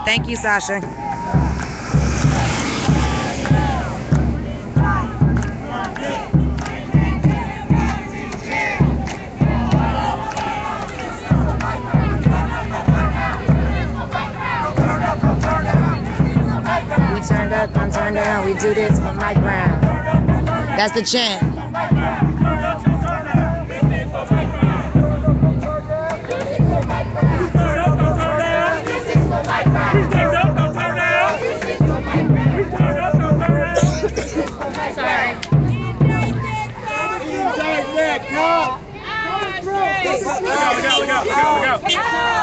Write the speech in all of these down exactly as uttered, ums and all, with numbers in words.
Thank you, Sasha. We turned up, I'm turned down. We do this for Mike Brown. That's the chant. Sorry. Look out, look out, look out, look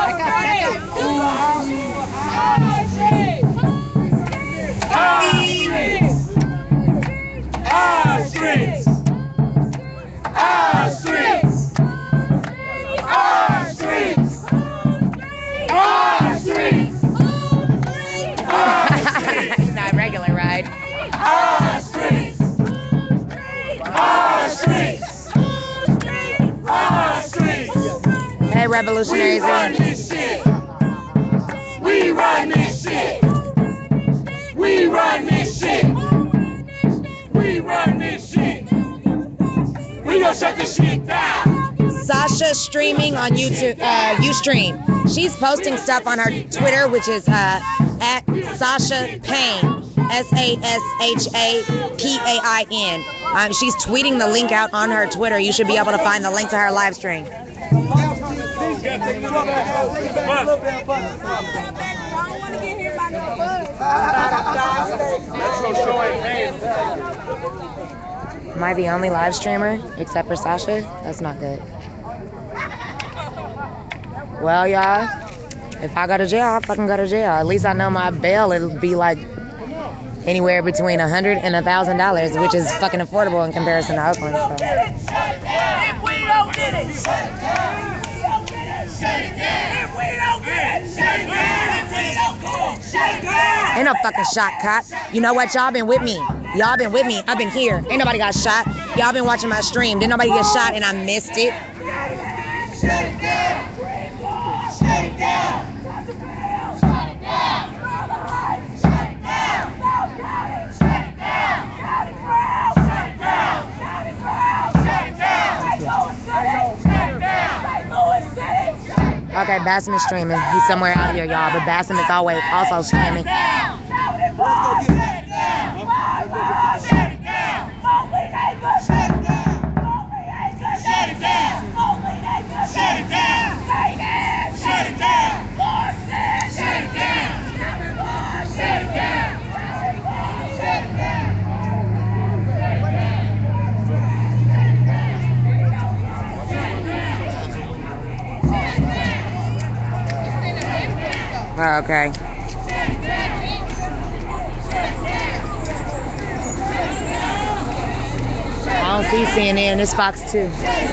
out. Our streets! Our streets! Our streets! Our streets! Our streets! It's not regular, right? Our streets! Our streets! Our streets! Hey, revolutionaries. We run this shit! We run this shit! We run this shit! We run this shit! We gon' shut this shit down! Sasha streaming on YouTube, uh, Ustream. She's posting stuff on her Twitter, which is uh, at Sasha Payne, S A S H A P A I N. Um, she's tweeting the link out on her Twitter. You should be able to find the link to her live stream. Am I the only live streamer except for Sasha? That's not good. Well, y'all, if I go to jail, I'll fucking go to jail. At least I know my bail, it'll be like anywhere between a hundred and a thousand dollars, which is fucking affordable in comparison to Oakland. So. If we don't get it, shut it down. If we don't get it, shut it down. If we don't get it, shut it down. Ain't no fucking shot, cop. You know what? Y'all been with me. Y'all been with me. I've been here. Ain't nobody got shot. Y'all been watching my stream. Didn't nobody get shot and I missed it. Shut it down. Shut it down. Shut it down. Shut it down. Shut it down. Shut it down. Shut it down. Shut it down. Shut it down. Shut it down. Shut it down. Okay, Bassam is streaming. He's somewhere out here, y'all. But Bassam is always also streaming. Oh, okay. I don't see C N N. It's Fox two.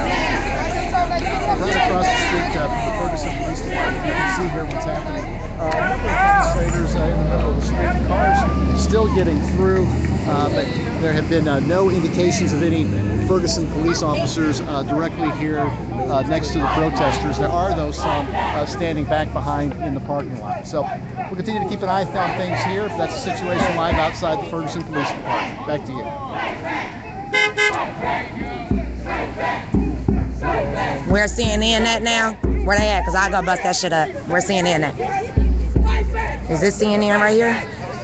Right across the street uh, from the Ferguson Police Department, you can see here what's happening. Uh, a number of demonstrators uh, in the middle of the street, cars still getting through, uh, but there have been uh, no indications of any Ferguson police officers uh, directly here uh, next to the protesters. There are, though, some uh, standing back behind in the parking lot. So we'll continue to keep an eye on things here. That's the situation live outside the Ferguson Police Department. Back to you. Where's C N N at now? Where they at? Because I go bust that shit up. Where's C N N at? Is this C N N right here?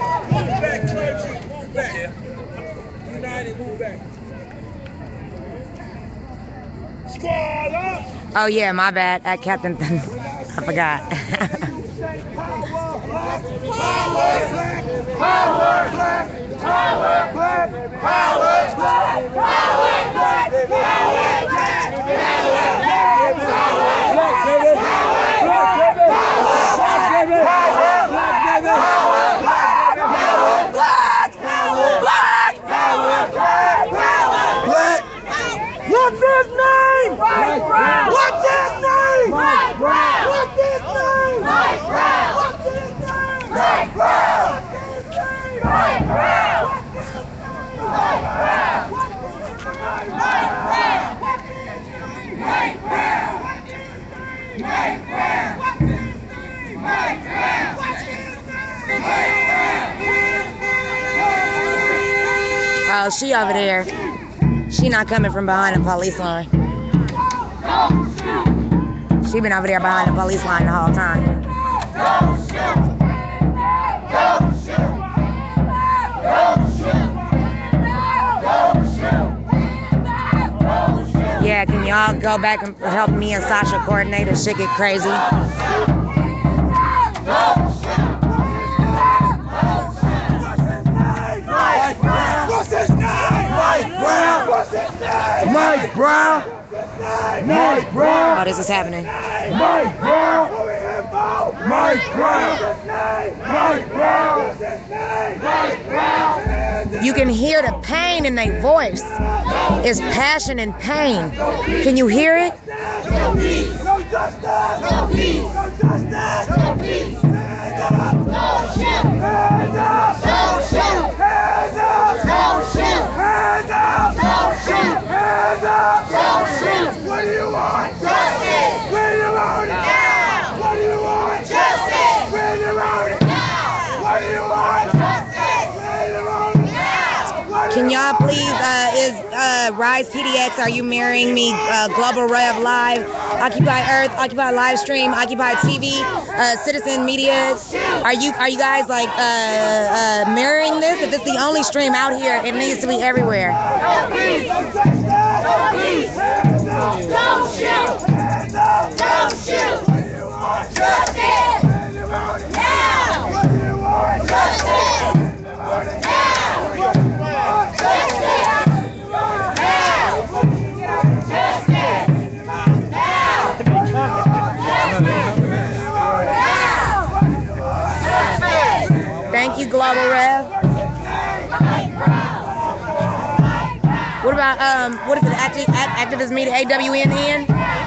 Oh yeah, my bad. At Captain I forgot. What's his name? Mike Brown. What's his name? Mike Brown. What's his name? Mike Brown. What's his name? Mike Brown. What's his name? Mike Brown. Oh, she over there. She not coming from behind the police line. She been over there behind the police line the whole time. Yeah, can y'all go back and help me and Sasha coordinate? This shit get crazy. What's his name? Mike Brown. What's his name? Mike Brown. Mike Brown. Oh, this is happening. Mike Brown. Mike Brown. Mike Brown. Mike Brown. You can hear the pain in their voice. It's passion and pain. Can you hear it? No peace. No justice. No peace. No justice. No peace. Hands up. Don't shoot. Hands up. Don't shoot. Hands up. Don't shoot. Hands up. Don't shoot. Hands up. Don't shoot. What do you want? Justice. Where do you want it? Now. What do you want? Justice. Where do you want it? Now. What do you want? Justice. Where do you want it? Now. Can y'all please, uh, is uh, Rise P D X, are you marrying me? Uh, Global Rev Live, Occupy Earth, Occupy Livestream, Occupy T V, uh, Citizen Media. Are you are you guys like uh, uh, mirroring this? If it's the only stream out here, it needs to be everywhere. Don't shoot! Don't shoot! Justice! Now! Justice! Thank you, Global Rev. What about um? What is it? Acti activist meeting A W N N.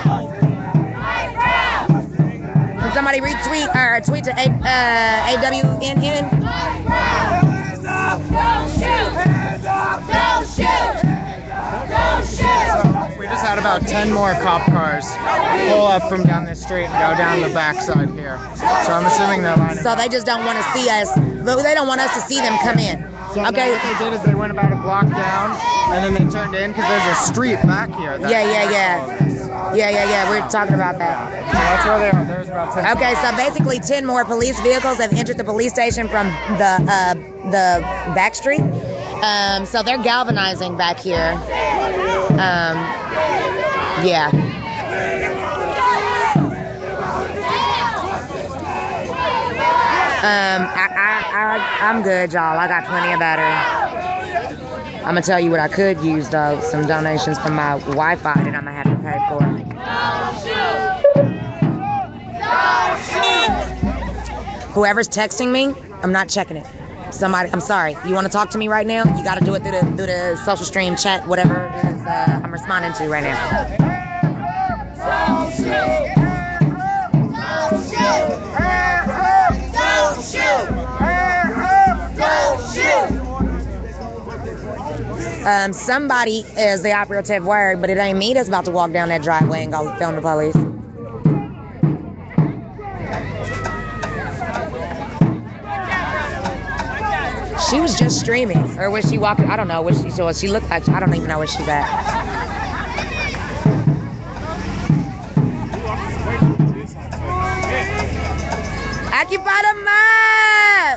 Can somebody retweet or tweet to A uh, A W N N? Don't shoot! Don't shoot! Don't shoot! We just had about ten more cop cars pull up from down this street and go down the backside here. So I'm assuming they're lining So up. they just don't want to see us. They don't want us to see them come in. So Okay. what they did is they went about a block down and then they turned in because there's a street back here. that Yeah, yeah, connects all this. yeah. Yeah, yeah, yeah. We're talking about that. So that's where they are. There's about ten. Okay, so basically ten more police vehicles have entered the police station from the uh, the back street. Um, so they're galvanizing back here. Um, yeah. Um, I, I, I, I'm good, y'all. I got plenty of battery. I'm gonna tell you what I could use though. Some donations from my Wi-Fi that I'm gonna have to pay for. Whoever's texting me, I'm not checking it. Somebody, I'm sorry. You want to talk to me right now? You got to do it through the through the social stream chat, whatever it is uh, I'm responding to right now. Don't shoot! Don't shoot! Don't shoot! Um, somebody is the operative word, but it ain't me that's about to walk down that driveway and go film the police. She was just streaming, or was she walking? I don't know what she so she looked like. I don't even know where she's at. Occupy the map!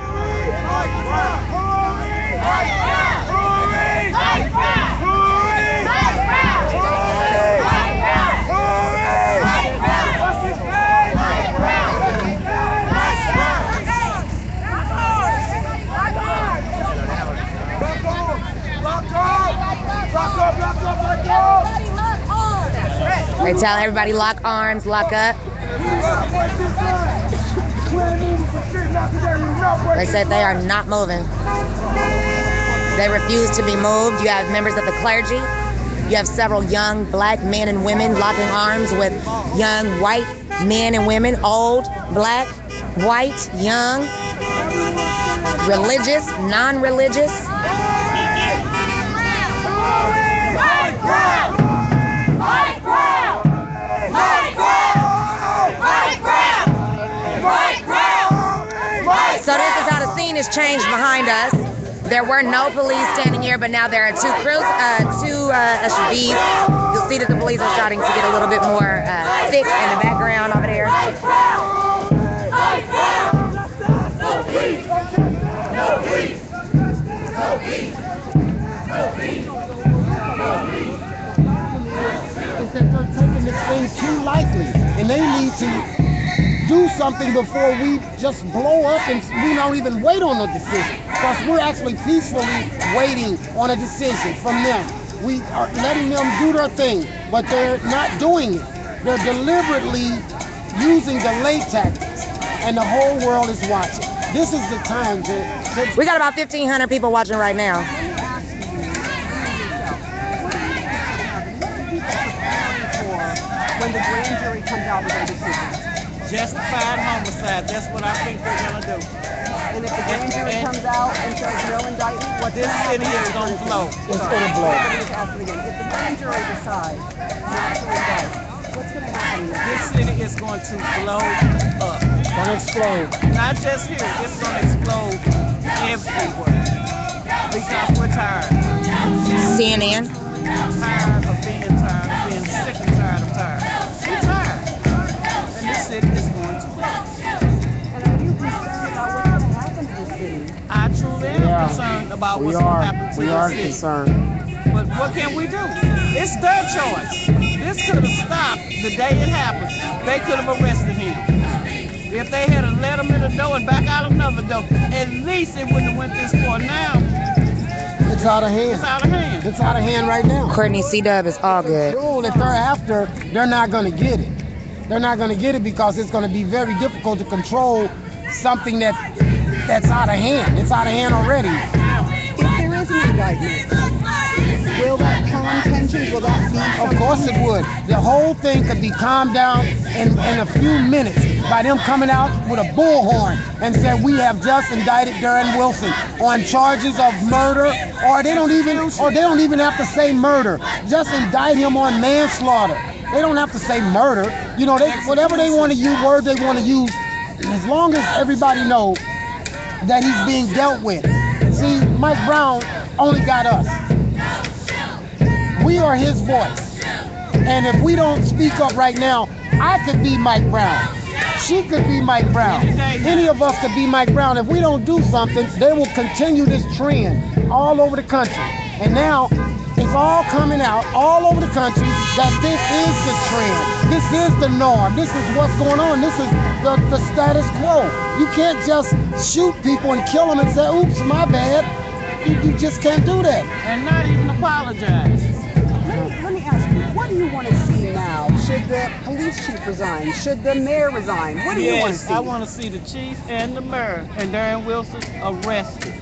They tell everybody lock arms, lock up. They said they are not moving. They refuse to be moved. You have members of the clergy. You have several young black men and women locking arms with young white men and women, old, black, white, young, religious, non-religious. So this is how the scene has changed behind us. There were no police standing here, but now there are two crews, uh, two uh, S U Vs. You'll see that the police are starting to get a little bit more uh, thick in the background over there. Is that they're taking this thing too lightly, and they need to do something before we just blow up and we don't even wait on the decision. Because we're actually peacefully waiting on a decision from them. We are letting them do their thing, but they're not doing it. They're deliberately using delay tactics, and the whole world is watching. This is the time to... to we got about fifteen hundred people watching right now. When the grand jury comes out with their decision. Justified homicide, that's what I think they're gonna do. And if the grand jury and, comes out and says no indictment, what this city is gonna blow. It's gonna blow. If the grand jury decides not to indict, what's gonna happen? This city is going to blow up. It's gonna explode. Not just here, it's gonna explode everywhere. Because we're tired. C N N. Tired of being tired, of being sick and tired of tired. We're tired. And this city is going to blow. And are you concerned about what's going to happen to this city? I truly am Yeah, concerned about we what's are, going to happen to we this are city. concerned. But what can we do? It's their choice. This could have stopped the day it happened. They could have arrested him. If they had let him in the door and back out another door, at least it wouldn't have went this far. Now, It's out of hand. it's out of hand. It's out of hand right now. Courtney C-Dub is all good. Rule if they're after, they're not going to get it. They're not going to get it because it's going to be very difficult to control something that that's out of hand. It's out of hand already. If there is an indictment, will that calm tensions? Will that be Of course it would. The whole thing could be calmed down in, in a few minutes by them coming out with a bullhorn and said we have just indicted Darren Wilson on charges of murder, or they don't even or they don't even have to say murder. Just indict him on manslaughter. They don't have to say murder. You know, they whatever they want to use, word they want to use, as long as everybody knows that he's being dealt with. See, Mike Brown only got us. We are his voice. And if we don't speak up right now, I could be Mike Brown. She could be Mike Brown. Any of us could be Mike Brown. If we don't do something, they will continue this trend all over the country. And now it's all coming out all over the country that this is the trend. This is the norm. This is what's going on. This is the, the status quo. You can't just shoot people and kill them and say, oops, my bad. You, you just can't do that. And not even apologize. Let me, let me ask you, what do you want to see now? Should the police chief resign? Should the mayor resign? What do yes, you want to see? I want to see the chief and the mayor and Darren Wilson arrested.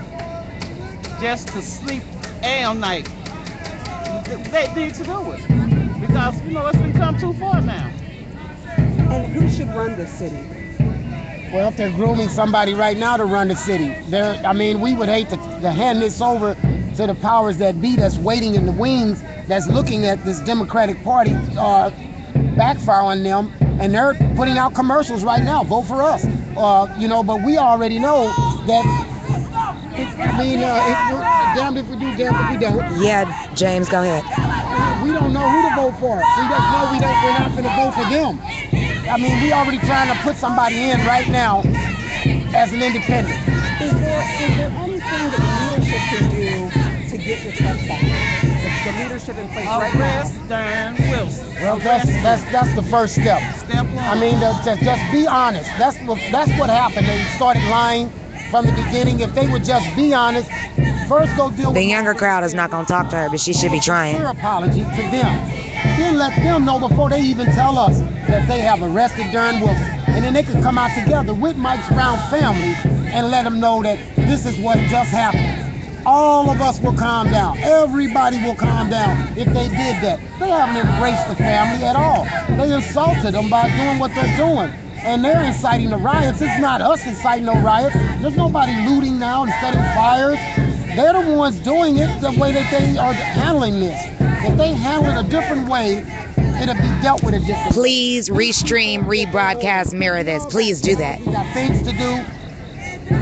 Just to sleep all night. They need to do it. Because, you know, it's become too far now. And who should run this city? Well, if they're grooming somebody right now to run the city, they're, I mean, we would hate to, to hand this over to the powers that be that's waiting in the wings, that's looking at this Democratic Party uh, backfire on them, and they're putting out commercials right now, vote for us. Uh, you know, but we already know that, it, I mean, uh, if we're, damned if we do, damned if we don't. Yeah, James, go ahead. We don't know who to vote for. We just know we don't, we're not going to vote for them. I mean, we already trying to put somebody in right now as an independent. Is there is there anything that leadership can do to get this stuff back? The, the leadership in place right now. Arrest Darren Wilson. Well, that's that's that's the first step. Step one. I mean, to, to just be honest. That's what that's what happened. They started lying from the beginning. If they would just be honest, first go deal with The younger crowd is not going to talk to her, but she should be trying. Her apology to them. Then let them know before they even tell us that they have arrested Darren Wilson. And then they could come out together with Mike Brown's family and let them know that this is what just happened. All of us will calm down. Everybody will calm down if they did that. They haven't embraced the family at all. They insulted them by doing what they're doing. And they're inciting the riots. It's not us inciting no riots. There's nobody looting now and setting fires. They're the ones doing it the way that they are handling this. If they handle it a different way, it'll be dealt with a different way. Please restream, rebroadcast, mirror this. Please do that. We got things to do.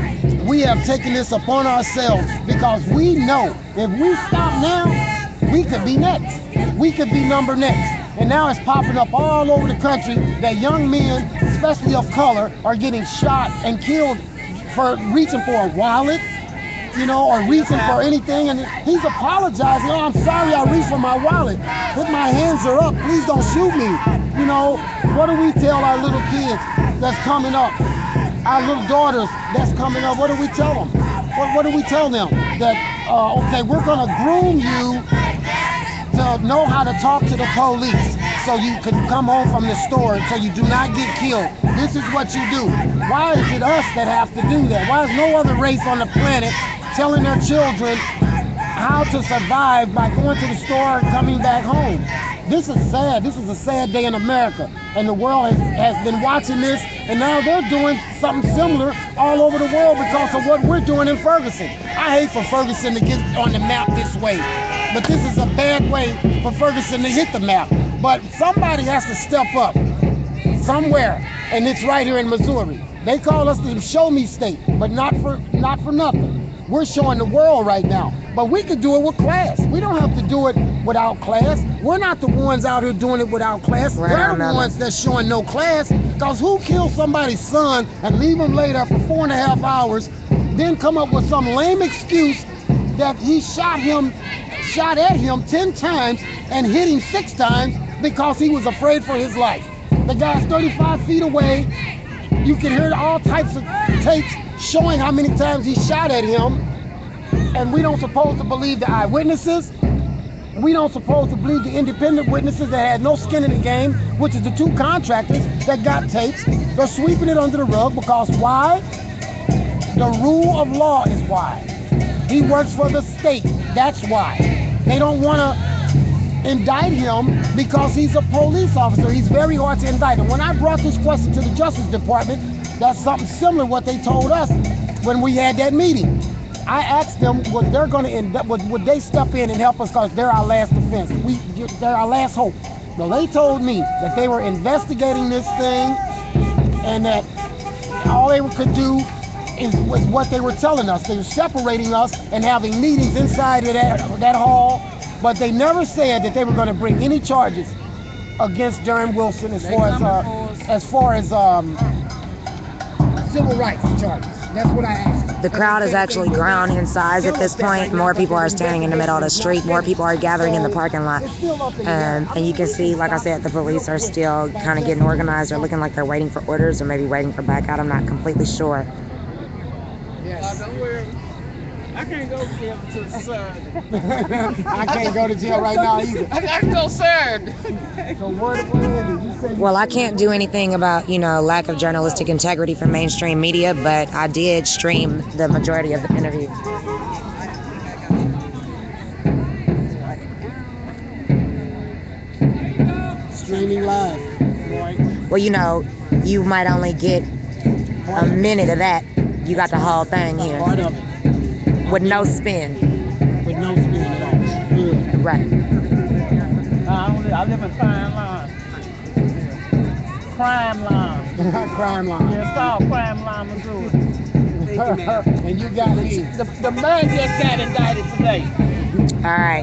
we have taken this upon ourselves because we know if we stop now, we could be next. We could be number next. And now it's popping up all over the country that young men, especially of color, are getting shot and killed for reaching for a wallet, you know, or reaching for anything. And he's apologizing. Oh, I'm sorry I reached for my wallet. Put my hands are up. Please don't shoot me. You know, what do we tell our little kids that's coming up? Our little daughters that's coming up, what do we tell them? What, what do we tell them? That, uh, okay, we're going to groom you to know how to talk to the police so you can come home from the store so you do not get killed. This is what you do. Why is it us that have to do that? Why is no other race on the planet telling their children how to survive by going to the store and coming back home? This is sad. This is a sad day in America. And the world has, has been watching this, and now they're doing something similar all over the world because of what we're doing in Ferguson. I hate for Ferguson to get on the map this way, but this is a bad way for Ferguson to hit the map. But somebody has to step up somewhere, and it's right here in Missouri. They call us the show me state, but not for not for nothing. We're showing the world right now, but we could do it with class. We don't have to do it without class. We're not the ones out here doing it without class. Right, They're the another. ones that's showing no class, because who kills somebody's son and leave him laid up for four and a half hours, then come up with some lame excuse that he shot him, shot at him ten times and hit him six times because he was afraid for his life. The guy's thirty-five feet away. You can hear all types of tapes showing how many times he shot at him, and we don't supposed to believe the eyewitnesses. We don't supposed to believe the independent witnesses that had no skin in the game, which is the two contractors that got tapes. They're sweeping it under the rug because why? The rule of law is why. He works for the state. That's why. They don't want to indict him because he's a police officer. He's very hard to indict. And when I brought this question to the Justice Department, that's something similar to what they told us when we had that meeting. I asked them, would they're going to end, would, would they step in and help us because they're our last defense. We, they're our last hope. No, they told me that they were investigating this thing and that all they could do is was what they were telling us. They were separating us and having meetings inside of that, that hall, but they never said that they were going to bring any charges against Darren Wilson as far as uh, as far as um, civil rights charges. That's what I asked. The crowd has actually grown in size at this point. More people are standing in the middle of the street. More people are gathering in the parking lot. Um, and you can see, like I said, the police are still kind of getting organized. They're looking like they're waiting for orders or maybe waiting for backout. I'm not completely sure. Yes. Don't worry. I can't go to jail until Saturday. I can't go to jail right now either. I got to go Saturday. So what, what is it? You said Well, I can't do anything about, you know, lack of journalistic integrity from mainstream media, but I did stream the majority of the interview. streaming live. Well, you know, you might only get a minute of that. You got the whole thing here. Part of it. With no spin. With no spin at all. Good. Right. I, don't live, I live in crime line. Crime line. Crime line. Yeah, it's called Crime Line, Missouri. And you got me. The, the man just got indicted today. All right.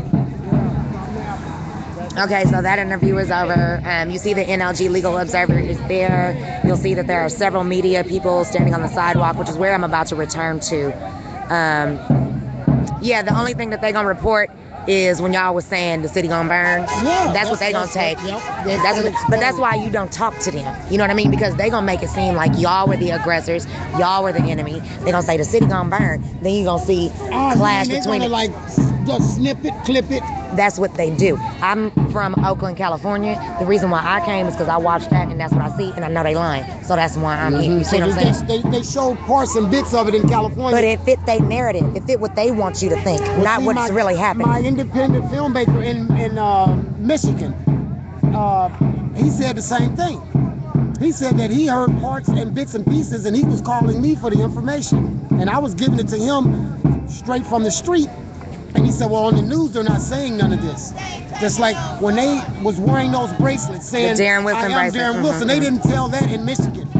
Okay, so that interview is over. Um, you see the N L G Legal Observer is there. You'll see that there are several media people standing on the sidewalk, which is where I'm about to return to. Um, yeah, the only thing that they're going to report is when y'all was saying the city gonna burn. Yeah, that's what they gonna take. Yep, that's what, but that's why you don't talk to them. You know what I mean? Because they gonna make it seem like y'all were the aggressors, y'all were the enemy. They gonna say the city gonna burn. Then you gonna see oh, clash man, between they it. like just snip it, clip it. That's what they do. I'm from Oakland, California. The reason why I came is because I watched that and that's what I see, and I know they lying. So that's why I'm here. You see so what I'm they, saying? They, they showed parts and bits of it in California. But it fit their narrative. It fit what they want you to think, Well, not see, what's my, really happening. My independent filmmaker in, in uh, Michigan, uh, he said the same thing. He said that he heard parts and bits and pieces, and he was calling me for the information. And I was giving it to him straight from the street. And he said, well, on the news, they're not saying none of this. Just like when they was wearing those bracelets saying, the Darren Wilson I am bracelet. Darren Wilson, Mm-hmm. they didn't tell that in Michigan.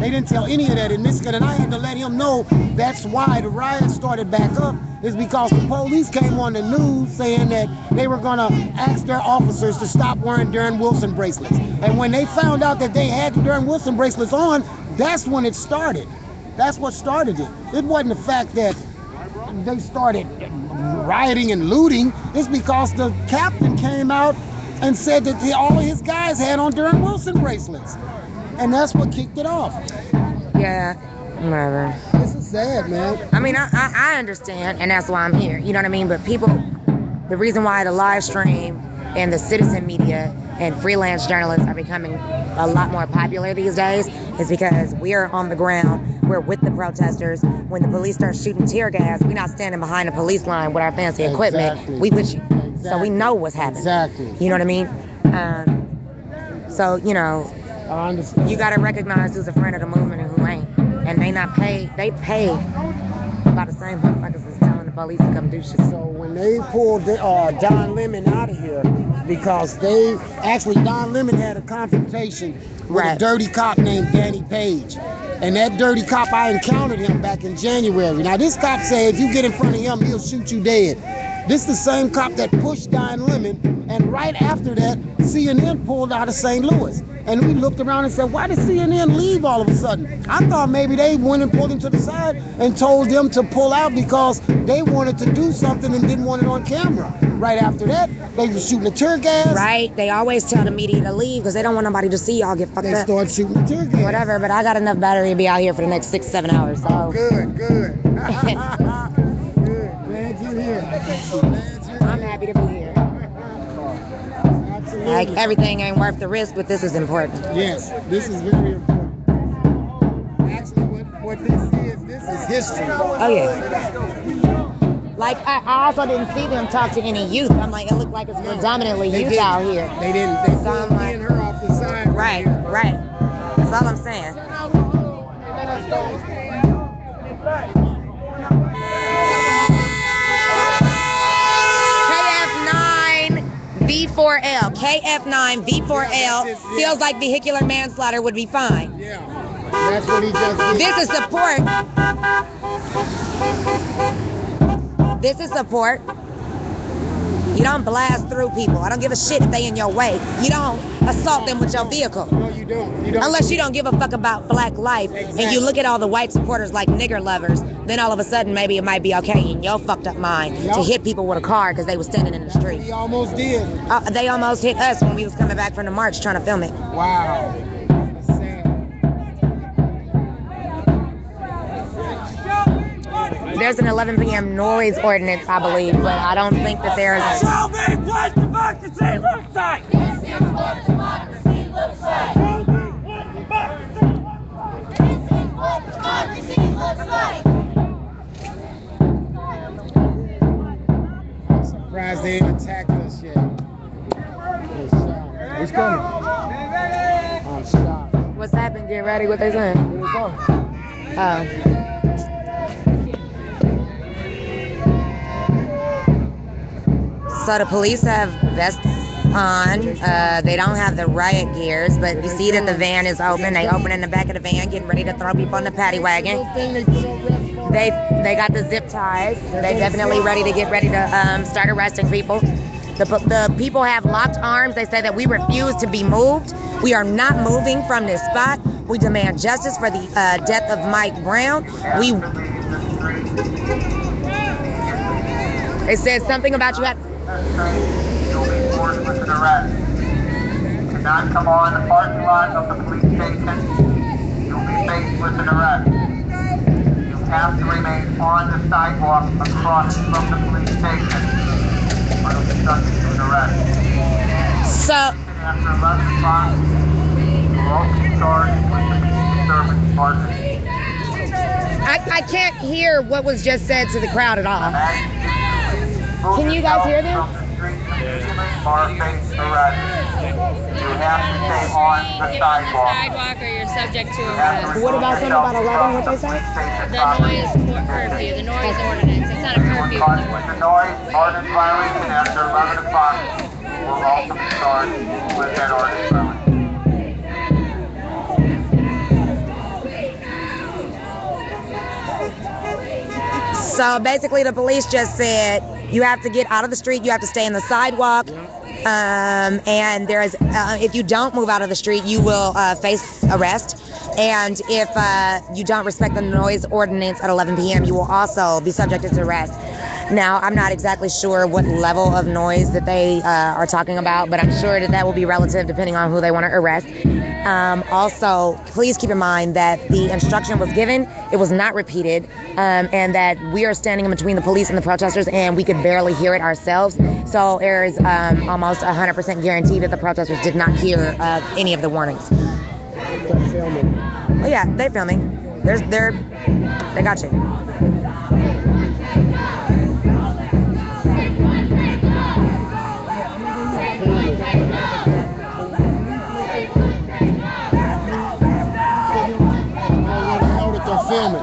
They didn't tell any of that in Michigan, and I had to let him know that's why the riot started back up, is because the police came on the news saying that they were gonna ask their officers to stop wearing Darren Wilson bracelets. And when they found out that they had the Darren Wilson bracelets on, that's when it started. That's what started it. It wasn't the fact that they started rioting and looting. It's because the captain came out and said that the, all of his guys had on Darren Wilson bracelets. And that's what kicked it off. Yeah, whatever. This is sad, man. I mean, I, I, I understand, and that's why I'm here. You know what I mean? But people, the reason why the live stream and the citizen media and freelance journalists are becoming a lot more popular these days is because we're on the ground. We're with the protesters. When the police start shooting tear gas, we're not standing behind the police line with our fancy equipment. Exactly. We with you. Exactly. So we know what's happening. Exactly. You know what I mean? Um, so, you know, I understand. you got to recognize who's a friend of the movement and who ain't. And they not pay, they pay by the same motherfuckers that's telling the police to come do shit. So when they pulled the, uh, Don Lemon out of here, because they, actually Don Lemon had a confrontation with Right. a dirty cop named Danny Page. And that dirty cop, I encountered him back in January. Now this cop said if you get in front of him, he'll shoot you dead. This the same cop that pushed Don Lemon, and right after that, C N N pulled out of Saint Louis. And we looked around and said, why did C N N leave all of a sudden? I thought maybe they went and pulled him to the side and told them to pull out because they wanted to do something and didn't want it on camera. Right after that, they were shooting the tear gas. Right? They always tell the media to leave because they don't want nobody to see y'all get fucked They up. started shooting the tear gas. Whatever, but I got enough battery to be out here for the next six, seven hours. So. Oh, good, good. Good. Glad you're here. Glad you're I'm here. happy to be here. Absolutely. Like, everything ain't worth the risk, but this is important. Yes, this is very important. Actually, what, what this is, this is history. Oh, yeah. Like, I, I also didn't see them talk to any youth. I'm like, it looked like it's predominantly They youth didn't. out here. They didn't. They So I'm pulled me like- and her off the side. Right, here. right. That's all I'm saying. K F nine V four L. K F nine V four L Yeah, that's it, yeah. feels like vehicular manslaughter would be fine. Yeah, that's what he just did. This is support. This is support. You don't blast through people. I don't give a shit if they in your way. You don't assault them with your vehicle. No, you don't. You don't. Unless you don't give a fuck about black life and you look at all the white supporters like nigger lovers, then all of a sudden maybe it might be okay in your fucked up mind to Yep. hit people with a car because they was standing in the street. He almost did. Uh, they almost hit us when we was coming back from the march trying to film it. Wow. That's sad. There's an eleven p.m. noise ordinance, I believe, but I don't think that there's... Tell me what democracy looks like! This is what democracy looks like! This is what democracy looks like! I'm surprised they didn't attack us yet. I'm shocked. What's coming? I'm shocked. What's happening? Get ready. What they saying? Where's it going? Oh. So the police have vests on. Uh, they don't have the riot gears, but you see that the van is open. They open in the back of the van, getting ready to throw people on the paddy wagon. Little thing they put on rest for. They they got the zip ties. They definitely ready to get ready to um, start arresting people. The, the people have locked arms. They say that we refuse to be moved. We are not moving from this spot. We demand justice for the uh, death of Mike Brown. We. It says something about you have. You'll be forced with an arrest. Do not come on the parking lot of the police station. You'll be faced with an arrest. You have to remain on the sidewalk across from the police station, or you'll be subject to an arrest. So After eleven o'clock, you will also be charged with the peace disturbance department. I, I can't hear what was just said to the crowd at all. Can you guys hear them? Are face arrest. You have to stay on the Get on the sidewalk. sidewalk or you're subject to You have to arrest. What about something about eleven, what they say? The noise for- curfew, the noise ordinance. It's not a curfew. Caught with the noise, ordinance violation after eleven o'clock will also be charged with that ordinance violation. So basically, the police just said you have to get out of the street, you have to stay in the sidewalk, um, and there is, uh, if you don't move out of the street, you will uh, face arrest. And if uh, you don't respect the noise ordinance at eleven p m, you will also be subjected to arrest. Now, I'm not exactly sure what level of noise that they uh, are talking about, but I'm sure that that will be relative depending on who they want to arrest. Um, also, please keep in mind that the instruction was given, it was not repeated, um, and that we are standing in between the police and the protesters, and we could barely hear it ourselves. So there is um, almost one hundred percent guarantee that the protesters did not hear uh, any of the warnings. They're filming. Oh yeah, they're filming. They're, they're, they got you. Filming.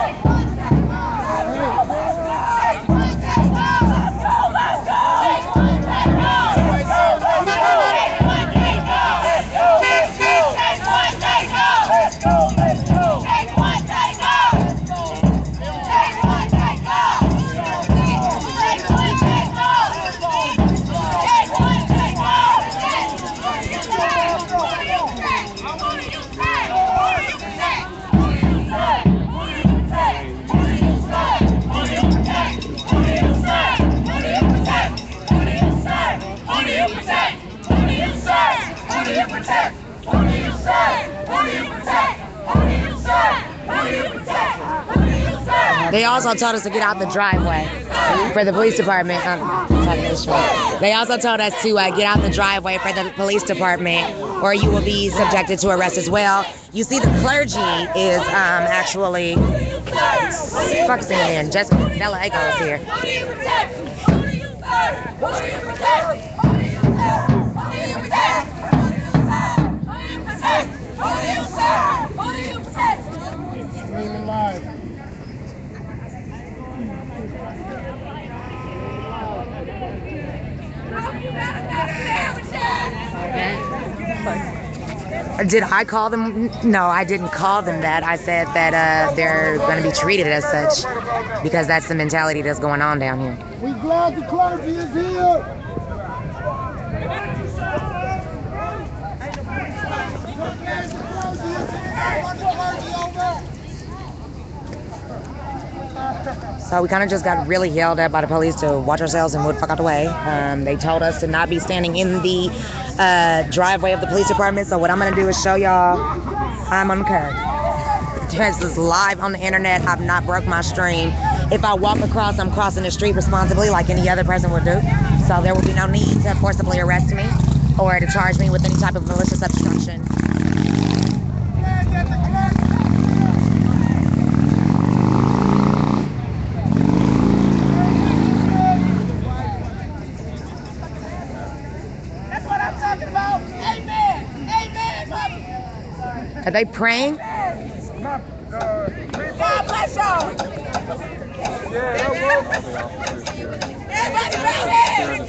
They also told us to get out the driveway for the police department. Um, they also told us to uh, get out the driveway for the police department, or you will be subjected to arrest as well. You see, the clergy is um, actually focusing in. Just Bellaeiko is here. Streaming live. Did I call them? No, I didn't call them that. I said that uh, they're going to be treated as such because that's the mentality that's going on down here. We glad the clergy is here. So we kind of just got really yelled at by the police to watch ourselves and move the fuck out the way. Um, they told us to not be standing in the uh, driveway of the police department. So what I'm going to do is show y'all I'm on the curb. This is live on the internet. I've not broke my stream. If I walk across, I'm crossing the street responsibly like any other person would do. So there will be no need to forcibly arrest me or to charge me with any type of malicious obstruction. Are they praying? God bless y'all. Everybody round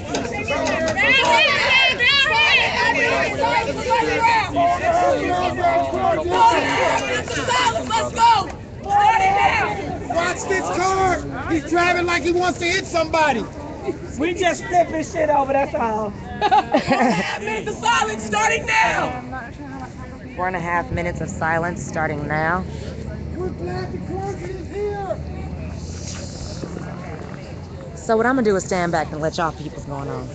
Let's go. Watch this car. He's driving like he wants to hit somebody. We just flipping shit over, that's all. Minutes of silence starting now. Four and a half minutes of silence starting now. We're glad the clergy is here. So what I'm gonna do is stand back and let y'all see what's going on.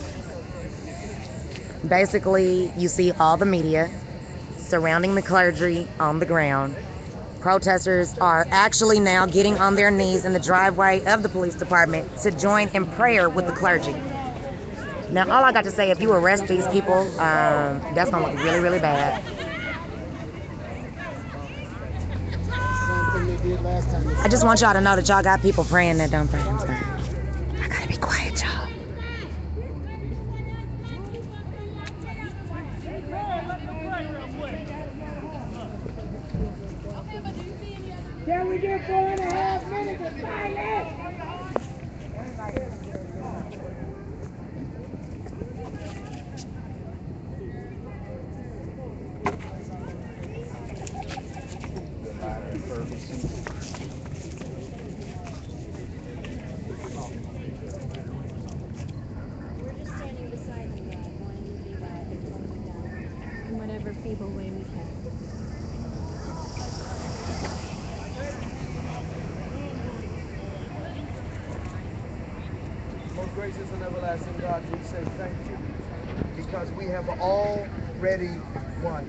Basically, you see all the media surrounding the clergy on the ground. Protesters are actually now getting on their knees in the driveway of the police department to join in prayer with the clergy. Now, all I got to say, if you arrest these people, um, that's gonna look really, really bad. I just want y'all to know that y'all got people praying that don't pray. I'm sorry. I gotta be quiet, y'all. Can we get four and a half minutes of silence? feeble way we can. Most gracious and everlasting God, we say thank you because we have already won.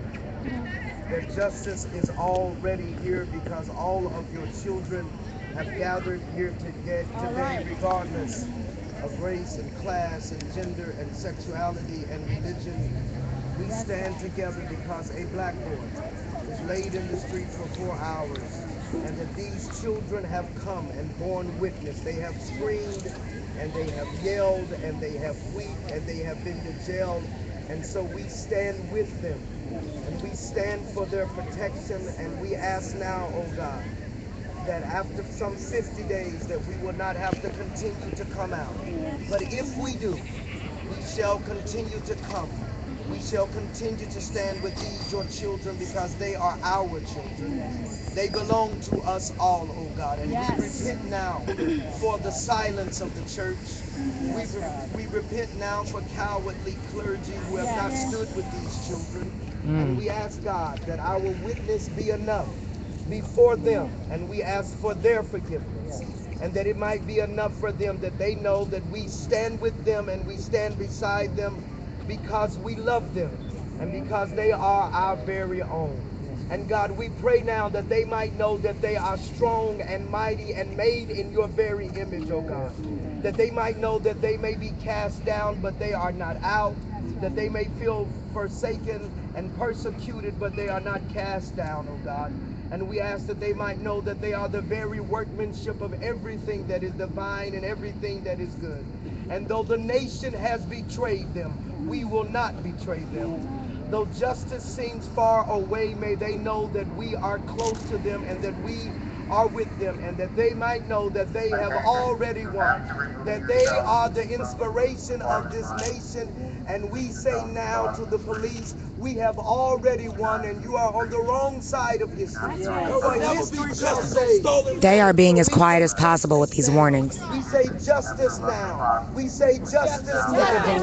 That justice is already here because all of your children have gathered here today, today regardless of race and class and gender and sexuality and religion. We stand together because a black boy was laid in the street for four hours and that these children have come and borne witness. They have screamed and they have yelled and they have wept and they have been to jail. And so we stand with them and we stand for their protection, and we ask now, oh God, that after some fifty days that we will not have to continue to come out. But if we do, we shall continue to come. We shall continue to stand with these, your children, because they are our children. Yes. They belong to us all, oh God. And yes. we repent now for the silence of the church. Yes, we, re we repent now for cowardly clergy who have yes. not stood with these children. Mm. And we ask, God, that our witness be enough before them. And we ask for their forgiveness. Yes. And that it might be enough for them that they know that we stand with them and we stand beside them because we love them and because they are our very own. And God, we pray now that they might know that they are strong and mighty and made in your very image, oh God. That they might know that they may be cast down, but they are not out. That they may feel forsaken and persecuted, but they are not cast down, oh God. And we ask that they might know that they are the very workmanship of everything that is divine and everything that is good. And though the nation has betrayed them, we will not betray them. Though justice seems far away, may they know that we are close to them and that we are with them, and that they might know that they have already won, that they are the inspiration of this nation. And we say now to the police, we have already won, and you are on the wrong side of history. For history shall say, they are being as quiet as possible with these warnings. We say justice now. We say justice now. Justice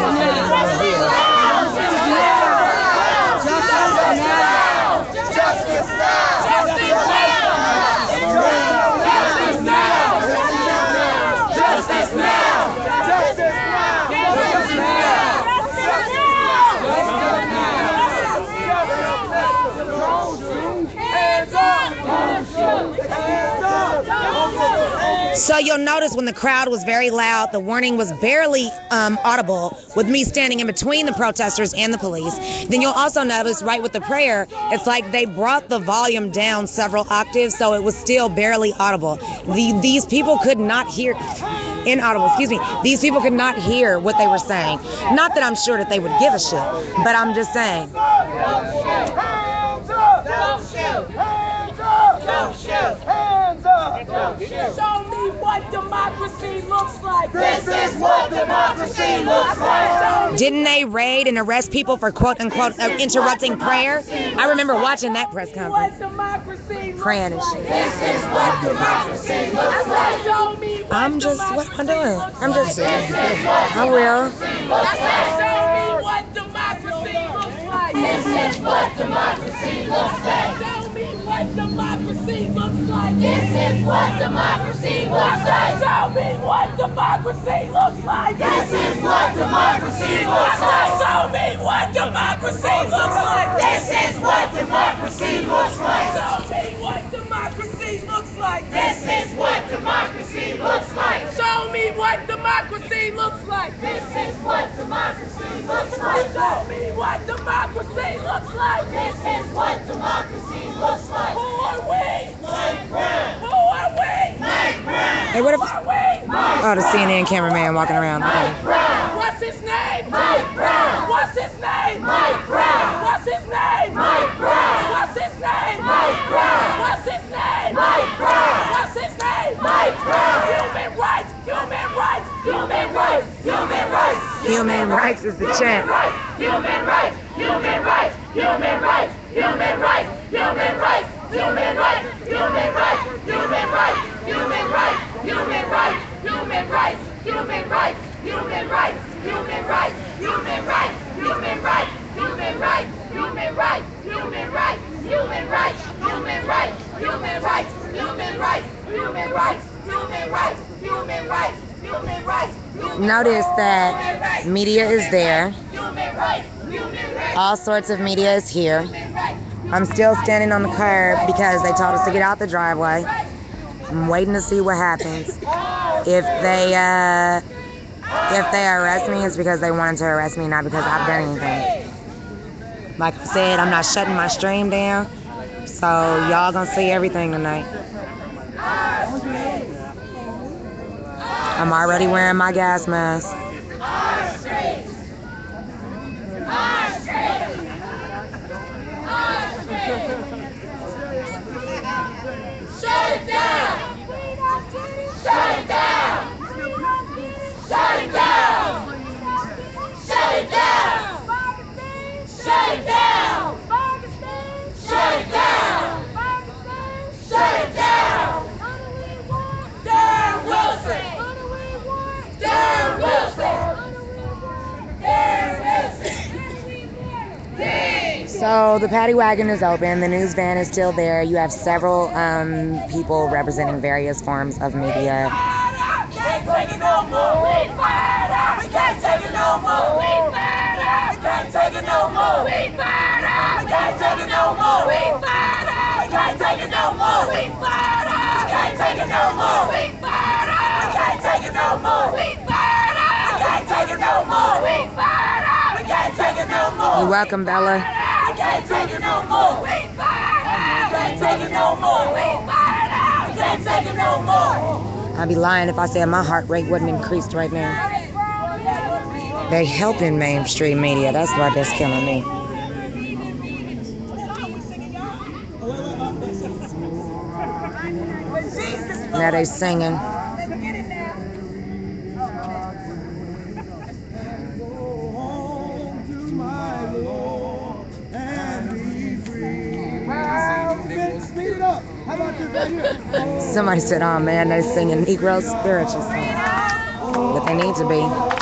now. Justice now! Justice now! Justice now! Justice now! Justice now! Justice now! Hands up! Hands up! So you'll notice when the crowd was very loud, the warning was barely um, audible with me standing in between the protesters and the police. Then you'll also notice right with the prayer, it's like they brought the volume down several octaves, so it was still barely audible. The, these people could not hear, inaudible, excuse me, these people could not hear what they were saying. Not that I'm sure that they would give a shit, but I'm just saying. Hands up! Don't shoot! Hands up! Don't shoot! Hands up! Don't shoot! Show me what democracy looks like! This is what democracy looks like! Didn't they raid and arrest people for quote-unquote uh, interrupting prayer? I remember watching that press conference. Praying and shit. This is what democracy looks like! Show me what I'm just, what am I doing? I'm just, I will. Show me what democracy looks like! This is what democracy looks like! Show me what democracy looks like! This is what democracy looks like! Show me what democracy looks like! This is what democracy looks like! Show me what democracy looks like! This is what democracy looks like! Show me what democracy looks like! This is what democracy looks like! Show me what democracy looks like! This is what democracy looks like! Show me what democracy looks like! This is what democracy looks like! Who are we? Mike Brown! Who are we? Mike Brown! Hey, what if, Who are we? Mike oh, the C N N cameraman walking around. Mike Okay. Brown! What's his name? Mike Brown! What's his name? Mike Brown! What's his name? Mike Brown! What's his name? Mike Brown! What's his name? Mike Brown! What's his name? Mike Brown! Human rights! Human rights! Human rights! Human rights! Human rights is the chant. Human rights! Human rights! Human rights! Human rights! Human rights! Human rights! Human rights! Human rights! Human rights! Human rights! Human rights! Human rights! Human rights! Human rights! Human rights! Human rights! Human rights! Human rights! Human human rights, human rights, human rights, human rights, human rights, human rights, human rights, human rights, human rights, human rights. Notice that media is there. All sorts of media is here. I'm still standing on the curb because they told us to get out the driveway. I'm waiting to see what happens. If they uh, if they arrest me, it's because they wanted to arrest me, not because I've done anything. Like I said, I'm not shutting my stream down, so y'all gonna see everything tonight. I'm already wearing my gas mask. Shut it down! Shut it down! Shut it down! Shut it down! Shut it down! Shut it down! Shut it down! Darren Wilson! Darren Wilson! Darren Wilson! So the paddy wagon is open. The news van is still there. You have several um, people representing various forms of media. Can't take it no more. We fired up. We can't take it no more. We fired up. We can't take it no more. We fired up. We can't take it no more. We fired up. We can't take it no more. We fired up. We can't take it no more. We fired up. We can't take it no more. We fired up. We can't take it no more. We fired up. We can't take it no more. You're welcome, Bella. We can't take it no more. We fired up. We can't take it no more. We fired up. We can't take it no more. I'd be lying if I said my heart rate wasn't increased right now. They helping mainstream media. That's what that's killing me. Now they singing. Somebody said, oh man, they're singing Negro spiritual songs. But they need to be.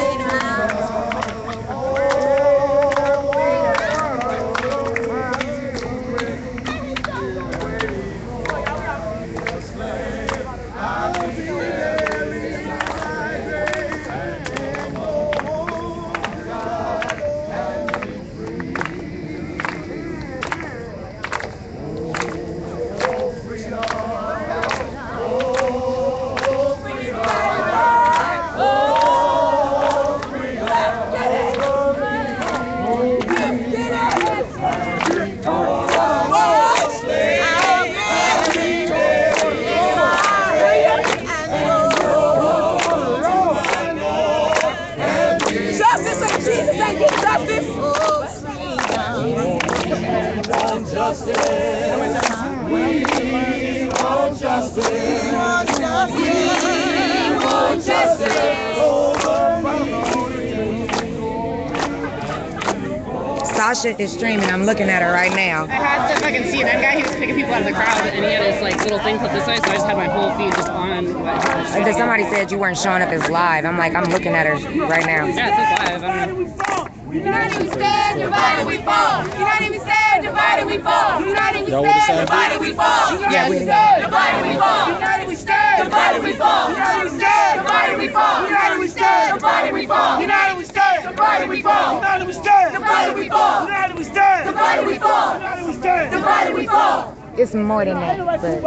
Sasha is streaming. I'm looking at her right now. I had the fucking C N N guy. He was picking people out of the crowd, and he had his like little thing put this way, so I just had my whole feed just on. What Because somebody said you weren't showing up as live. I'm like, I'm looking at her right now. Yeah, it says live. I don't know. United we stand, divided we fall. United we stand, divided we fall. United we stand, divided we fall. United we stand, divided we fall. United we stand, divided we fall. United we stand, divided we fall. United we stand, divided we fall. United we stand, divided we fall. United we stand, divided we fall. United we stand, divided we fall. United we stand, divided we fall. It's more than that,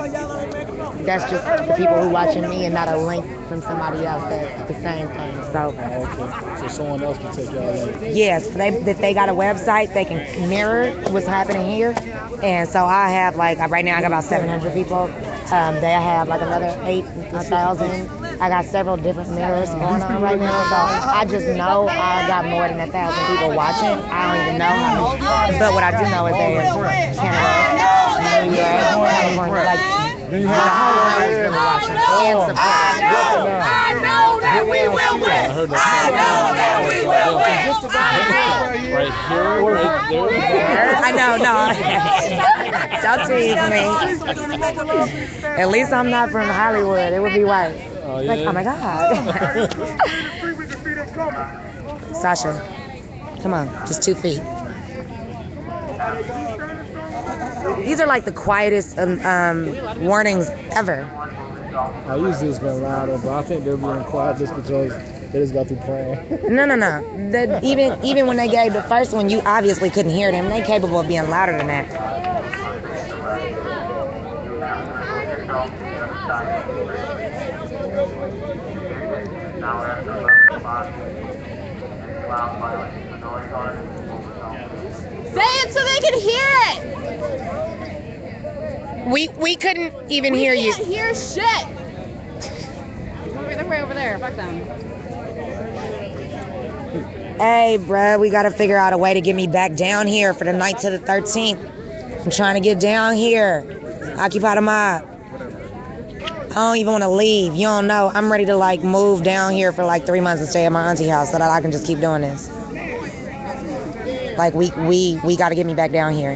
but that's just the people who watching me and not a link from somebody else that's the same thing. So, okay. So someone else can take y'all in. Yes, they, if they got a website, they can mirror what's happening here. And so I have like, right now I got about seven hundred people. Um, they have like another eight thousand. I got several different mirrors going on right now. So I just know I got more than a thousand people watching. I don't even know how many. But what I do know is they're Canada. Yeah, California, like, you have watching and support. I know that we will win. I know that we will win. Right here, right there. I know, no. Don't tease me. At least I'm not from Hollywood. It would be white. Oh, yeah. Like, oh my God. Sasha, come on, just two feet. These are like the quietest um, um, warnings ever. I usually it's been louder, but I think they're being quiet just because they just got through praying. No, no, no. The, even even when they gave the first one, you obviously couldn't hear them. They're capable of being louder than that. Say it so they can hear it. We we couldn't even We hear you. can't hear shit. They're way over there. Fuck them. Hey, bruh, we got to figure out a way to get me back down here for the ninth to the thirteenth. I'm trying to get down here. Occupy the mob. I don't even want to leave. You don't know. I'm ready to, like, move down here for, like, three months and stay at my auntie house so that I can just keep doing this. Like, we, we, we got to get me back down here.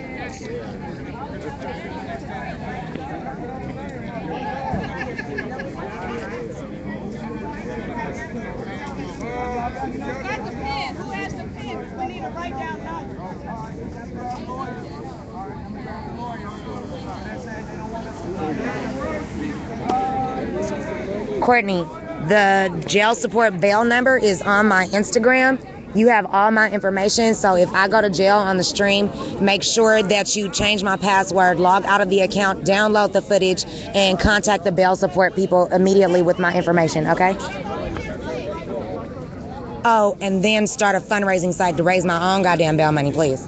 Courtney, the jail support bail number is on my Instagram. You have all my information, so if I go to jail on the stream, make sure that you change my password, log out of the account, download the footage, and contact the bail support people immediately with my information, okay? Oh, and then start a fundraising site to raise my own goddamn bail money, please.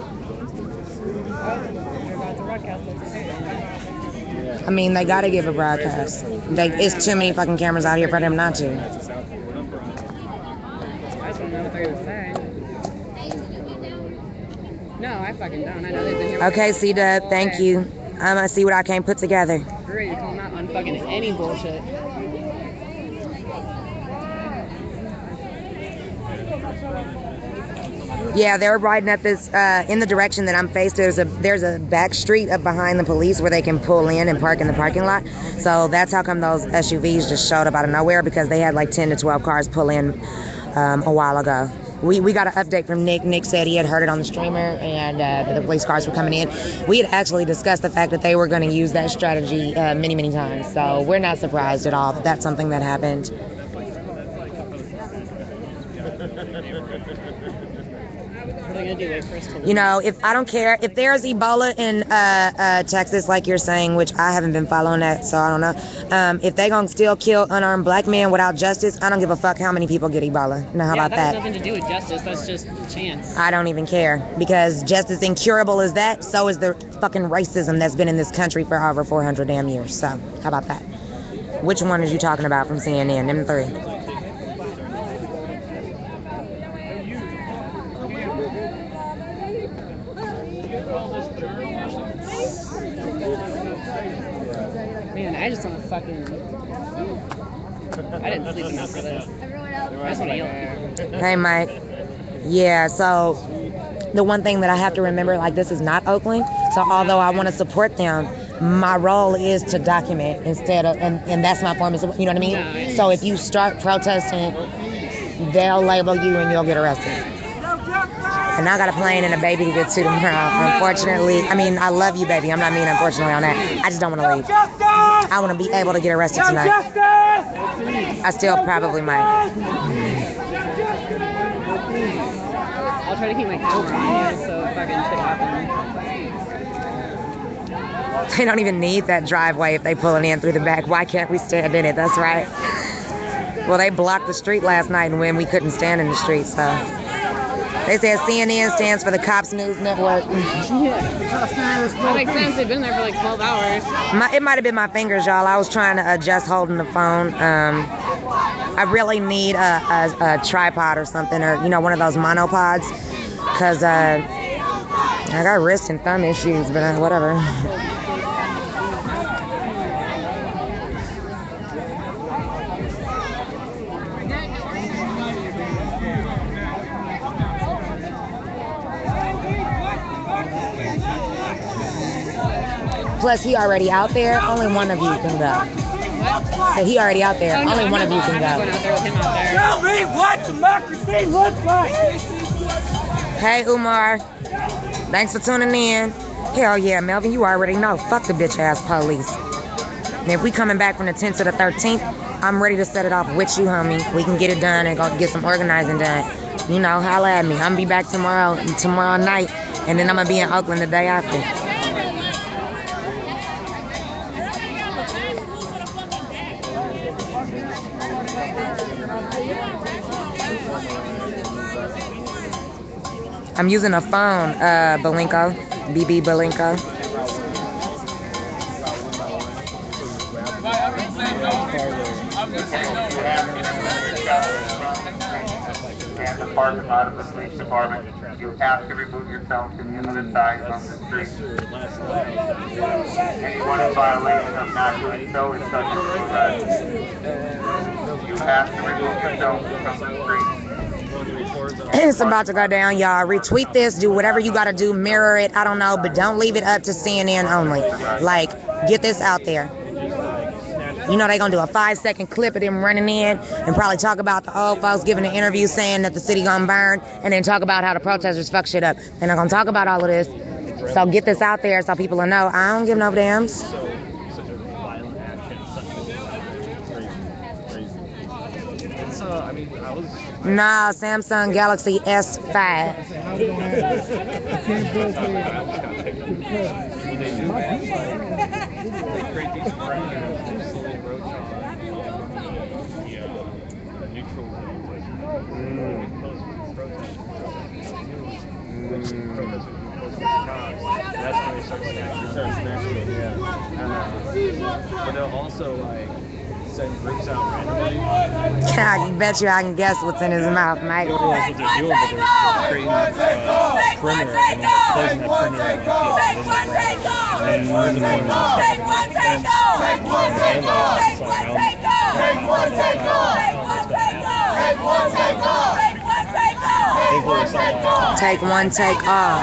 I mean, they gotta give a broadcast. They, it's too many fucking cameras out here for them not to. I just don't know what they're gonna say. No, I fucking don't. I know they've been here. Okay, C-Dub, thank you. I'm gonna see what I can put together. Great, I'm not on fucking any bullshit. Yeah, they're riding at this, uh, in the direction that I'm faced. There's a there's a back street up behind the police where they can pull in and park in the parking lot. So that's how come those S U Vs just showed up out of nowhere, because they had like ten to twelve cars pull in um, a while ago. We we got an update from Nick. Nick said he had heard it on the streamer and uh, that the police cars were coming in. We had actually discussed the fact that they were going to use that strategy uh, many, many times. So we're not surprised at all that that's something that happened. What are they gonna do? Wait for us to leave? You know, if I don't care, if there's Ebola in uh, uh, Texas, like you're saying, which I haven't been following that, so I don't know. Um, if they gonna still kill unarmed black men without justice, I don't give a fuck how many people get Ebola. Now, how yeah, about that? that? has nothing to do with justice. That's just chance. I don't even care, because just as incurable as that, so is the fucking racism that's been in this country for over four hundred damn years. So, how about that? Which one are you talking about from C N N? Them three. Man, I just want to fucking. I didn't sleep enough for this. I just want to yell. Hey, Mike. Yeah, so the one thing that I have to remember, like, this is not Oakland. So although I want to support them, my role is to document instead of, and, and that's my form of, you know what I mean? Yeah. So if you start protesting, they'll label you and you'll get arrested. And I got a plane and a baby to get to tomorrow, unfortunately. I mean, I love you, baby. I'm not mean unfortunately on that. I just don't want to leave. I want to be able to get arrested tonight. I still probably might. I'll try to keep my camera on you so fucking shit happens. They don't even need that driveway if they pull it in through the back. Why can't we stand in it? That's right. Well, they blocked the street last night when we couldn't stand in the street, so. They said C N N stands for the Cops News Network. Yeah. That makes sense. They've been there for like twelve hours. My, it might have been my fingers, y'all. I was trying to adjust holding the phone. Um, I really need a, a, a tripod or something, or, you know, one of those monopods, because uh, I got wrist and thumb issues, but uh, whatever. Plus, he already out there. Only one of you can go. What? So he already out there. Oh, no, Only I'm one not, of you can I'm not go. going out there with him out there. Tell me what democracy looks like. Hey, Umar. Thanks for tuning in. Hell yeah, Melvin, you already know. Fuck the bitch ass police. And if we coming back from the tenth to the thirteenth, I'm ready to set it off with you, homie. We can get it done and go get some organizing done. You know, holla at me. I'm gonna be back tomorrow, tomorrow night, and then I'm gonna be in Oakland the day after. I'm using a phone, uh, bellaeiko, B B bellaeiko. And the parking lot of the police department, you have to remove yourself to the other side of the street. Anyone in violation of not doing so is subject to arrest. You have to remove yourself from the street. It's about to go down, y'all. Retweet this, do whatever you gotta do, mirror it, I don't know, but don't leave it up to C N N only. Like, get this out there. You know they're gonna do a five second clip of them running in and probably talk about the old folks giving an interview saying that the city gonna burn, and then talk about how the protesters fuck shit up. They're not gonna talk about all of this. So get this out there so people will know. I don't give no damns. Nah, Samsung Galaxy S five. But they'll also like send groups out randomly. I bet you I can guess what's in his mouth, Mike. That's what they're doing, but they're creating a perimeter and then they're closing that perimeter and then using them and Take one, take all.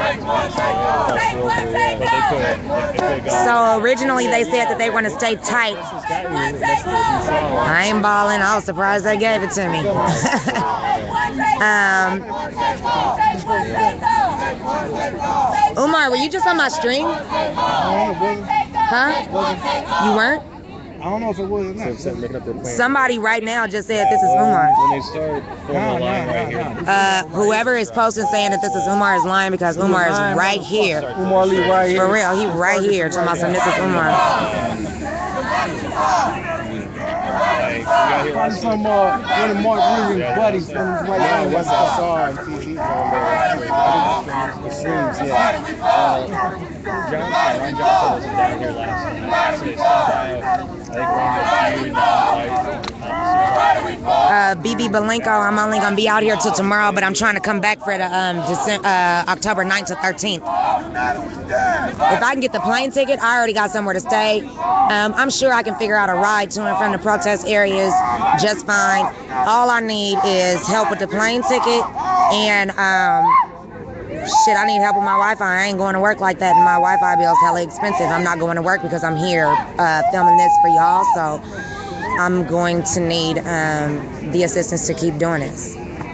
So originally they said that they were going to stay tight. I ain't balling. I was surprised they gave it to me. um, Umar, were you just on my stream? Huh? You weren't? I don't know if it was or not. Somebody right now just said this is Umar. When they start forming a line right here. Uh, whoever is posting saying that this is Umar is lying because Umar is right here. Umar Lee right here. For real, he right here. Talking about some this is Umar. Find some uh, one of Mark Williams' buddies from his right Yeah, hand. what's I saw on T V on the streams, yeah. Uh, Johnson, Ron Johnson wasn't down here last night, so they stopped out. I think Ron was viewing that light. Uh, B B bellaeiko, I'm only gonna be out here till tomorrow, but I'm trying to come back for the um December, uh, October ninth to thirteenth. If I can get the plane ticket, I already got somewhere to stay. Um, I'm sure I can figure out a ride to and from the protest areas just fine. All I need is help with the plane ticket and um. Shit, I need help with my Wi-Fi. I ain't going to work like that, and my Wi-Fi bill is hella expensive. I'm not going to work because I'm here uh, filming this for y'all, so I'm going to need um, the assistance to keep doing this.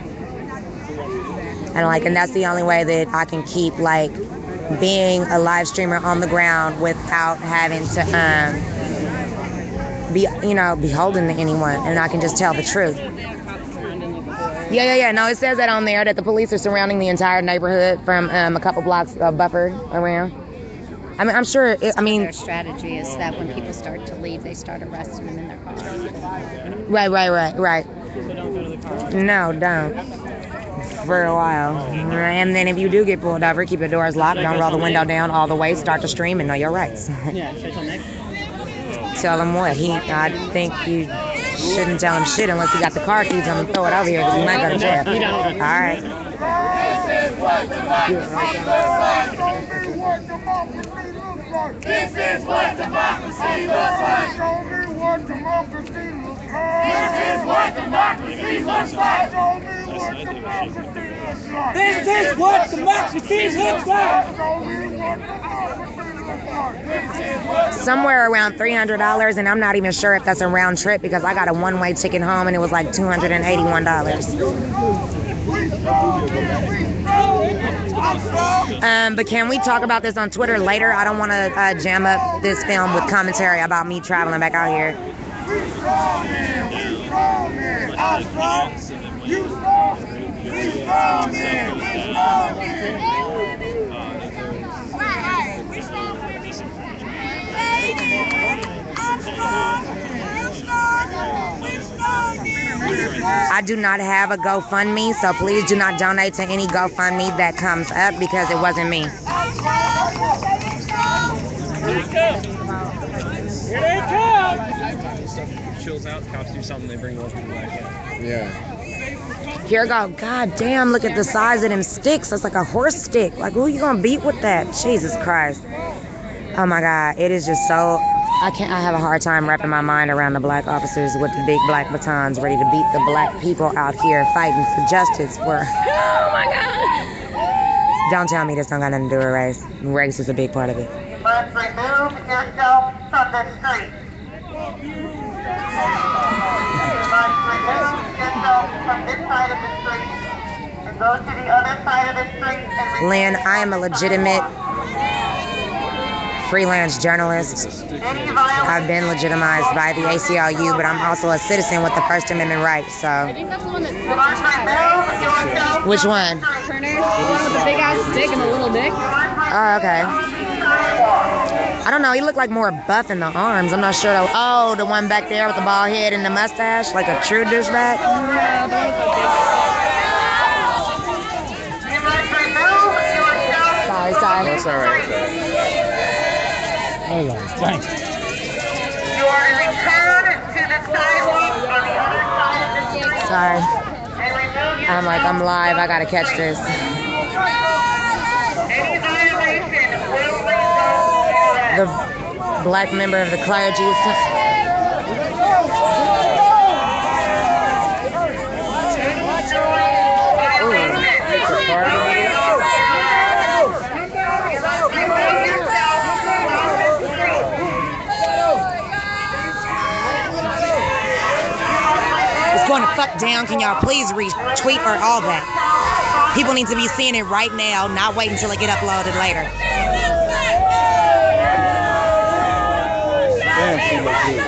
And like, and that's the only way that I can keep like being a live streamer on the ground without having to um, be, you know, beholden to anyone, and I can just tell the truth. Yeah, yeah, yeah. No, it says that on there that the police are surrounding the entire neighborhood from um, a couple blocks uh, buffer around. I mean, I'm sure. It, I mean, their strategy is that when people start to leave, they start arresting them in their cars. Right, right, right, right. No, don't. For a while. And then if you do get pulled over, keep your doors locked. Don't roll the window down all the way. Start to stream and know your rights. Yeah, should I tell Nick? Tell him what? He, I think you shouldn't tell him shit unless he got the car keys on him. Throw it over here because he might go to jail. All right. This is what democracy looks like. Show me what democracy looks like. This is what democracy looks like. Show me what democracy looks like. This is what democracy looks like. Show me what democracy looks like. Somewhere around three hundred dollars, and I'm not even sure if that's a round trip because I got a one-way ticket home and it was like two hundred eighty-one dollars. Um, but can we talk about this on Twitter later? I don't want to uh, jam up this film with commentary about me traveling back out here. I do not have a GoFundMe, so please do not donate to any GoFundMe that comes up because it wasn't me. Here they come! Stuff chills out, cops do something, they bring more people back in. Yeah. Here go. God damn, look at the size of them sticks. That's like a horse stick. Like, who you gonna beat with that? Jesus Christ. Oh my God. It is just so... I can't. I have a hard time wrapping my mind around the black officers with the big black batons ready to beat the black people out here fighting for justice for... Oh my God. Don't tell me this don't got nothing to do with race. Race is a big part of it. Must remove yourself from the street. Must remove yourself from this side of the street and go to the other side of the street and... Lynn, I am a legitimate freelance journalist. I've been legitimized by the A C L U, but I'm also a citizen with the First Amendment right, so. I think that's the one that Which one? Turner, the one with the big ass stick and the little dick. Oh, okay. I don't know, he looked like more buff in the arms. I'm not sure though. Oh, the one back there with the bald head and the mustache, like a true douchebag? Yeah, the one with the big. Sorry, sorry. That's alright. Hold on, thanks. You are to return to the sidewalk on the other side of the street. Sorry. And remove yourself. I'm like, I'm live, I gotta catch this. Any violation will result in arrest. The black member of the clergy is... It's going to fuck down. Can y'all please retweet or all that? People need to be seeing it right now, not wait until it get uploaded later. Damn, she looks good.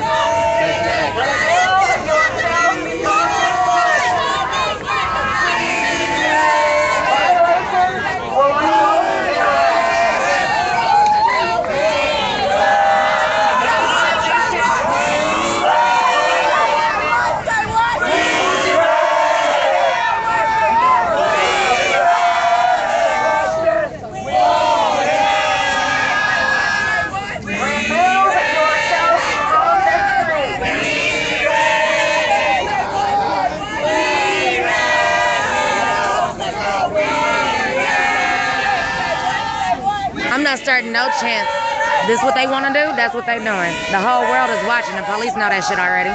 I'm not starting no chants. This what they want to do? That's what they doing. The whole world is watching. The police know that shit already.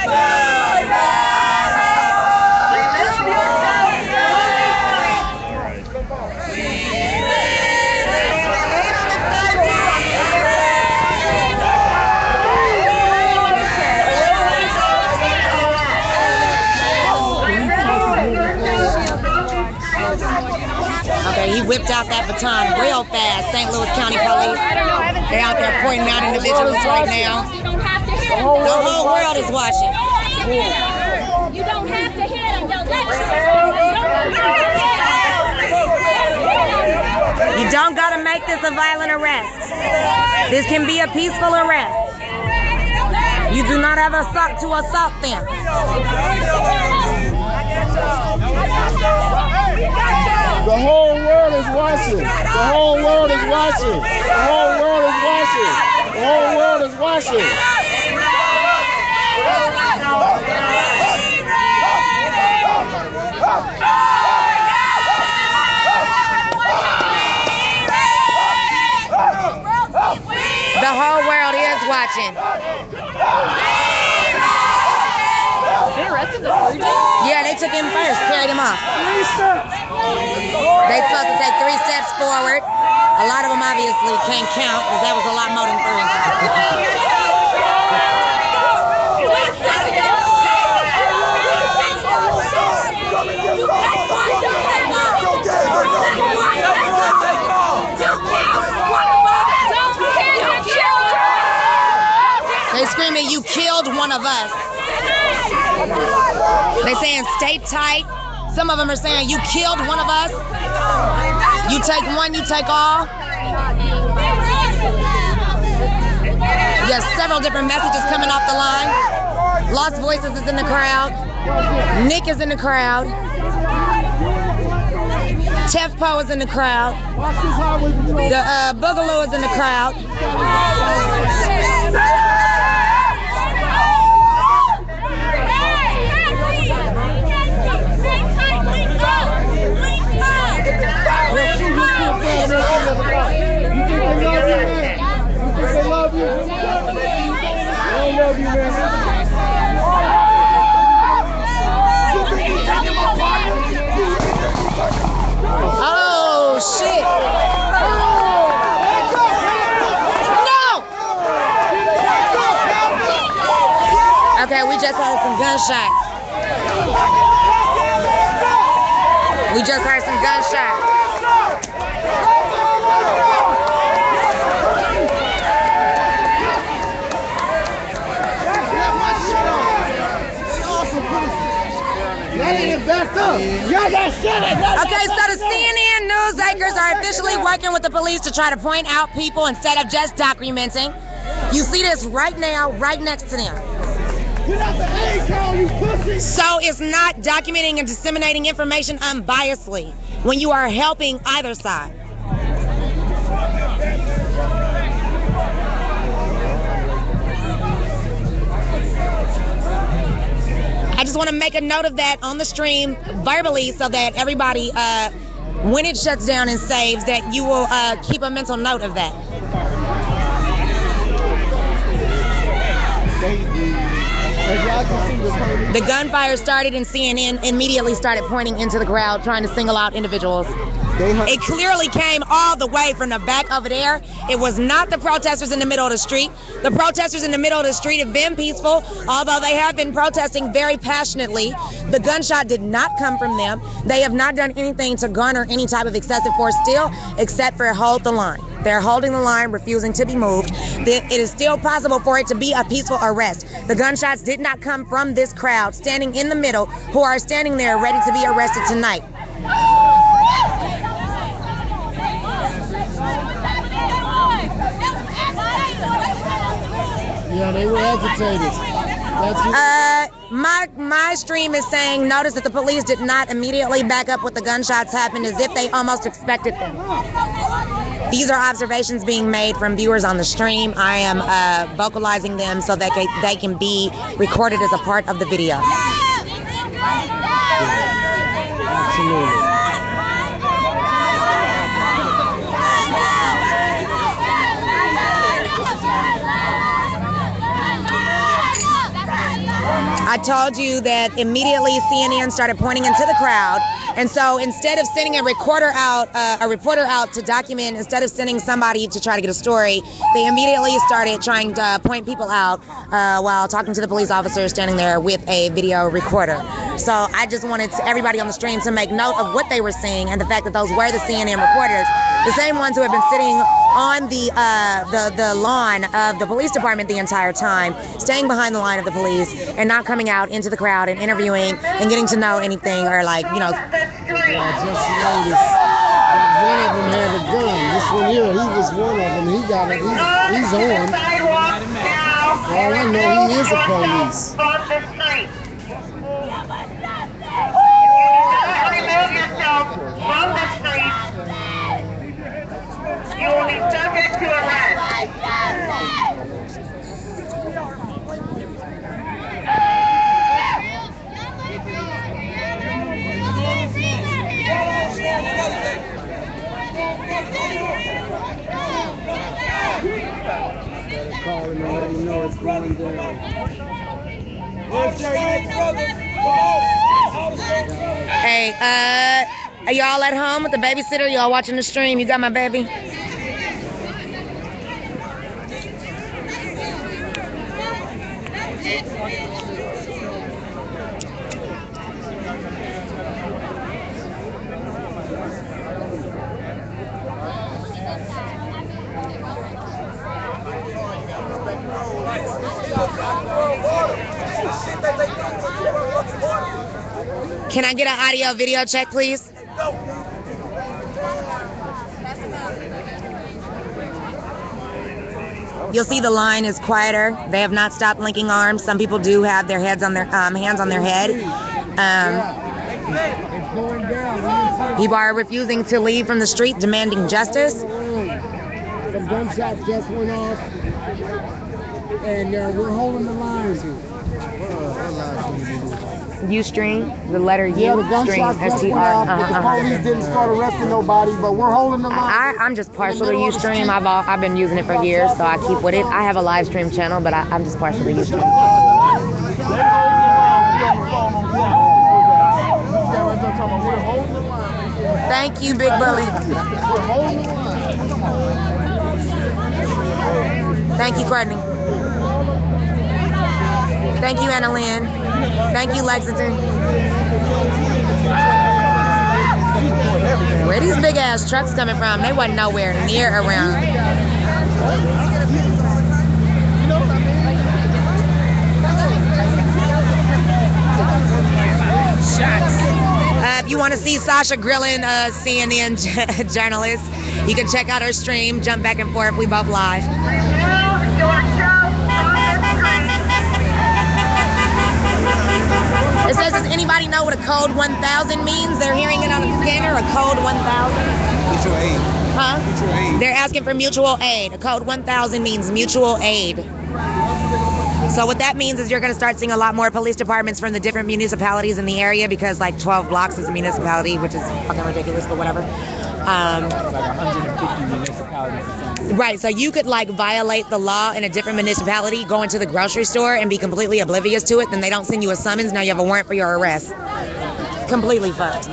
Okay, he whipped out that baton real fast. Saint Louis County Police. They're out there pointing out individuals right now. The whole world is watching. You don't have to hit them. You don't gotta make this a violent arrest. This can be a peaceful arrest. You do not have assault to assault them. The whole world is watching. The whole world is watching. The whole world is watching. The whole world is watching. The whole world is watching. They arrested the clergy? Yeah, they took him first, carried him off. They supposed to take three steps forward. A lot of them obviously can't count because that was a lot more than three. of us. They saying stay tight. Some of them are saying you killed one of us. You take one, you take all. Yes, several different messages coming off the line. Lost Voices is in the crowd. Nick is in the crowd. Tefpo is in the crowd. The uh, Boogaloo is in the crowd. Oh shit! No! Okay, we just heard some gunshots. We just heard some gunshots. Okay, so the C N N news anchors are officially working with the police to try to point out people instead of just documenting. You see this right now, right next to them. So it's not documenting and disseminating information unbiasedly when you are helping either side. I just want to make a note of that on the stream verbally so that everybody, uh, when it shuts down and saves, that you will uh, keep a mental note of that. The gunfire started and C N N immediately started pointing into the crowd, trying to single out individuals. It clearly came all the way from the back over there. It was not the protesters in the middle of the street. The protesters in the middle of the street have been peaceful, although they have been protesting very passionately. The gunshot did not come from them. They have not done anything to garner any type of excessive force still, except for hold the line. They're holding the line, refusing to be moved. It is still possible for it to be a peaceful arrest. The gunshots did not come from this crowd standing in the middle who are standing there ready to be arrested tonight. Yeah, they were agitated. Uh, my my stream is saying, notice that the police did not immediately back up when the gunshots happened, as if they almost expected them. These are observations being made from viewers on the stream. I am uh, vocalizing them so that they, they can be recorded as a part of the video. Absolutely. I told you that immediately C N N started pointing into the crowd, and so instead of sending a recorder out, uh, a reporter out to document, instead of sending somebody to try to get a story, they immediately started trying to uh, point people out uh, while talking to the police officers standing there with a video recorder. So I just wanted to, everybody on the stream to make note of what they were seeing and the fact that those were the C N N reporters, the same ones who have been sitting on the uh, the the lawn of the police department the entire time, staying behind the line of the police and not coming out into the crowd and interviewing and getting to know anything, or like, you know. Yeah, I just noticed that one of them had a gun. This one here, he was one of them. He got it. He's, he's on. All I know, he is a police. Remove yourself from the street. You will be subject to arrest. Call him and let him know it's going down. Hey, uh, are y'all at home with the babysitter? Y'all watching the stream? You got my baby? Water. Can I get an audio video check, please? You'll see the line is quieter. They have not stopped linking arms. Some people do have their heads on their um, hands on their head. Um, people are refusing to leave from the street, demanding justice. The gunshots just went off, and uh, we're holding the line. Ustream, the letter U. Yeah, the gunshots just went off, but the police didn't start arresting nobody, but we're holding the line. I, I'm just partial to Ustream. I've all, I've been using it for years, so I keep with it. I have a live stream channel, but I, I'm just partial to Ustream. Thank you, Big Bully. Thank you, Courtney. Thank you, Anna Lynn. Thank you, Lexington. Where these big ass trucks coming from? They wasn't nowhere near around. Uh, if you want to see Sasha grilling a C N N journalist, you can check out her stream. Jump back and forth. We both live. It says, does anybody know what a code one thousand means? They're hearing it on a scanner, a code one thousand. Mutual aid. Huh? Mutual aid. They're asking for mutual aid. A code one thousand means mutual aid. So what that means is you're going to start seeing a lot more police departments from the different municipalities in the area, because like twelve blocks is a municipality, which is fucking ridiculous, but whatever. Um, like one hundred fifty municipalities. Right, so you could like violate the law in a different municipality, go into the grocery store and be completely oblivious to it, then they don't send you a summons, now you have a warrant for your arrest. Completely fucked.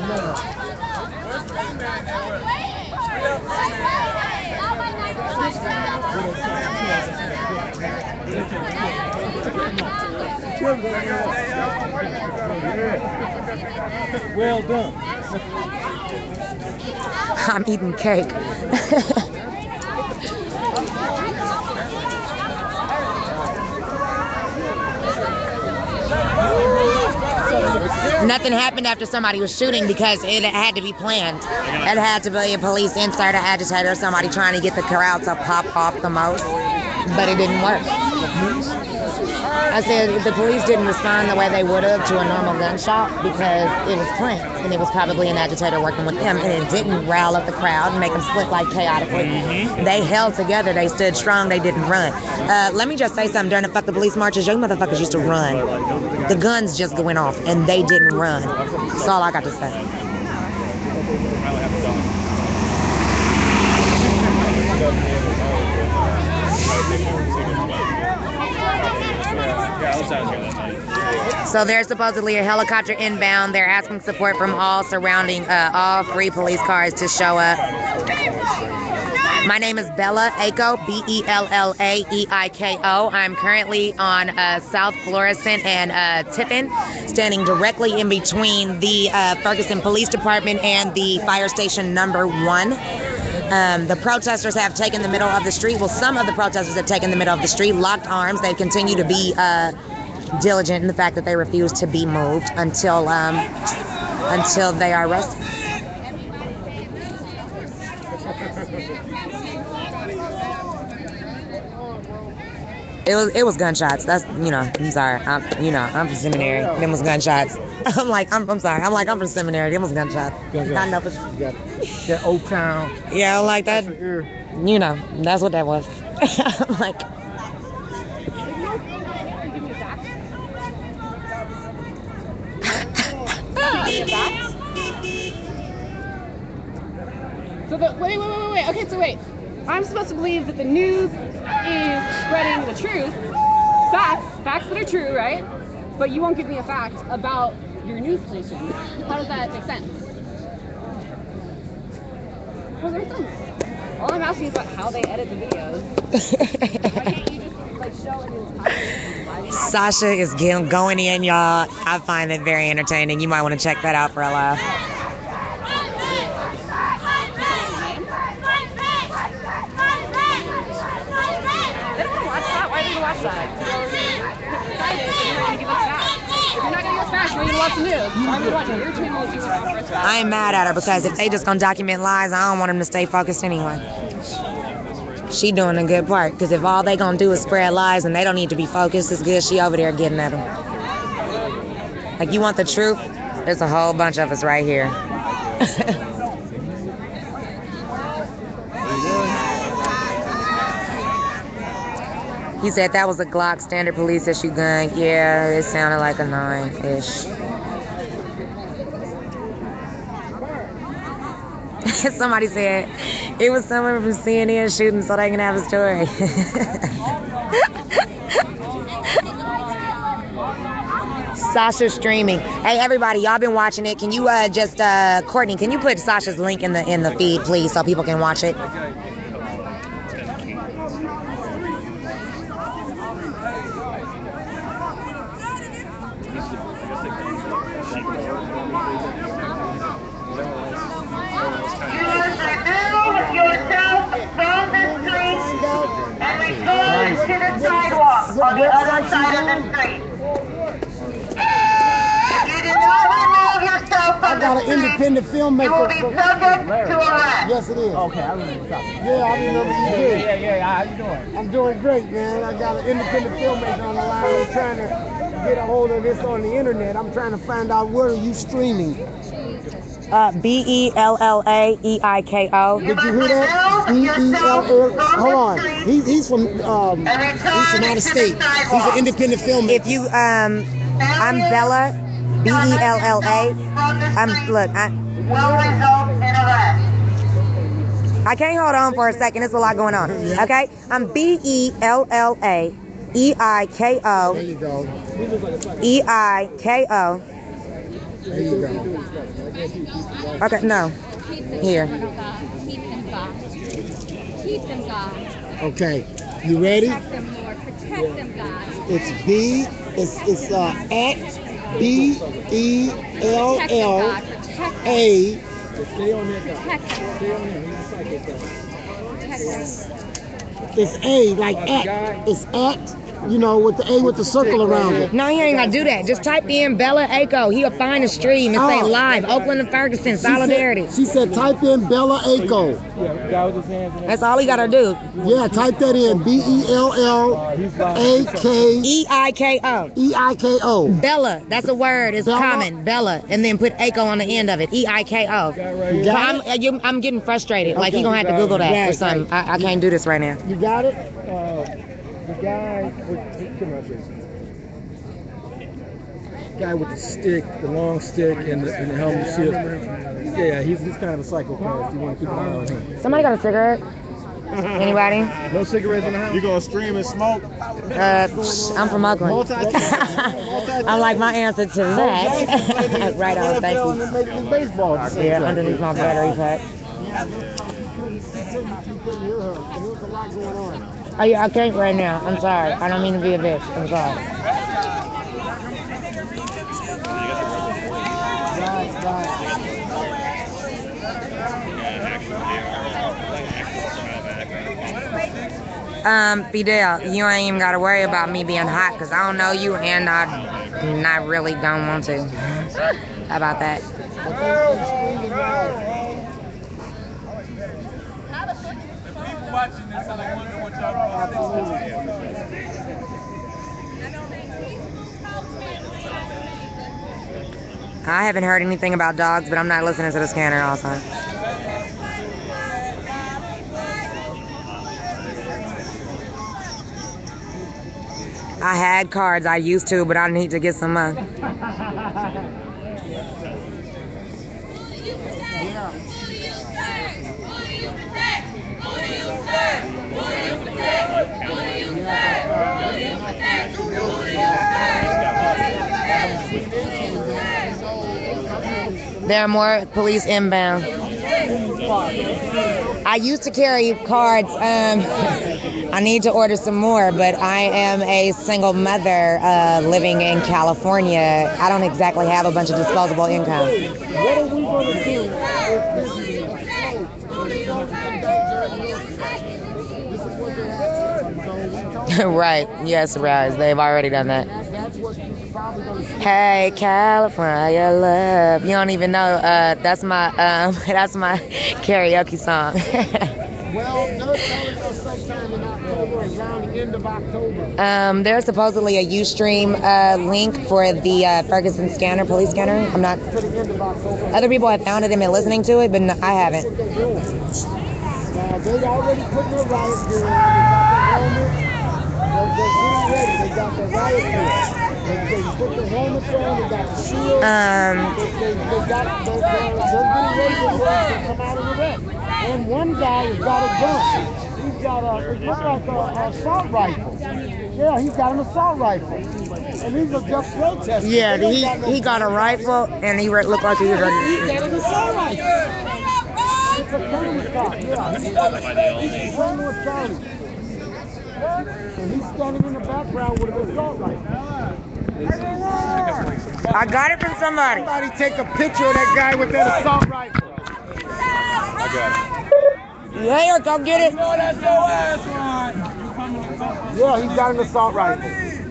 Well done. I'm eating cake. Nothing happened after somebody was shooting because it had to be planned. It had to be a police insert, an agitator, or somebody trying to get the crowd to pop off the most, but it didn't work. I said if the police didn't respond the way they would have to a normal gunshot because it was planned, and it was probably an agitator working with them, and it didn't rile up the crowd and make them split like chaotically. Mm-hmm. They held together, they stood strong, they didn't run. Uh, let me just say something, during the Fuck the Police marches, young motherfuckers used to run. The guns just went off, and they didn't run. That's all I got to say. So there's supposedly a helicopter inbound. They're asking support from all surrounding, uh, all three police cars to show up. My name is bellaeiko, B E L L A E I K O. I'm currently on uh, South Florissant and uh, Tiffin, standing directly in between the uh, Ferguson Police Department and the fire station number one. Um, the protesters have taken the middle of the street. Well, some of the protesters have taken the middle of the street, locked arms. They continue to be uh, diligent in the fact that they refuse to be moved until um, until they are arrested. It was it was gunshots. That's you know. I'm sorry. I'm you know. I'm from seminary. Them was gunshots. I'm like I'm I'm sorry. I'm like I'm from seminary. Them was gunshots. I know, but That Old Town. yeah, like that. You know, that's what that was. I'm like. So the wait, wait, wait, wait, wait. Okay, so wait. I'm supposed to believe that the news is spreading the truth, facts, facts that are true, right? But you won't give me a fact about your news station. How does that make sense? How does that make sense? All I'm asking is about how they edit the videos. Why can't you just like show an entire Sasha is going in, y'all. I find it very entertaining. You might want to check that out for a laugh. Why didn't you watch that? If you're not gonna give us Facts, we need to watch the news. Why are you watching? Your channel is just I ain't mad at her because if they just gonna document lies, I don't want them to stay focused anyway. She doing a good part because if all they gonna do is spread lies and they don't need to be focused, it's good she over there getting at them. Like, you want the truth? There's a whole bunch of us right here. He said that was a Glock standard police issue gun. Yeah, it sounded like a nine-ish. Somebody said it was someone from C N N shooting so they can have a story. Sasha streaming. Hey everybody, y'all been watching it. Can you uh just uh Courtney, can you put Sasha's link in the in the feed, please, so people can watch it? To the sidewalk on the other side of the street. If you do not remove yourself from I got the an street, independent filmmaker. you will be subject to arrest. Yes, it is. Okay, I remember talking. Yeah, I remember you Yeah, did. yeah, yeah, yeah. How you doing? I'm doing great, man. I got an independent filmmaker on the line. I'm trying to get a hold of this on the internet. I'm trying to find out where are you streaming. Uh, B E L L A E I K O. Did you hear that? B E L L. Hold on. He, he's from um, he's from out of state. He's an independent filmmaker. If you um, I'm Bella, B E L L A. I'm look. I, Will result in arrest. I can't hold on for a second. There's a lot going on. Okay, I'm B E L L A E I K O. There you go. E I K O. There you go. Okay, no. Here. Keep them, God. Keep them, God. Okay, you ready? Protect them, Lord. Protect them, God. It's B. It's it's uh at B E L L A. Protect them. Protect them. It's A like at. It's at. You know, with the A with the circle around it. No, he ain't gotta do that. Just type in bellaeiko. He'll find a stream and say Oh. live. Oakland and Ferguson, She said- solidarity. She said, type in bellaeiko. That's all he gotta do. Yeah, type that in. B E L L A K E I K O. E I K O. Bella, that's a word. It's Bella? common. Bella, and then put Aiko on the end of it. E I K O. You got I'm, it? you- I'm getting frustrated. Like, Okay. he gonna have to Google that Right, or something. I, I can't do this right now. You got it? Uh, the guy with come on, Jason. Guy with the stick, the long stick, and the, and the helmet shield. Yeah, he's he's kind of a psychopath. You want to keep an eye on him. Somebody got a cigarette? Anybody? No cigarettes in the house. You gonna stream and smoke? Uh, I'm from Oakland. I'm like my answer to that. Right on, thank you. Major League Baseball. at the same Yeah, time. underneath my battery pack. There's a lot going on. Oh yeah, I can't right now. I'm sorry. I don't mean to be a bitch. I'm sorry. Right, right. Um, Fidel, you ain't even gotta worry about me being hot because I don't know you and I not really don't want to. How about that? Watching this, and I wonder what y'all I haven't heard anything about dogs, but I'm not listening to the scanner all the time. I had cards, I used to, but I need to get some more. There are more police inbound. I used to carry cards. Um, I need to order some more, but I am a single mother uh, living in California. I don't exactly have a bunch of disposable income. What are we going to do? Right. Yes, Rise. They've already done that. That's what probably going to see. Hey, California love. You don't even know. Uh, that's my um, that's my karaoke song. Well, they're telling us sometime in October, around the end of October. um, there's supposedly a Ustream uh, link for the uh, Ferguson scanner, police scanner. I'm not. To the end of October. Other people have found it and been listening to it, but no, I haven't. That's what they're doing. Uh, they already put their riot gear on. They got their helmets. They're, they're getting ready. They got their riot gear. They, they put their helmets on. They got the shields. Um, they, they, they got, they're, they're, they're getting ready to, to come out of the wreck. And one guy has got a gun. He's got a, it looks like a, a assault rifle. Yeah, he's got an assault rifle. And these are just protesters. yeah, They he got no he got a rifle and he re- looked like he was He's ready. got an assault rifle. It's a tournament stop, yeah. He's playing with Charlie. And he's standing in the background with an assault rifle. I got it from somebody. Somebody take a picture of that guy with that assault rifle. I got it. Yeah, go get it. Yeah, he's got an assault rifle.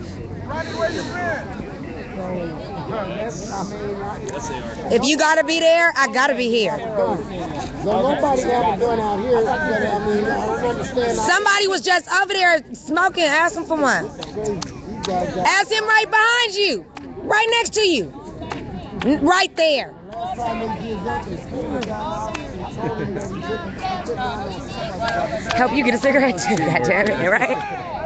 If you gotta be there, I gotta be here. No, nobody have a gun out here. But, I mean, I don't understand. Somebody was just over there smoking. Ask him for one. Ask him right behind you, right next to you, right there. Help you get a cigarette too, goddammit, right?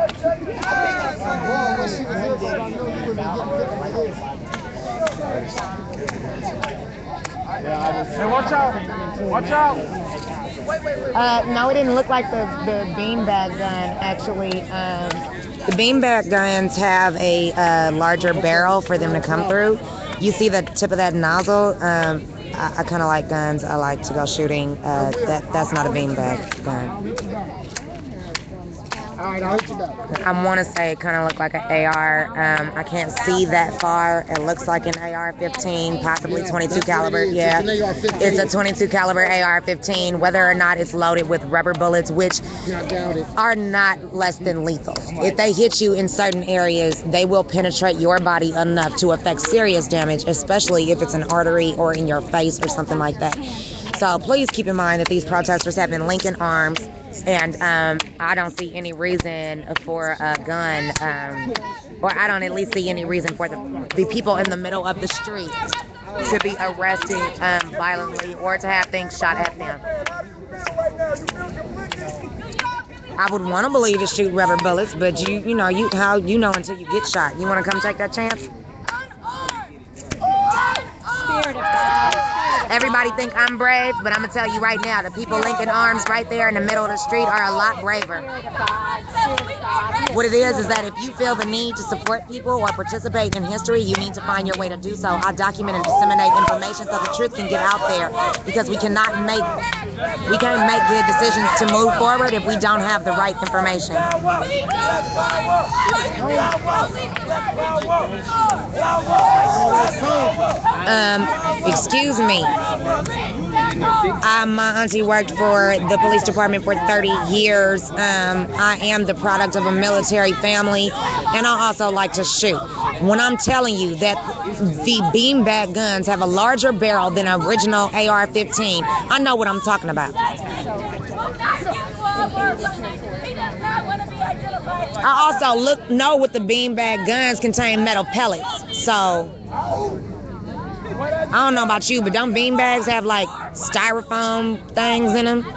Hey, watch out! Watch out! Uh, no, it didn't look like the, the beanbag gun, actually. Um, the beanbag guns have a uh, larger barrel for them to come through. You see the tip of that nozzle? Um, I, I kind of like guns. I like to go shooting. Uh, that That's not a beanbag gun. All right, I'll hit you back. I want to say it kind of looked like an A R. Um, I can't see that far. It looks like an A R fifteen, possibly twenty-two caliber. Yeah, it's a twenty-two caliber A R fifteen. Whether or not it's loaded with rubber bullets, which are not less than lethal. If they hit you in certain areas, they will penetrate your body enough to affect serious damage, especially if it's an artery or in your face or something like that. So please keep in mind that these protesters have been linking arms. And um, I don't see any reason for a gun, um, or I don't at least see any reason for the, the people in the middle of the street to be arrested um, violently or to have things shot at them. I would want to believe it's shoot rubber bullets, but you, you know, you how you know until you get shot. You want to come take that chance? Everybody think I'm brave, but I'm gonna tell you right now, the people linking arms right there in the middle of the street are a lot braver. What it is is that if you feel the need to support people or participate in history, you need to find your way to do so. I document and disseminate information so the truth can get out there, because we cannot make we can't make good decisions to move forward if we don't have the right information. Um, excuse me. Um, my auntie worked for the police department for thirty years. Um, I am the product of a military family, and I also like to shoot. When I'm telling you that the beanbag guns have a larger barrel than an original A R fifteen, I know what I'm talking about. I also look know what the beanbag guns contain metal pellets, so I don't know about you, but don't beanbags have like styrofoam things in them?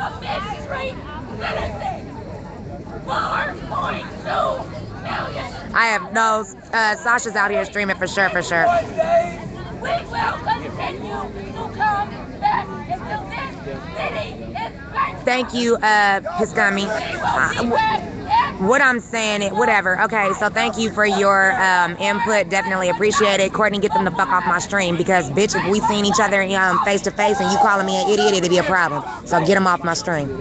I have no. Uh, Sasha's out here streaming for sure, for sure. We will continue to come back until this city is back. Thank you, uh, Piscami. Uh, what I'm saying, it whatever. Okay, so thank you for your um, input. Definitely appreciate it. Courtney, get them the fuck off my stream, because bitch, if we seen each other um, face to face and you calling me an idiot, it'd be a problem. So get them off my stream.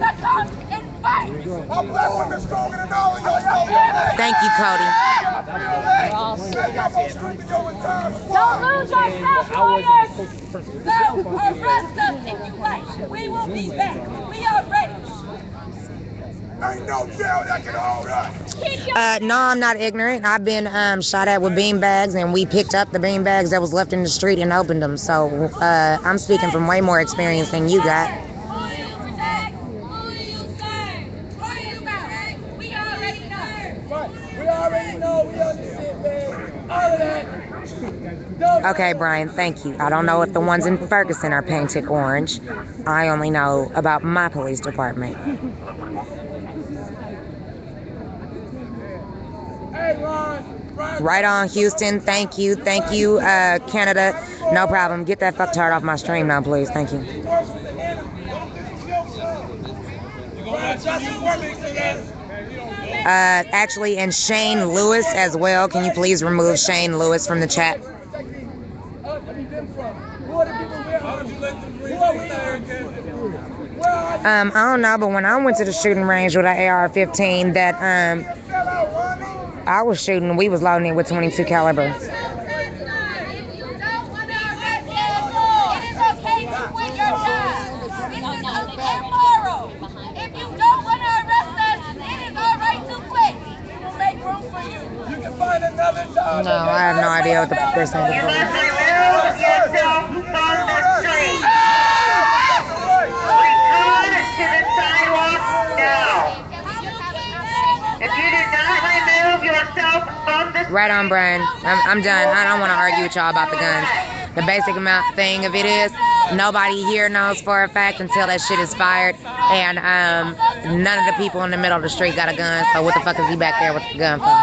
Thank you, Cody. Don't lose yourself, warriors! Go, arrest us if you like. We will be back. We are ready. Ain't no jail that can hold us. Uh, no, I'm not ignorant. I've been um, shot at with bean bags, and we picked up the bean bags that was left in the street and opened them. So uh, I'm speaking from way more experience than you got. We already know, we understand, man. All of that. Okay, Brian, thank you. I don't know if the ones in Ferguson are painted orange. I only know about my police department. Right on, Houston. Thank you. Thank you, uh, Canada. No problem. Get that fucktard off my stream now, please. Thank you. Uh, actually, and Shane Lewis as well. Can you please remove Shane Lewis from the chat? Um, I don't know, but when I went to the shooting range with an A R fifteen, that um, I was shooting, we was loading it with twenty-two caliber. No, I have no idea what the, they're saying. You must remove yourself from the street. Return to the sidewalk now. If you do not remove yourself from the street. Right on, Brian. I'm, I'm done. I don't want to argue with y'all about the guns. The basic amount thing of it is, nobody here knows for a fact until that shit is fired. And um, none of the people in the middle of the street got a gun. So what the fuck is he back there with the gun for?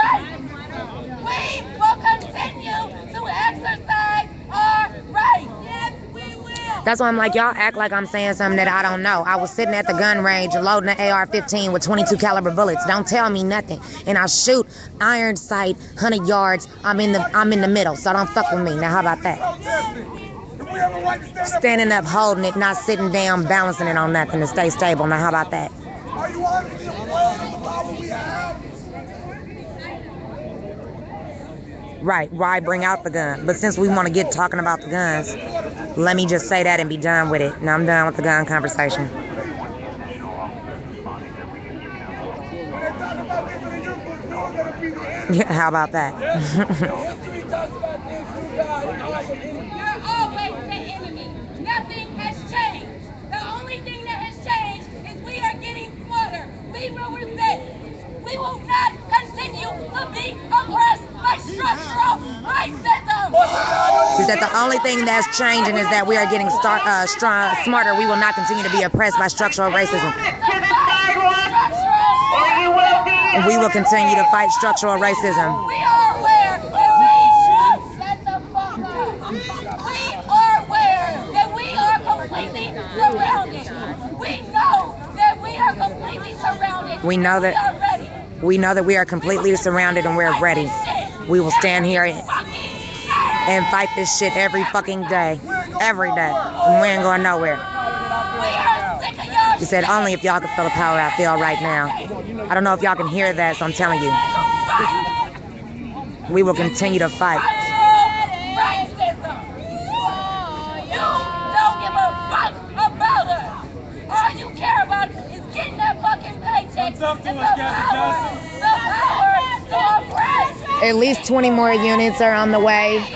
We will continue to exercise our rights. Yes, we will. That's why I'm like, y'all act like I'm saying something that I don't know. I was sitting at the gun range loading an A R fifteen with twenty-two caliber bullets. Don't tell me nothing. And I shoot iron sight, one hundred yards. I'm in the I'm in the middle, so don't fuck with me. Now how about that? Standing up, holding it, not sitting down, balancing it on nothing to stay stable. Now how about that? Are you honestly afraid of the power we have? Right, why bring out the gun? But since we want to get talking about the guns, let me just say that and be done with it. Now I'm done with the gun conversation. Yeah, how about that? You're always the enemy. Nothing has changed. The only thing that has changed is we are getting smarter. We will resist. We will not continue to be oppressed by structural racism. She said the only thing that's changing is that we are getting start, uh, strong, smarter. We will not continue to be oppressed by structural racism. And we will continue to fight structural racism. We are aware that we should shut the fuck up. We are aware that we are completely surrounded. We know that we are completely surrounded. We know that. We are ready. We know that we are completely surrounded and we're ready. We will stand here and fight this shit every fucking day. Every day. And we ain't going nowhere. He said, only if y'all can feel the power I feel right now. I don't know if y'all can hear that, so I'm telling you. We will continue to fight. All you care about is getting that fucking paycheck. It's the power, the power to oppress. At least twenty more units are on the way. We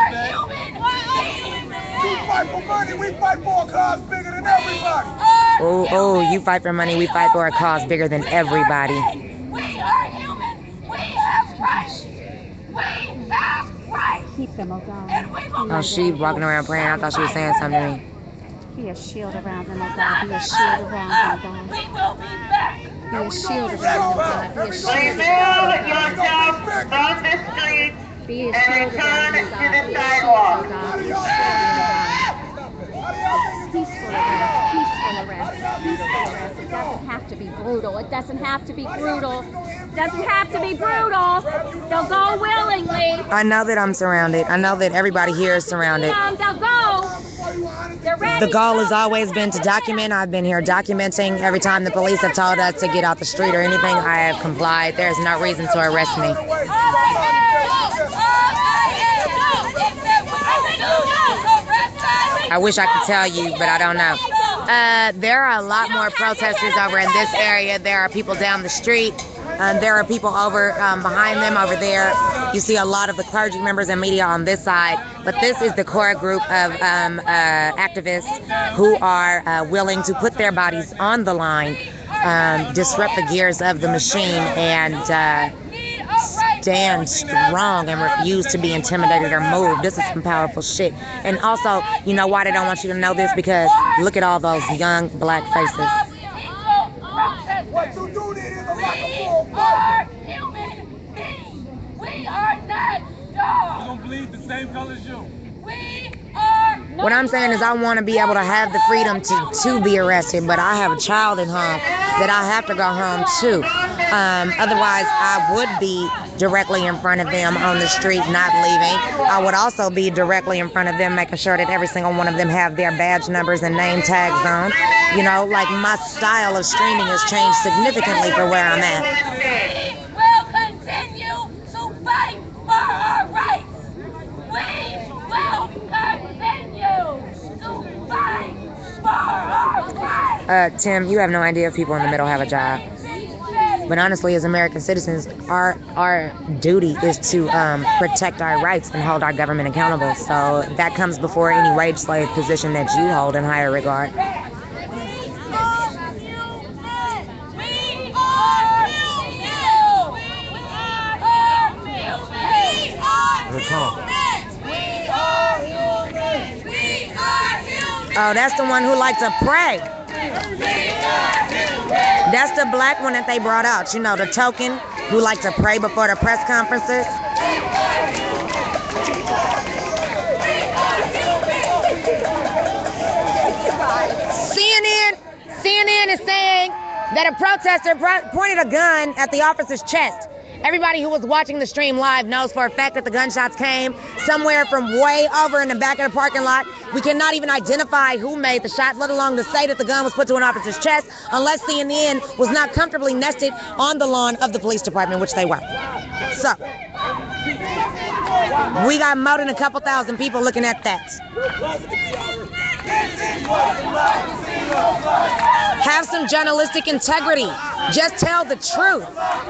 fight for money. We fight for a cause bigger than everybody. Oh, oh, you fight for money. We fight for a cause bigger than everybody. We are human. We have rights. We have rights. Keep them, oh God. Oh, she walking around praying. I thought she was saying something to me. Be a shield around them, oh God. Be a shield around them, God. We will be back. Be a shield around them, God. Be a shield around them, yourself from the street Be a and shield return around them, to God. the Be a shield, oh sidewalk. God. Be a shield, oh God. Peaceful arrest, peaceful arrest, peaceful arrest. It doesn't have to be brutal. It doesn't have to be brutal. It doesn't have to be brutal. They'll go willingly. I know that I'm surrounded. I know that everybody here is surrounded. Um, they'll go. They're ready. The goal has always been to document. I've been here documenting. Every time the police have told us to get out the street or anything, I have complied. There's no reason to arrest me. I wish I could tell you, but I don't know. Uh, there are a lot more protesters over in this area. There are people down the street. Um, there are people over um, behind them over there. You see a lot of the clergy members and media on this side. But this is the core group of um, uh, activists who are uh, willing to put their bodies on the line, um, disrupt the gears of the machine, and uh, stand strong and refuse to be intimidated or moved. This is some powerful shit. And also, you know why they don't want you to know this? Because look at all those young black faces. What you do then is a microphone. We are human beings. We are not dogs. You don't believe the same color as you. We are. What I'm saying is I want to be able to have the freedom to, to be arrested, but I have a child at home that I have to go home to. Um, otherwise, I would be directly in front of them on the street, not leaving. I would also be directly in front of them, making sure that every single one of them have their badge numbers and name tags on. You know, like my style of streaming has changed significantly for where I'm at. We will continue to fight for our rights. We will continue to fight for our rights. Uh, Tim, you have no idea if people in the middle have a job. But honestly, as American citizens, our our duty is to um, protect our rights and hold our government accountable. So that comes before any wage slave position that you hold in higher regard. Oh, that's the one who likes to pray. That's the black one that they brought out. You know, the token who likes to pray before the press conferences. C N N, C N N is saying that a protester pro- pointed a gun at the officer's chest. Everybody who was watching the stream live knows for a fact that the gunshots came somewhere from way over in the back of the parking lot. We cannot even identify who made the shot, let alone to say that the gun was put to an officer's chest, unless C N N was not comfortably nested on the lawn of the police department, which they were. So, we got more than a couple thousand people looking at that. Have some journalistic integrity. Just tell the truth.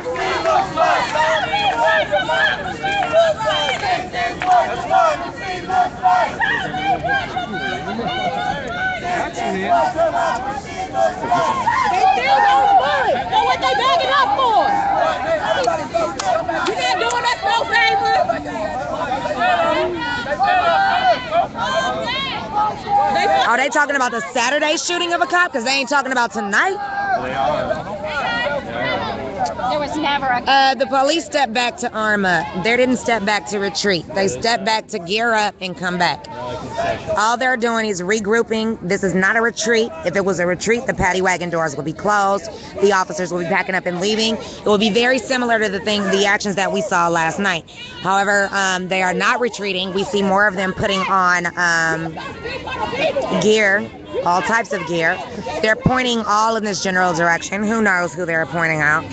They still don't bullet. So what they backing up for? You not doing us no favor. Are they talking about the Saturday shooting of a cop? Because they ain't talking about tonight. There was never a... Uh, the police stepped back to arm up. They didn't step back to retreat. They stepped back to gear up and come back. All they're doing is regrouping. This is not a retreat. If it was a retreat, the paddy wagon doors will be closed. The officers will be packing up and leaving. It will be very similar to the thing, the actions that we saw last night. However, um, they are not retreating. We see more of them putting on um, gear, all types of gear. They're pointing all in this general direction. Who knows who they're pointing out?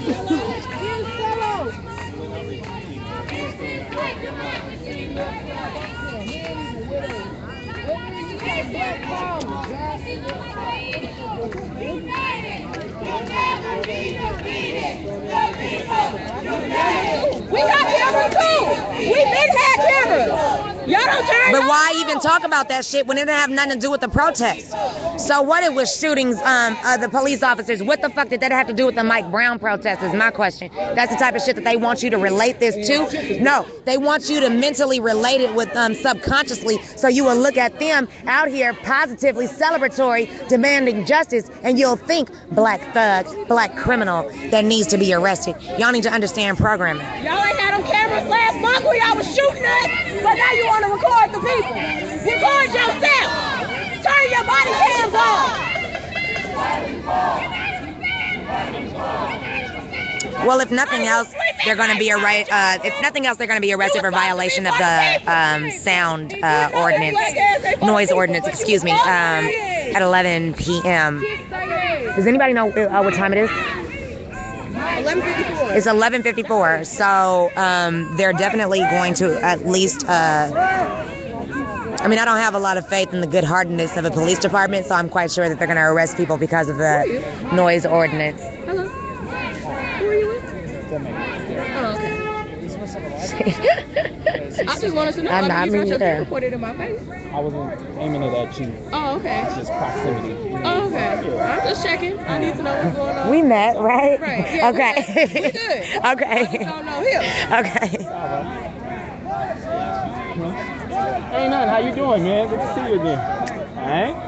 We got cameras too. We been had cameras. Y'all don't turn. But why even talk about that shit when it didn't have nothing to do with the protest? So what it was shootings um, of the police officers, what the fuck did that have to do with the Mike Brown protest is my question. That's the type of shit that they want you to relate this to? No, they want you to mentally relate it with um, subconsciously so you will look at them out here positively celebratory, demanding justice, and you'll think black thug, black criminal that needs to be arrested. Y'all need to understand programming. Y'all ain't had them cameras last month where y'all was shooting us, but now you want to record the people. Record yourself. Turn your body cams on. Well, if nothing else, they're going to be arri- uh, if nothing else, they're going to be arrested for violation of the um, sound uh, ordinance, noise ordinance, excuse me, um, at eleven p.m. Does anybody know uh, what time it is? eleven fifty-four. It's eleven fifty-four, so um, they're definitely going to at least uh, I mean, I don't have a lot of faith in the good-heartedness of a police department, so I'm quite sure that they're going to arrest people because of the noise ordinance. Hello. Who are you with? Oh, okay. I just wanted to know. I'm I not mean, you got me your either. finger pointed in my face. I wasn't aiming it at you. Oh, okay. It's just proximity. Oh, okay. I'm just checking. I need to know what's going on. We met, right? Right. Yeah, okay. We, we good. okay. I just don't know him. Okay. Hey, nothing. How you doing, man? Good to see you again. All right?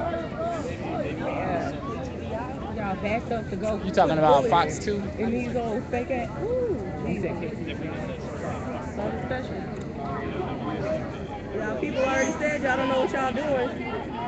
Y'all backed up to go. You talking about Fox two? In these old fake ass. Ooh. Something special. Y'all people already said y'all don't know what y'all doing.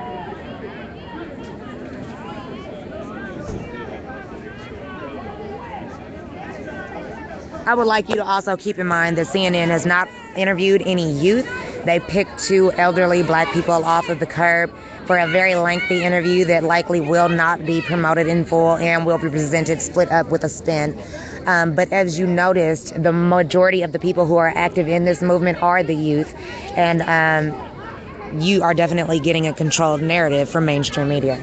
I would like you to also keep in mind that C N N has not interviewed any youth. They picked two elderly black people off of the curb for a very lengthy interview that likely will not be promoted in full and will be presented split up with a spin. Um, but as you noticed, the majority of the people who are active in this movement are the youth. And um, you are definitely getting a controlled narrative from mainstream media.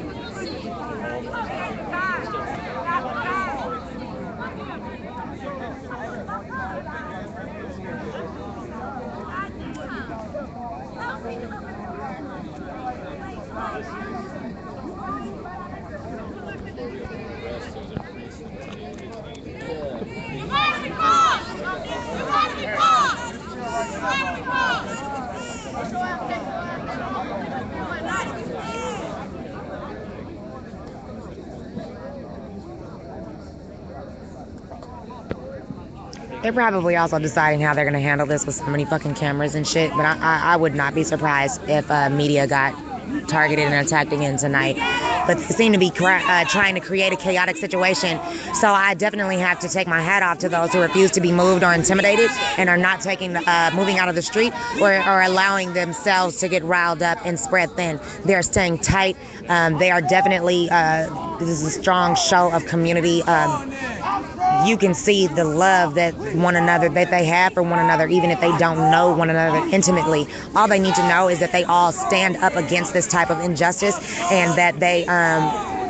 They're probably also deciding how they're going to handle this with so many fucking cameras and shit. But I, I, I would not be surprised if uh, media got targeted and attacked again tonight. But they seem to be cra- uh, trying to create a chaotic situation. So I definitely have to take my hat off to those who refuse to be moved or intimidated and are not taking, uh, moving out of the street or, or allowing themselves to get riled up and spread thin. They're staying tight. Um, they are definitely, uh, this is a strong show of community. Um, you can see the love that one another, that they have for one another, even if they don't know one another intimately. All they need to know is that they all stand up against this type of injustice and that they, um,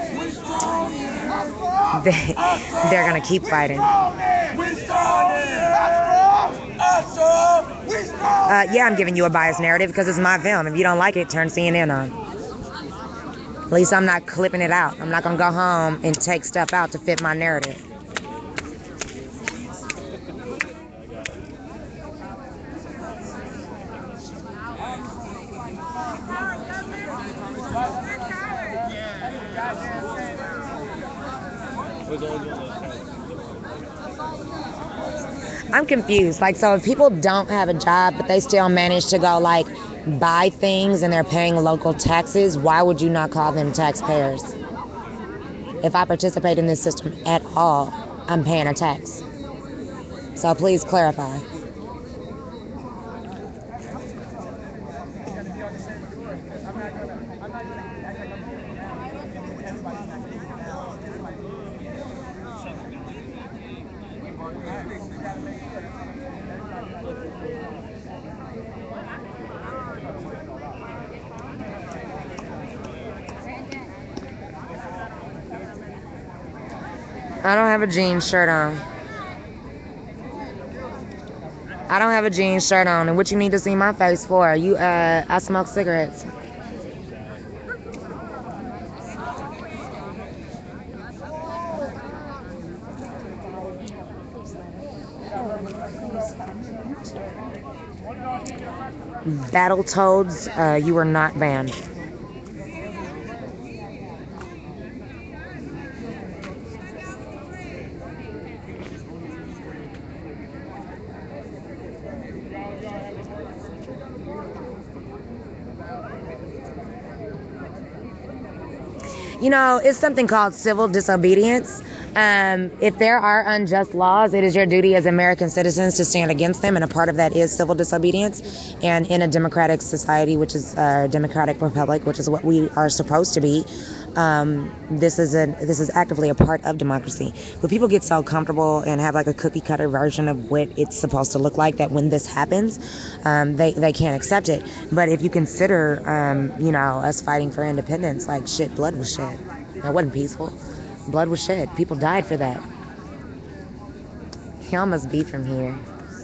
they, they're going to keep fighting. Uh, yeah, I'm giving you a biased narrative because it's my film. If you don't like it, turn C N N on. At least I'm not clipping it out. I'm not going to go home and take stuff out to fit my narrative. I'm confused. Like, so if people don't have a job, but they still manage to go, like, buy things and they're paying local taxes, why would you not call them taxpayers? If I participate in this system at all, I'm paying a tax. So please clarify. I don't have a jeans shirt on. I don't have a jeans shirt on. And what you need to see my face for? You, uh, I smoke cigarettes. Battletoads, uh, you are not banned. You know, it's something called civil disobedience. Um, if there are unjust laws, it is your duty as American citizens to stand against them, and a part of that is civil disobedience. And in a democratic society, which is a democratic republic, which is what we are supposed to be, um, this is a this is actively a part of democracy. But people get so comfortable and have like a cookie cutter version of what it's supposed to look like that when this happens, um, they they can't accept it. But if you consider, um, you know, us fighting for independence, like shit, blood was shed. It wasn't peaceful. Blood was shed. People died for that. Y'all must be from here.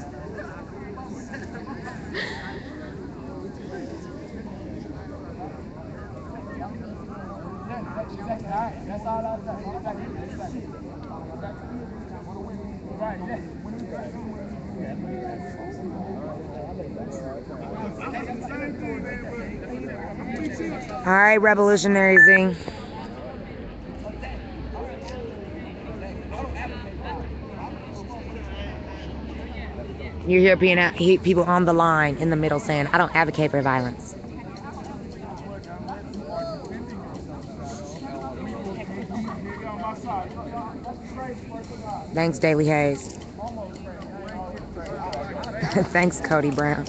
All right, Revolutionary Z. You hear people on the line in the middle saying, I don't advocate for violence. Thanks, Daily Hayes. Thanks, Cody Brown.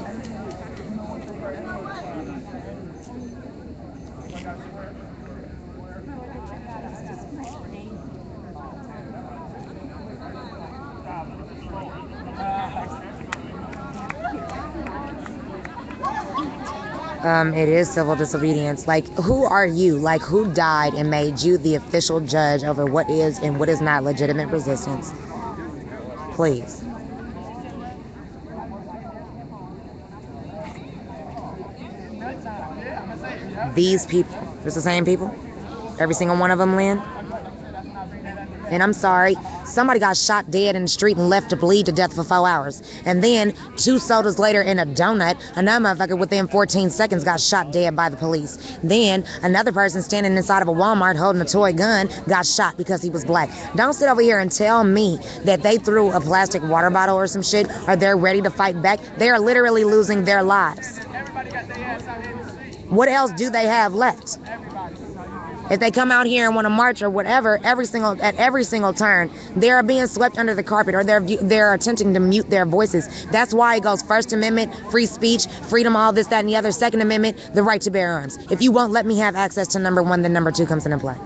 Um, it is civil disobedience. Like, who are you? Like, who died and made you the official judge over what is and what is not legitimate resistance? Please. These people. It's the same people? Every single one of them, Lynn? And I'm sorry, somebody got shot dead in the street and left to bleed to death for four hours. And then, two sodas later in a donut, another motherfucker within fourteen seconds got shot dead by the police. Then, another person standing inside of a Walmart holding a toy gun got shot because he was black. Don't sit over here and tell me that they threw a plastic water bottle or some shit, or they're ready to fight back. They are literally losing their lives. What else do they have left? If they come out here and want to march or whatever, every single at every single turn, they are being swept under the carpet, or they're they're attempting to mute their voices. That's why it goes First Amendment, free speech, freedom, all this, that, and the other. Second Amendment, the right to bear arms. If you won't let me have access to number one, then number two comes into play.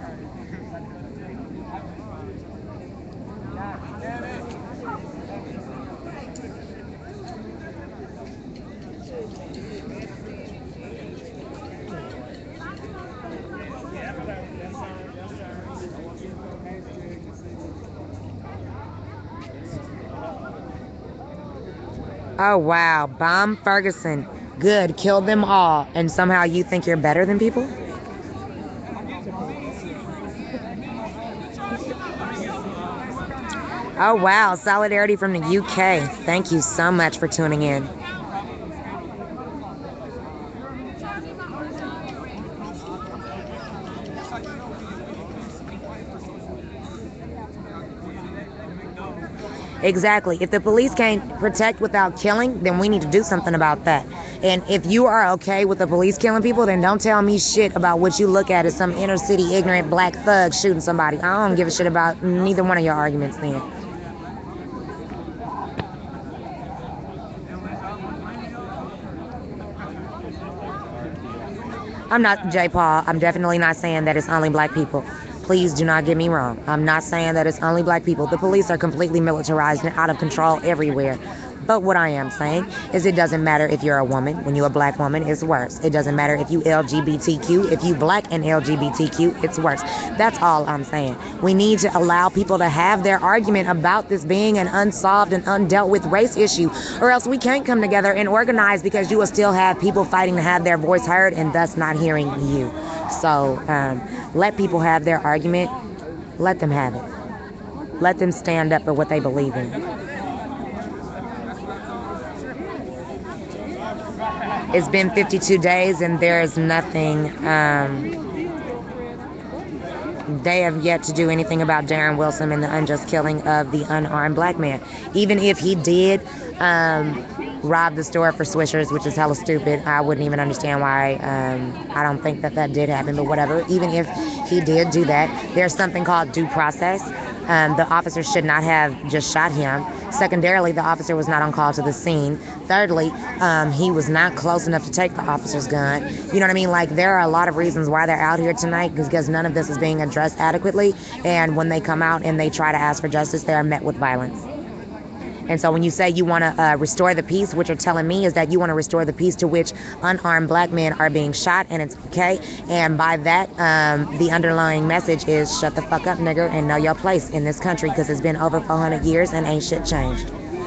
Oh, wow. Bomb Ferguson. Good. Killed them all. And somehow you think you're better than people? Oh, wow. Solidarity from the U K. Thank you so much for tuning in. Exactly. If the police can't protect without killing, then we need to do something about that. And if you are okay with the police killing people, then don't tell me shit about what you look at as some inner city ignorant black thug shooting somebody. I don't give a shit about neither one of your arguments then. I'm not, J. Paul, I'm definitely not saying that it's only black people. Please do not get me wrong. I'm not saying that it's only black people. The police are completely militarized and out of control everywhere. But what I am saying is it doesn't matter if you're a woman. When you're a black woman, it's worse. It doesn't matter if you L G B T Q. If you black and L G B T Q, it's worse. That's all I'm saying. We need to allow people to have their argument about this being an unsolved and undealt with race issue, or else we can't come together and organize, because you will still have people fighting to have their voice heard and thus not hearing you. So um, let people have their argument. Let them have it. Let them stand up for what they believe in. It's been fifty-two days and there is nothing. Um, they have yet to do anything about Darren Wilson and the unjust killing of the unarmed black man. Even if he did um, rob the store for Swishers, which is hella stupid. I wouldn't even understand why. Um, I don't think that that did happen, but whatever. Even if he did do that, there's something called due process. Um, the officer should not have just shot him. Secondarily, the officer was not on call to the scene. Thirdly, um, he was not close enough to take the officer's gun. You know what I mean? Like, there are a lot of reasons why they're out here tonight, because none of this is being addressed adequately. And when they come out and they try to ask for justice, they are met with violence. And so when you say you want to uh, restore the peace, what you're telling me is that you want to restore the peace to which unarmed black men are being shot, and it's okay. And by that, um, the underlying message is shut the fuck up, nigger, and know your place in this country, because it's been over four hundred years and ain't shit changed.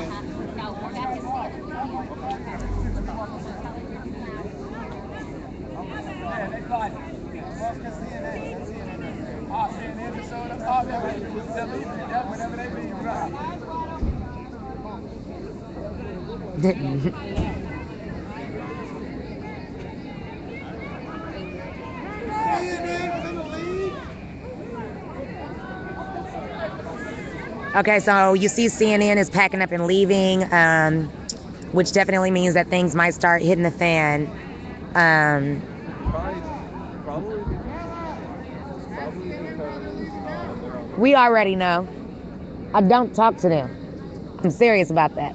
Okay, so you see C N N is packing up and leaving, um, which definitely means that things might start hitting the fan. Um, Probably, probably, probably because uh, they're on. we already know. I don't talk to them. I'm serious about that.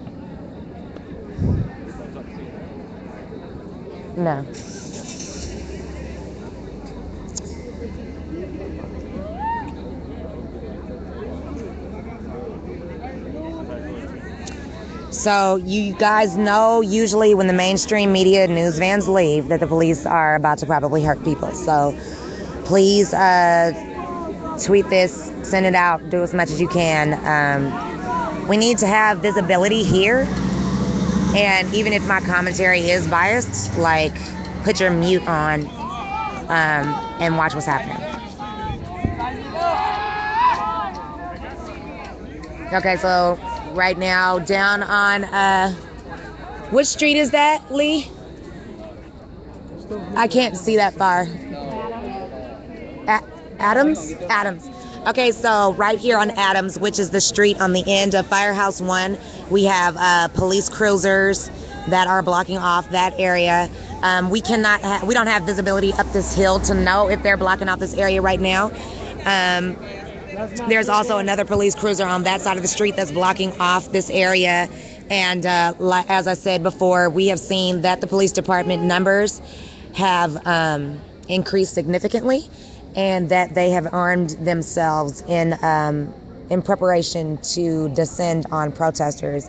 No. So you guys know usually when the mainstream media news vans leave that the police are about to probably hurt people. So please uh, tweet this, send it out, do as much as you can. Um, we need to have visibility here. And even if my commentary is biased, like, put your mute on um, and watch what's happening. Okay, so right now down on, uh, which street is that, Lee? I can't see that far. A- Adams? Adams. Okay, so right here on Adams, which is the street on the end of Firehouse One, we have uh, police cruisers that are blocking off that area. Um, we cannot, ha- we don't have visibility up this hill to know if they're blocking off this area right now. Um, there's also another police cruiser on that side of the street that's blocking off this area. And uh, li- as I said before, we have seen that the police department numbers have um, increased significantly, and that they have armed themselves in um, in preparation to descend on protesters.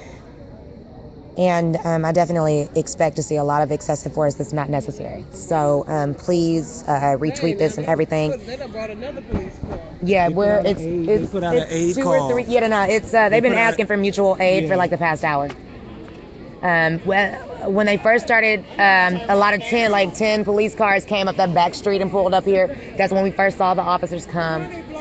And um, I definitely expect to see a lot of excessive force that's not necessary. So um, please uh, retweet this and everything. Yeah, where it's it's, it's two or three. Yeah, no, it's uh, they've been asking for mutual aid for like the past hour. Um, when, when they first started, um, a lot of ten, like ten police cars came up that back street and pulled up here. That's when we first saw the officers come.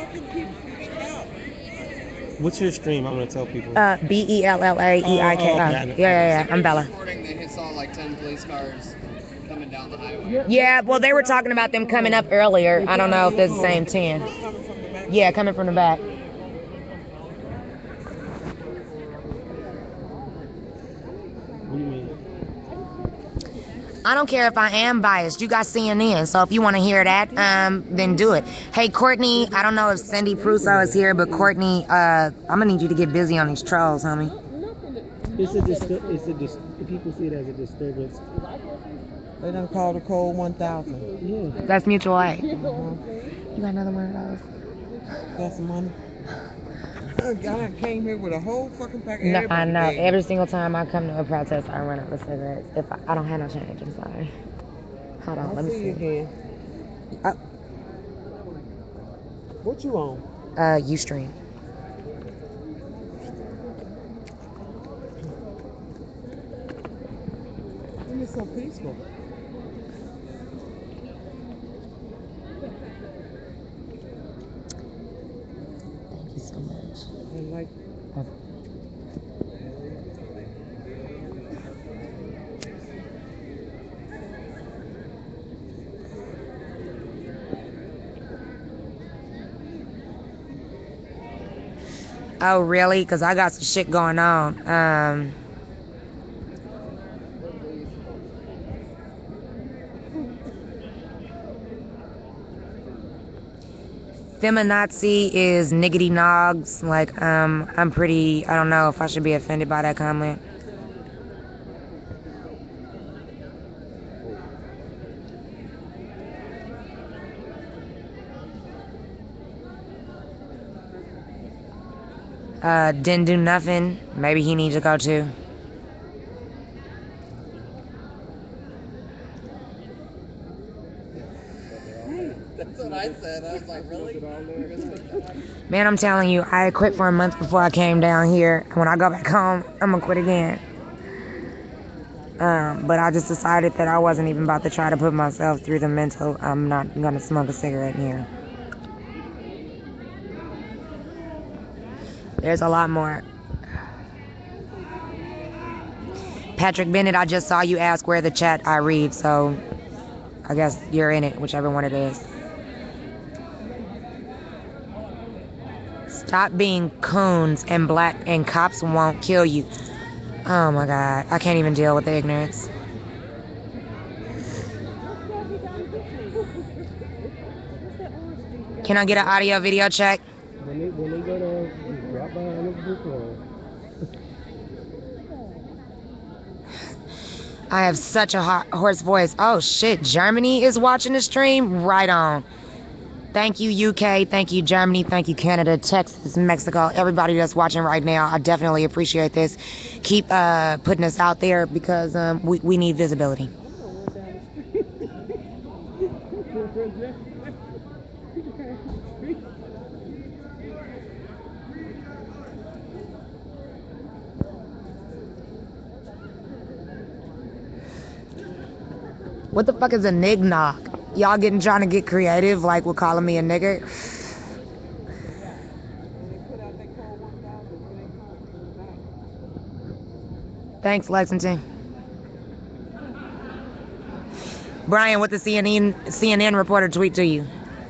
What's your stream? I'm gonna tell people. Uh, B E L L A E I K O. Oh, oh, Yeah, yeah, yeah. I'm Bella. Reporting that he saw like ten police cars coming down the highway. Yeah, well, they were talking about them coming up earlier. I don't know if they're the same ten. Yeah, coming from the back. What do you mean? I don't care if I am biased. You got C N N, so if you want to hear that, um, then do it. Hey, Courtney, I don't know if Cindy Prusso is here, but Courtney, uh, I'm gonna need you to get busy on these trolls, homie. It's a distur- it's a dis- people see it as a disturbance. They done called the code one thousand. Yeah. That's mutual aid. Mm-hmm. You got another one of those? Got some money? I done came here with a whole fucking pack of No, everybody I know. gave. Every single time I come to a protest, I run out of cigarettes. If I, I don't have no change, I'm sorry. Hold on, I'll let me see see. you again. Uh, What you on? uh, Ustream. It's so peaceful. Thank you so much. I like Okay. Oh, really? Because I got some shit going on. Um... Feminazi is niggity nogs. Like, um, I'm pretty, I don't know if I should be offended by that comment. Uh, didn't do nothing. Maybe he needs to go too. That's what I said. I was like, really? Man, I'm telling you, I quit for a month before I came down here. When I go back home, I'm gonna quit again. Um, but I just decided that I wasn't even about to try to put myself through the mental. I'm not gonna smoke a cigarette in here. There's a lot more. Patrick Bennett, I just saw you ask where the chat I read, so I guess you're in it, whichever one it is. Stop being coons and black and cops won't kill you. Oh my God, I can't even deal with the ignorance. Can I get an audio video check? When they, when they go down, just drop behind this brick wall. I have such a hot, hoarse voice. Oh shit, Germany is watching the stream? Right on. Thank you, U K. Thank you, Germany. Thank you, Canada, Texas, Mexico. Everybody that's watching right now, I definitely appreciate this. Keep uh, putting us out there because um, we, we need visibility. What the fuck is a nignog? Y'all getting trying to get creative like with calling me a nigger? Thanks, Lexington. Brian, what the C N N C N N reporter tweet to you?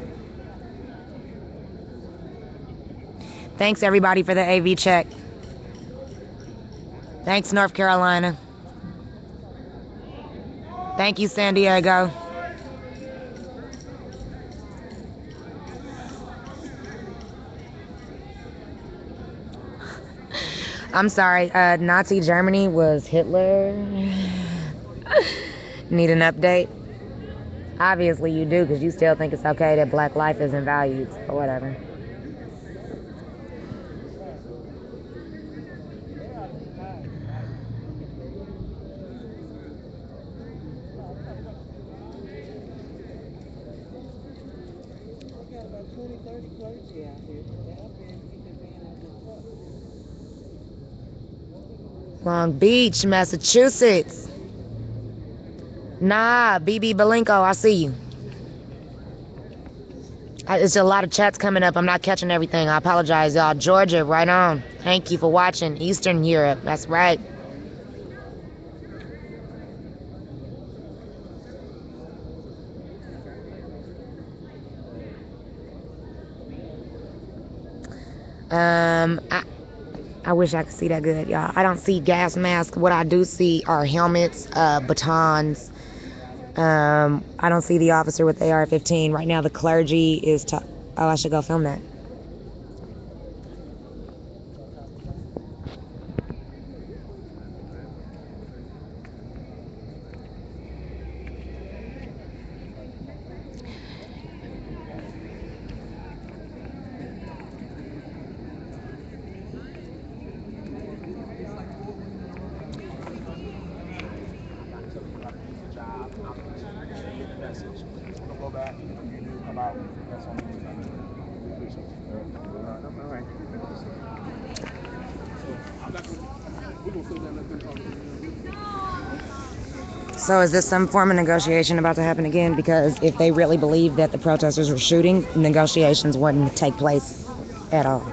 Thanks everybody for the A V check. Thanks, North Carolina. Thank you, San Diego. I'm sorry, uh, Nazi Germany was Hitler. Need an update? Obviously you do, because you still think it's okay that black life isn't valued, so whatever. Long Beach, Massachusetts. Nah, B B Bellaeiko, I see you. I, it's a lot of chats coming up. I'm not catching everything. I apologize, y'all. Georgia, right on. Thank you for watching. Eastern Europe, that's right. Um, I, I wish I could see that good, y'all. I don't see gas masks. What I do see are helmets, uh, batons. Um, I don't see the officer with A R fifteen. Right now, the clergy is... Ta- oh, I should go film that. So is this some form of negotiation about to happen again? Because if they really believe that the protesters were shooting, negotiations wouldn't take place at all.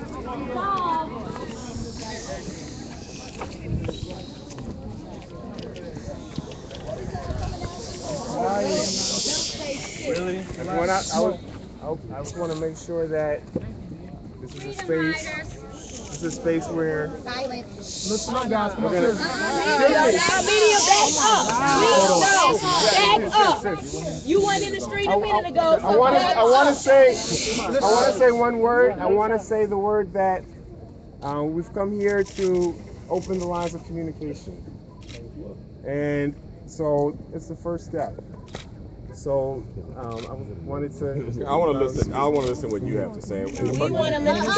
Really? Everyone, I, I, would- I, would- I just want to make sure that this is a space It's a space where Listen up, guys. Come we're on, gonna. Media, back up. Please, no, back up. You went in the street a minute ago. I want to. I want to say. I want to say one word. I want to say the word that uh, we've come here to open the lines of communication, and so it's the first step. So um, I wanted to. I want to listen. I want to listen to what you have to say. And We want to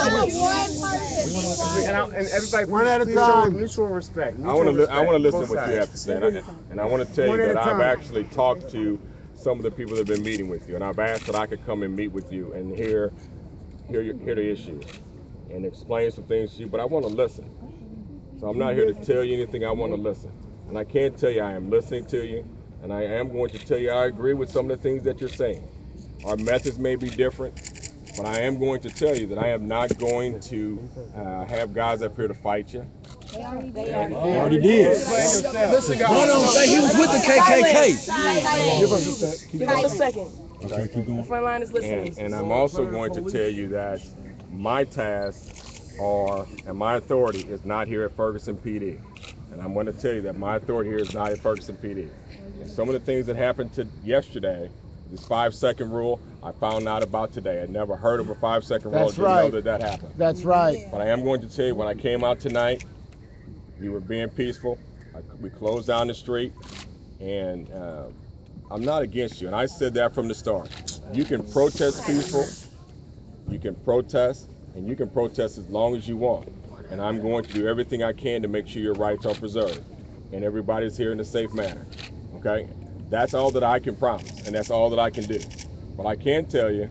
listen. And, I, and everybody, One at a please time. show mutual respect. I want to. Li- I want to listen to both what you have to say, and I, and I want to tell One you at that a I've time. actually talked to some of the people that have been meeting with you, and I've asked that I could come and meet with you and hear, hear, your, hear the issues, and explain some things to you. But I want to listen. So I'm not here to tell you anything. I want to listen, and I can't tell you I am listening to you, and I am going to tell you I agree with some of the things that you're saying. Our methods may be different, but I am going to tell you that I am not going to uh, have guys up here to fight you. Already did. Listen, guys. One of them say he was with the K K K. Give us a sec. Give us a second. Okay? The front line is listening. And, and I'm also going to tell you that my tasks are, and my authority is not here at Ferguson P D. And I'm going to tell you that my authority here is not at Ferguson P D. And some of the things that happened to yesterday, this five second rule, I found out about today. I never heard of a five second rule. That's I didn't right. know that that happened. That's right. But I am going to tell you, when I came out tonight, we were being peaceful. I, we closed down the street, and uh, I'm not against you. And I said that from the start. You can protest peaceful, you can protest, and you can protest as long as you want. And I'm going to do everything I can to make sure your rights are preserved and everybody's here in a safe manner. Okay? That's all that I can promise, and that's all that I can do. But I can tell you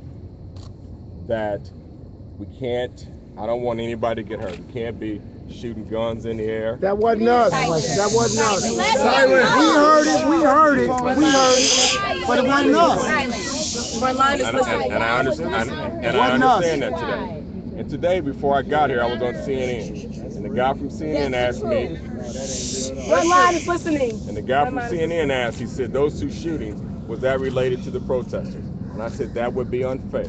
that we can't, I don't want anybody to get hurt. We can't be shooting guns in the air. That wasn't us. That wasn't us. Silence. We heard it. We heard it. We heard it. But it wasn't us. Front line is And, listening. and, and I understand, and, and It I wasn't us. understand that today. And today, before I got here, I was on C N N, and the guy from C N N asked me, Front line is listening. and the guy from C N N asked, he said, those two shootings, was that related to the protesters? And I said, that would be unfair.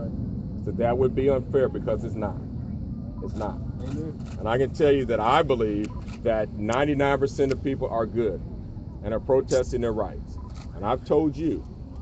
I said, that would be unfair because it's not. It's not. And I can tell you that I believe that ninety-nine percent of people are good and are protesting their rights. And I've told you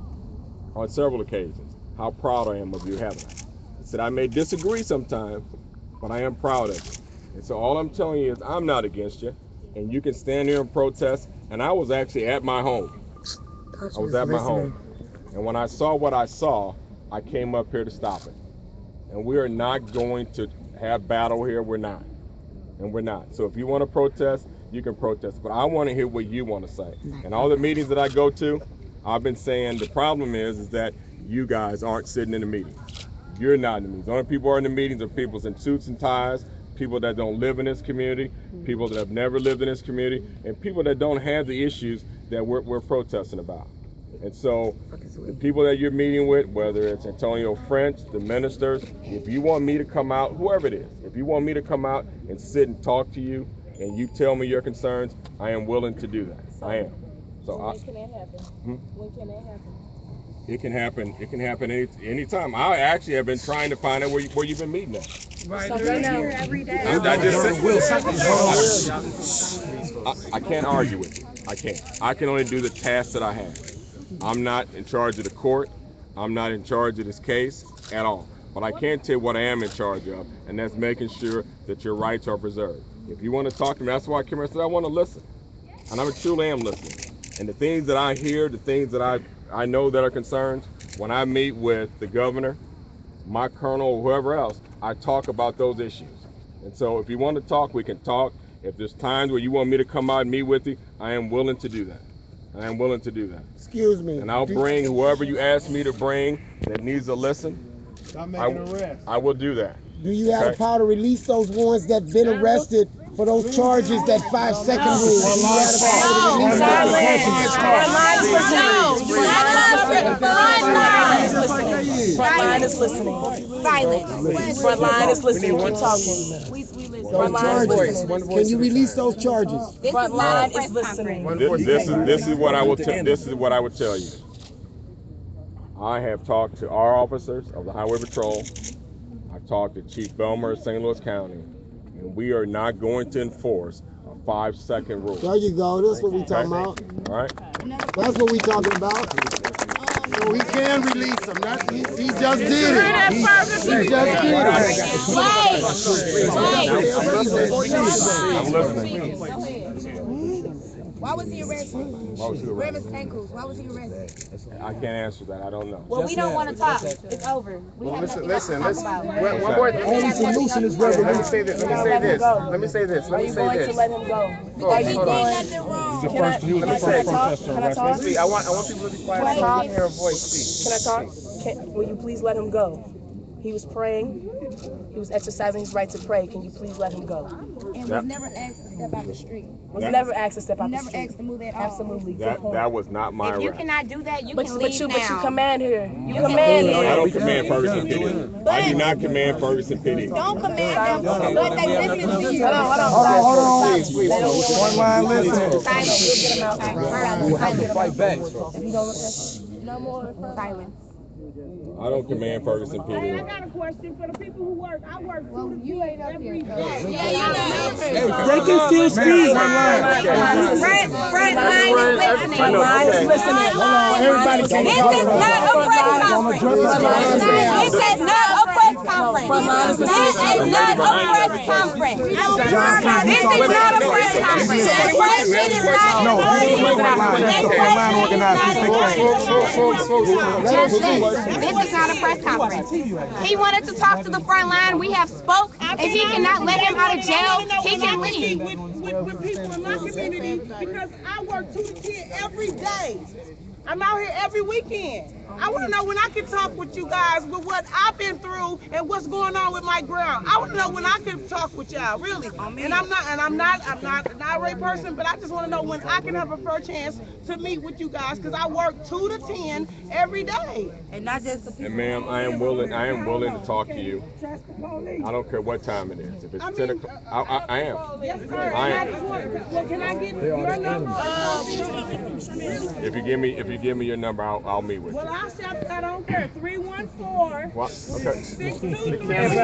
on several occasions how proud I am of you, haven't I? I said I may disagree sometimes, but I am proud of you. And so all I'm telling you is I'm not against you, and you can stand here and protest. And I was actually at my home. I was at my home. And when I saw what I saw, I came up here to stop it. And we are not going to have battle here. We're not. And we're not. So if you want to protest, you can protest. But I want to hear what you want to say. And all the meetings that I go to, I've been saying the problem is, is that you guys aren't sitting in the meeting. You're not in the meetings. The only people who are in the meetings are people in suits and ties, people that don't live in this community, people that have never lived in this community, and people that don't have the issues that we're, we're protesting about. And so the people that you're meeting with, whether it's Antonio French, the ministers, if you want me to come out, whoever it is, if you want me to come out and sit and talk to you and you tell me your concerns, I am willing to do that. I am. So I, When can that happen? Hmm? When can that happen? It can happen. It can happen any anytime. I actually have been trying to find out where you, where you've been meeting at. Right, right now. Every day. I, I just said, I, I can't argue with you. I can't. I can only do the tasks that I have. I'm not in charge of the court. I'm not in charge of this case at all. But I can tell you what I am in charge of, and that's making sure that your rights are preserved. If you want to talk to me, that's why I came here and said I want to listen. And I truly am listening. And the things that I hear, the things that I, I know that are concerns, when I meet with the governor, my colonel, or whoever else, I talk about those issues. And so if you want to talk, we can talk. If there's times where you want me to come out and meet with you, I am willing to do that. I am willing to do that. Excuse me. And I'll bring whoever you ask me to bring that needs to listen. Stop I, making arrests. I will do that. Do you have Okay. the power to release those ones that been arrested for those charges, that five second rule? Do you have the power to release those? Front line is listening. Silence. Front line is listening. Keep talking. Front line is listening. Can you release those charges? Front line is listening. This, this is this is what I will tell. This is what I would tell you. I have talked to our officers of the Highway Patrol. I talked to Chief Belmer of Saint Louis County, and we are not going to enforce a five-second rule. There you go. That's what we talking about. All right. That's what we talking about. So we can release him. That's, he, he just did it. He, he just did I'm listening. Why was he arrested? Why was he Grab arrested? his ankles. Why was he arrested? I can't answer that. I don't know. Well, we don't want to talk. It's over. We Well, have listen, nothing listen, else to talk listen. about. One, one more. Only solution is Let me revolution. say this. Let me say this. Let me say this. Let me say this. let him go? Hold, He hold did on. nothing wrong. He was the first, he was the Can I first talk? protester Can I arrested. talk? Speak. I want. I want people to be quiet. I want to hear a voice speak. Can I talk? Can, will you please let him go? He was praying. He was exercising his right to pray. Can you please let him go? And was never asked to step out the street. Was never asked to step out the Never street. asked to move at all. Absolutely. Good That point. that was not my If you arrest. cannot do that, you But, can but leave you, now. but you command here. You You can command leave. I here. don't command Ferguson P D. I do not command Ferguson P D. Don't command them, but they listen to you. Hold on, hold on. Hold on, hold on. Please, please. One line, listen. Silence. We'll have to fight back. If you don't, no more Silence. I don't command Ferguson P D. Hey, I got a question for the people who work. I work Well, two you ain't up every here. day. Yeah, you know. They can still speak. Front, front line is listening. I know. Okay. listening. Hold on, everybody This can't is talk. not a press conference. This is not a press conference. This is not a not a press conference. This is not a press conference. The question is not No, a this is the front line. This is the front line organizers. Folks, folks, folks, folks. Just this. This is not a press conference. He wanted to talk to the front line. We have spoke. If he cannot let him out of jail, he can leave. With, with, with people in my community because I work two to ten every day. I'm out here every weekend. I want to know when I can talk with you guys with what I've been through and what's going on with my ground. I want to know when I can talk with y'all, really. And I'm not, and I'm not, I'm not an irate person, but I just want to know when I can have a fair chance to meet with you guys because I work two to ten every day. And not just the And ma'am, I am willing. I am willing to talk to you. I don't care what time it is. If it's ten o'clock, I, I, I am. Yes, sir. I And I am. just want, well, can I get your number? If you give me, if you give me your number, I'll, I'll meet with Well, you. I'll shout that on there. three one four, What? Okay. six two three,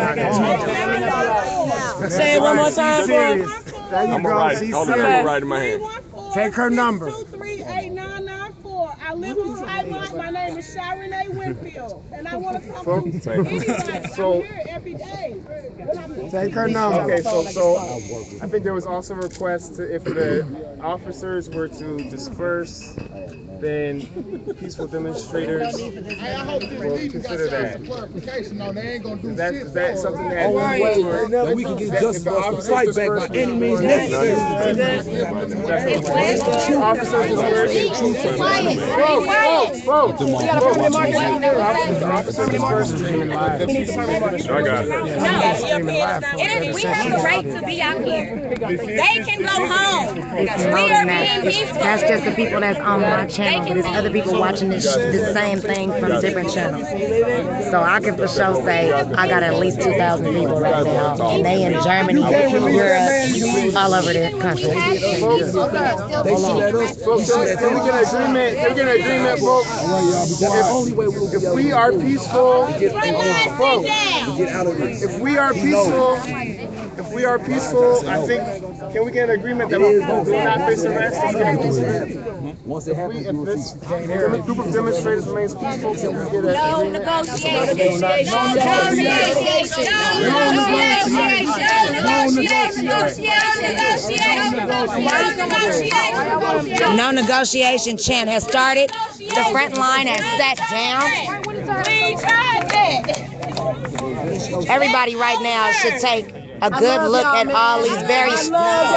Say it one more time for him. There you I'm go. gonna write. She's Hold on, I'm serious. gonna write in my hand. Take her number. two three eight nine nine four. I live in Thailand. My name is Sharon A. Winfield, and I want to talk to Folks, anybody. so- I'm here every day. Take her number. Okay, so so I think there was also a request to, if the officers were to disperse, then peaceful demonstrators will consider that. Is that, is that something that, That we can get justice for us to fight back by any means necessary. Officers disperse. quiet. Folks, folks, folks. Officers disperse. The peaceful I demonstrators. got it. No, it is, we have a right to be out here. They can go home. We are being peaceful. That's just the people that's on my channel, but there's other people watching this the same thing from different channels. So I can for sure say I got at least two thousand people right now, and they in Germany, Europe, all over the country. Folks, folks, can we get an agreement? Can we get an agreement, folks? If, if we are peaceful, folks, if we are peaceful, if we are peaceful, I think, can we get an agreement that we will not face arrest? Once it happens, If this group of demonstrators remains peaceful, can we get an No agreement? negotiation. No negotiation. No negotiation. No negotiation chant has started. The front line has sat down. We tried that. Everybody right now should take a good look at all these very Nothing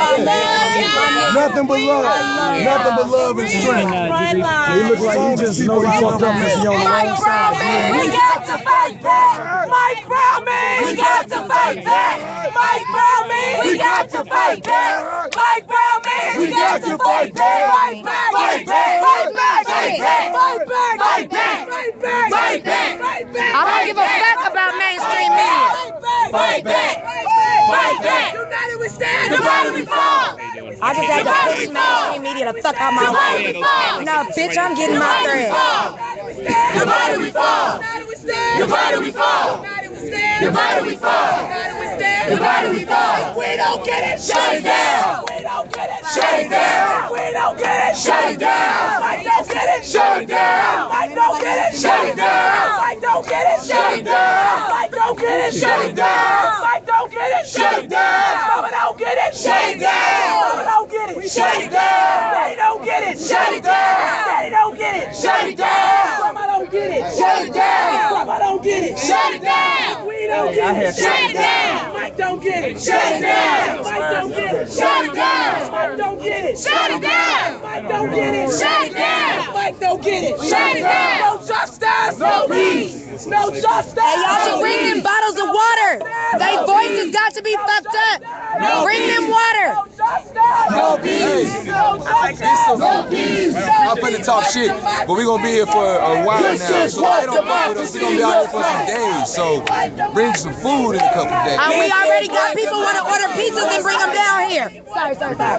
but love. Nothing but love and strength. He look like he just know he fucked up and he on the wrong side. We got to fight back! Mike Brownman! We got to fight back! Mike Brownman! We got to fight back! Mike Brownman! We got to fight back! Fight back! Fight back! Fight back! Fight back! Fight back! Fight back! Fight back! Fight back! Fight back! I don't give a fuck about mainstream media. Fight back! Fight back! United we stand! Divided we fall! I just had to push mainstream media to fuck out my way. No, bitch, I'm getting my thread. Divided we fall! Divided we fall! Divided we fall! Divided we fall. Divided we fall. If we don't get it, shut it down. We don't get it, shut it down. We don't get it, shut it down. Mike don't get it, shut it down. Mike don't get it, shut it down. Mike don't get it, shut it down. Mike don't get it, shut it down. Mike don't get it, shut it down. Mama don't get it, shut it down. Mama don't get it, shut it down. Daddy don't get it, shut it down. Daddy don't get it, shut it down. Mama don't get it, shut it down. Mama don't get it, shut it down. We don't get it, shut it down. Mike don't get it, shut it down. Mike don't get it, shut it down. Mike don't get it, shut it down. Mike don't get it, shut it down. Mike don't get it, shut it down. No justice, no peace. No justice. Hey, y'all should bring them bottles of water. They voices got to be fucked up. Bring them water. No peace. No justice. No peace. I'm finna talk shit, but we gonna be here for a while now. So if they don't fuck with us, we gonna be out here for some days. So bring some food in a couple of days. Uh, we already got people want to order pizzas and bring them down here. Sorry, sorry, sorry.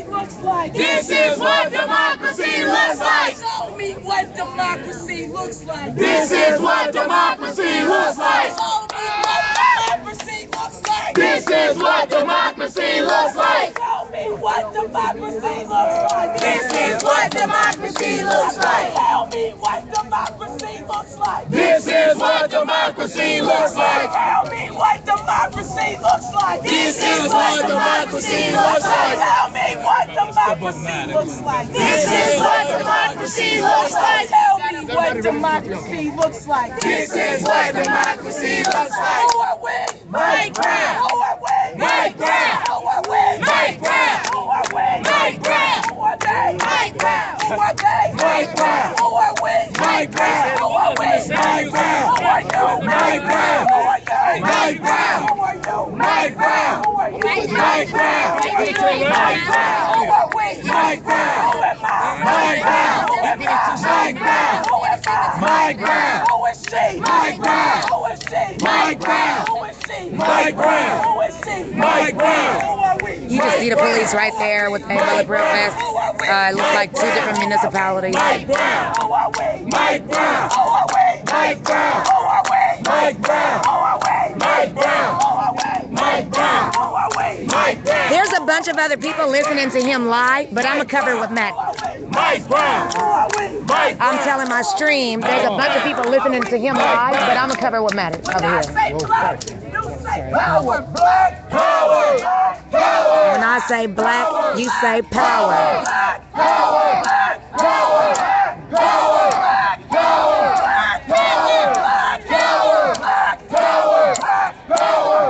This is what democracy looks like. Show me what democracy looks like. This is what democracy looks like. Show me what democracy looks like. This is what democracy looks like. Show me what democracy looks like. This is what democracy looks like. Tell me what democracy looks like. This is what democracy looks like. Tell me what democracy looks like. This is what democracy looks like. Tell me what democracy looks like. This is what democracy looks like. Tell me what democracy looks like. This is what democracy looks like. Who are we? Mike Brown. Who are we? Mike Brown. Who are we? Mike Brown. Who are we? Mike Brown. Who are they? Mike Brown. Who are they? Mike Brown. Who are we? Mike Brown. Who are we? Mike Brown. Who are you? Mike Brown. Who are you? Mike Brown. Who are you? Mike Brown. Who are you? Mike Brown. Who are you? Mike Brown. Who are we? Mike Brown. Who am I? Mike Brown. Who am I? Mike Brown. Who am I? Mike Brown. Who is she? Mike Brown. Who is she? Mike Brown. Who is she? Mike Brown. Who is she? Mike Brown. Who are we? You just see the police right there with a bulletproof vest. Uh, it looks like two different municipalities. Mike Brown. Who are we? Mike Brown. Who are we? Mike Brown. Who are we? Mike Brown. Who are we? Mike Brown. Who are we? Mike Brown. Who are we? Mike Brown. There's a bunch of other people listening to him live, but I'm going to cover it with Matt. Mike Brown. Who are we? Mike Brown. I'm telling my stream, there's a bunch of people listening to him live, but I'm going to cover it with Matt over here. Power, black power, power. When I say black, you say power. Power, power, power, power, power, power, power, power,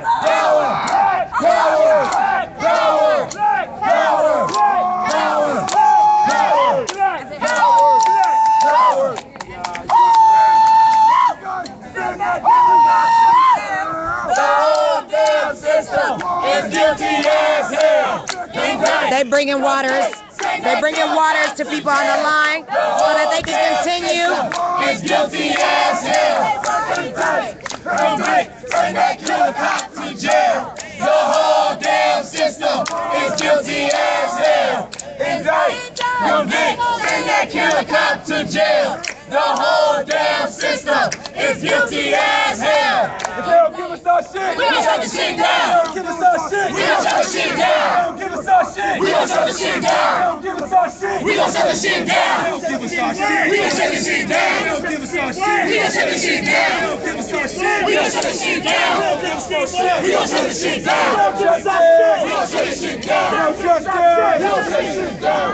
They bringing waters. They bringing waters to people on the line so that they can continue. It's guilty as hell. Bring that killer cop to jail. The whole damn system is guilty as hell. Indict, convict, bring that killer cop to jail. The whole damn system is guilty as hell. If they don't give us our shit, we gon' shut the shit down. If they don't give us our shit, we gon' shut the shit down. If they don't give us our shit, we gon' shut the shit down. If they don't give us our shit, we gon' shut the shit down. If they don't give us our shit, we gon' shut the shit down. If they don't give us our shit, we gon' shut the shit down. If they don't give us our shit, we gon' shut the shit down. If they don't give us our shit, we gon' shut the shit down. We gon' shut the shit down. We gon' shut the shit down.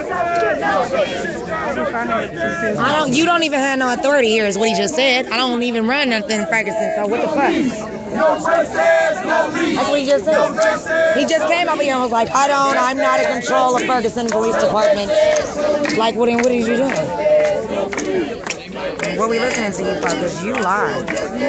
I don't. You don't even have no authority here, is what he just said. I don't even run nothing in Ferguson. So what the fuck? That's what he just said. He just came over here and was like, I don't. I'm not in control of Ferguson Police Department. Like, what? What are you doing? What we listening to you for? Because you lied.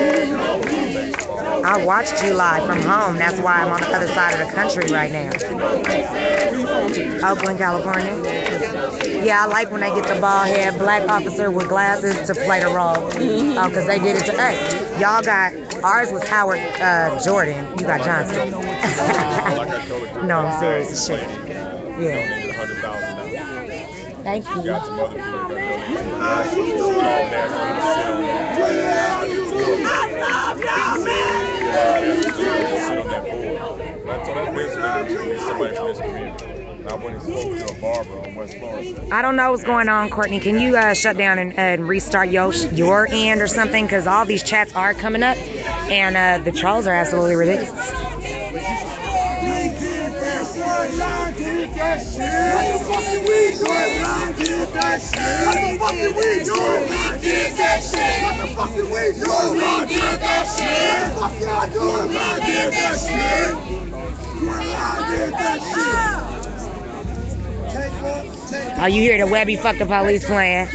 I watched you live from home. That's why I'm on the other side of the country right now. Oakland, California. Yeah, I like when they get the bald head black officer with glasses to play the role. Oh, because they did it to us. Y'all got, ours was Howard uh, Jordan. You got Johnson. No, I'm serious as shit. Yeah. Thank you. I love y'all, man. out when he spoke to a barber on West Florida. I don't know what's going on, Courtney. Can you uh, shut down and, and restart your your end or something? Because all these chats are coming up, and uh, the trolls are absolutely ridiculous. Oh, you hear the Webby fuck the police playing?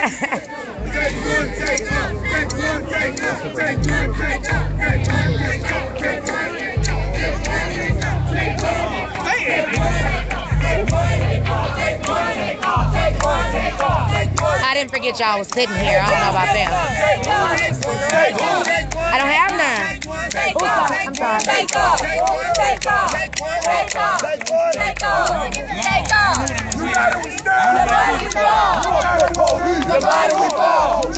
I didn't forget y'all was sitting here. I don't know about them. I don't have none. Oh, sorry. I'm sorry. Take off. Take off. Take off. Take off. You gotta stand. The body we fall. The body we fall. The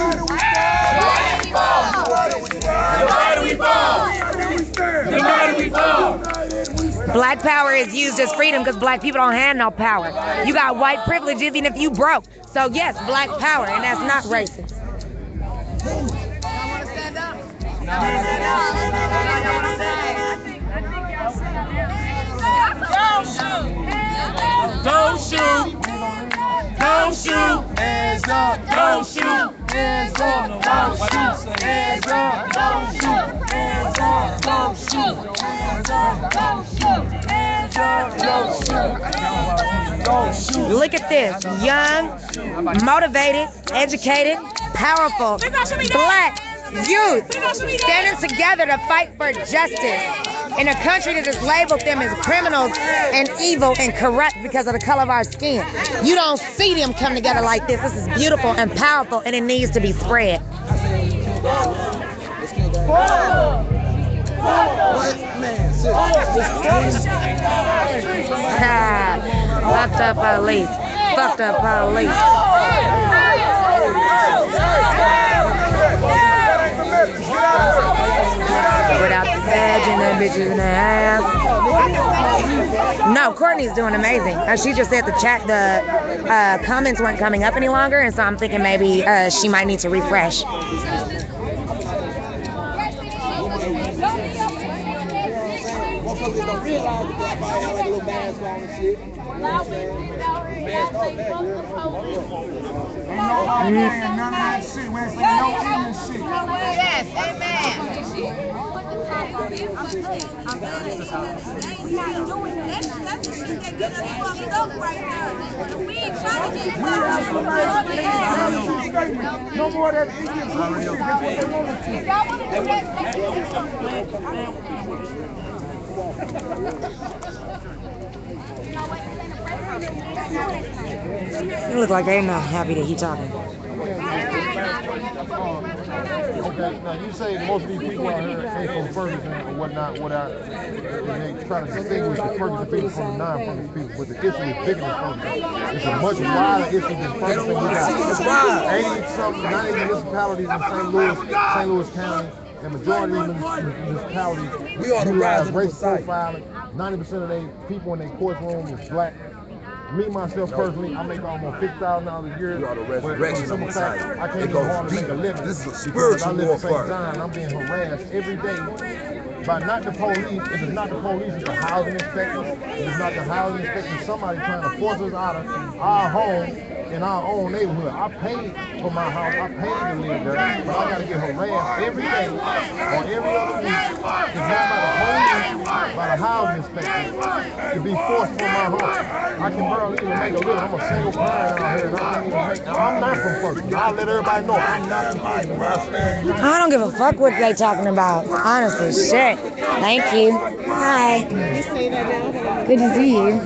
body we fall. The body we fall. Black power is used as freedom because black people don't have no power. You got white privilege even if you broke. So yes, black power, and that's not racist. Don't shoot. Don't shoot. Hands up. Don't shoot. Hands up. Don't shoot. Hands up. Don't shoot. Hands up. Don't shoot. Hands up. Don't shoot. Hands up. Don't shoot. Don't shoot. Look at this. Young, motivated, educated, powerful, black youth standing together to fight for justice in a country that has labeled them as criminals and evil and corrupt because of the color of our skin. You don't see them come together like this. This is beautiful and powerful, and it needs to be spread. Fucked up police. Fucked up police. Without the badge and them bitches in the ass. No, Courtney's doing amazing. Uh, she just said the chat, the uh, comments weren't coming up any longer, and so I'm thinking maybe uh, she might need to refresh. Don't realize that everybody had like a little mask on and shit. Ain't nobody saying none of that shit. We ain't saying no ignorant shit. Yes, amen. No more of that ignorant shit. That's what they want It look like they're not happy that he's talking. Okay, now you say most of these people out here came from Ferguson or whatnot, whatnot, and they try to distinguish the Ferguson people from the non-Ferguson people, but the issue is bigger than Ferguson. It's a much wider issue than Ferguson. We got eighty something, ninety municipalities in Saint Louis, Saint Louis County. The majority of these municipalities we are the rise of race profiling. ninety percent of their people in their courtroom is black. Me, myself, personally, I make almost fifty thousand dollars a year. We are the but resurrection for the of simple fact, Messiah. I can't It even goes hardly make a deep. living. This is a because spiritual I live in Saint warfare. John. I'm being harassed every day by not the police. If it's not the police, it's the housing inspector. If it's not the housing inspector, it's somebody trying to force us out of our home in our own neighborhood. I paid for my house. I paid to live there, but I got to get harassed every day or every other week. It's not by the police, by the housing inspector to be forced from my home. I can barely even make a living. I'm a single parent out here. And I can't even make, I'm not from Ferguson. I'll let everybody know I'm not from Ferguson. I don't give a fuck what they talking about. Honestly, shit. Thank you. Hi. Good to see you.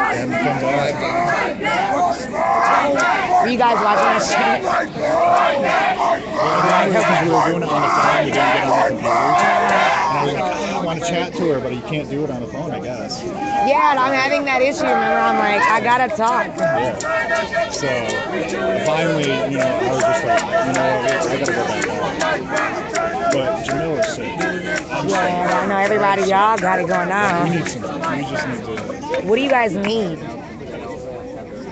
Are you guys watching this shit? Because we were doing it on the phone, we didn't get on the computer. And I was like, I want to chat to her, but you can't do it on the phone, I guess. Yeah, and I'm having that issue. Remember, I'm like, I gotta talk. Yeah. So finally, you know, I was just like, you know what, I gotta go back home. But Jamila's sick. Yeah, I know everybody, y'all got it going on. We need some. We just need to. What do you guys need?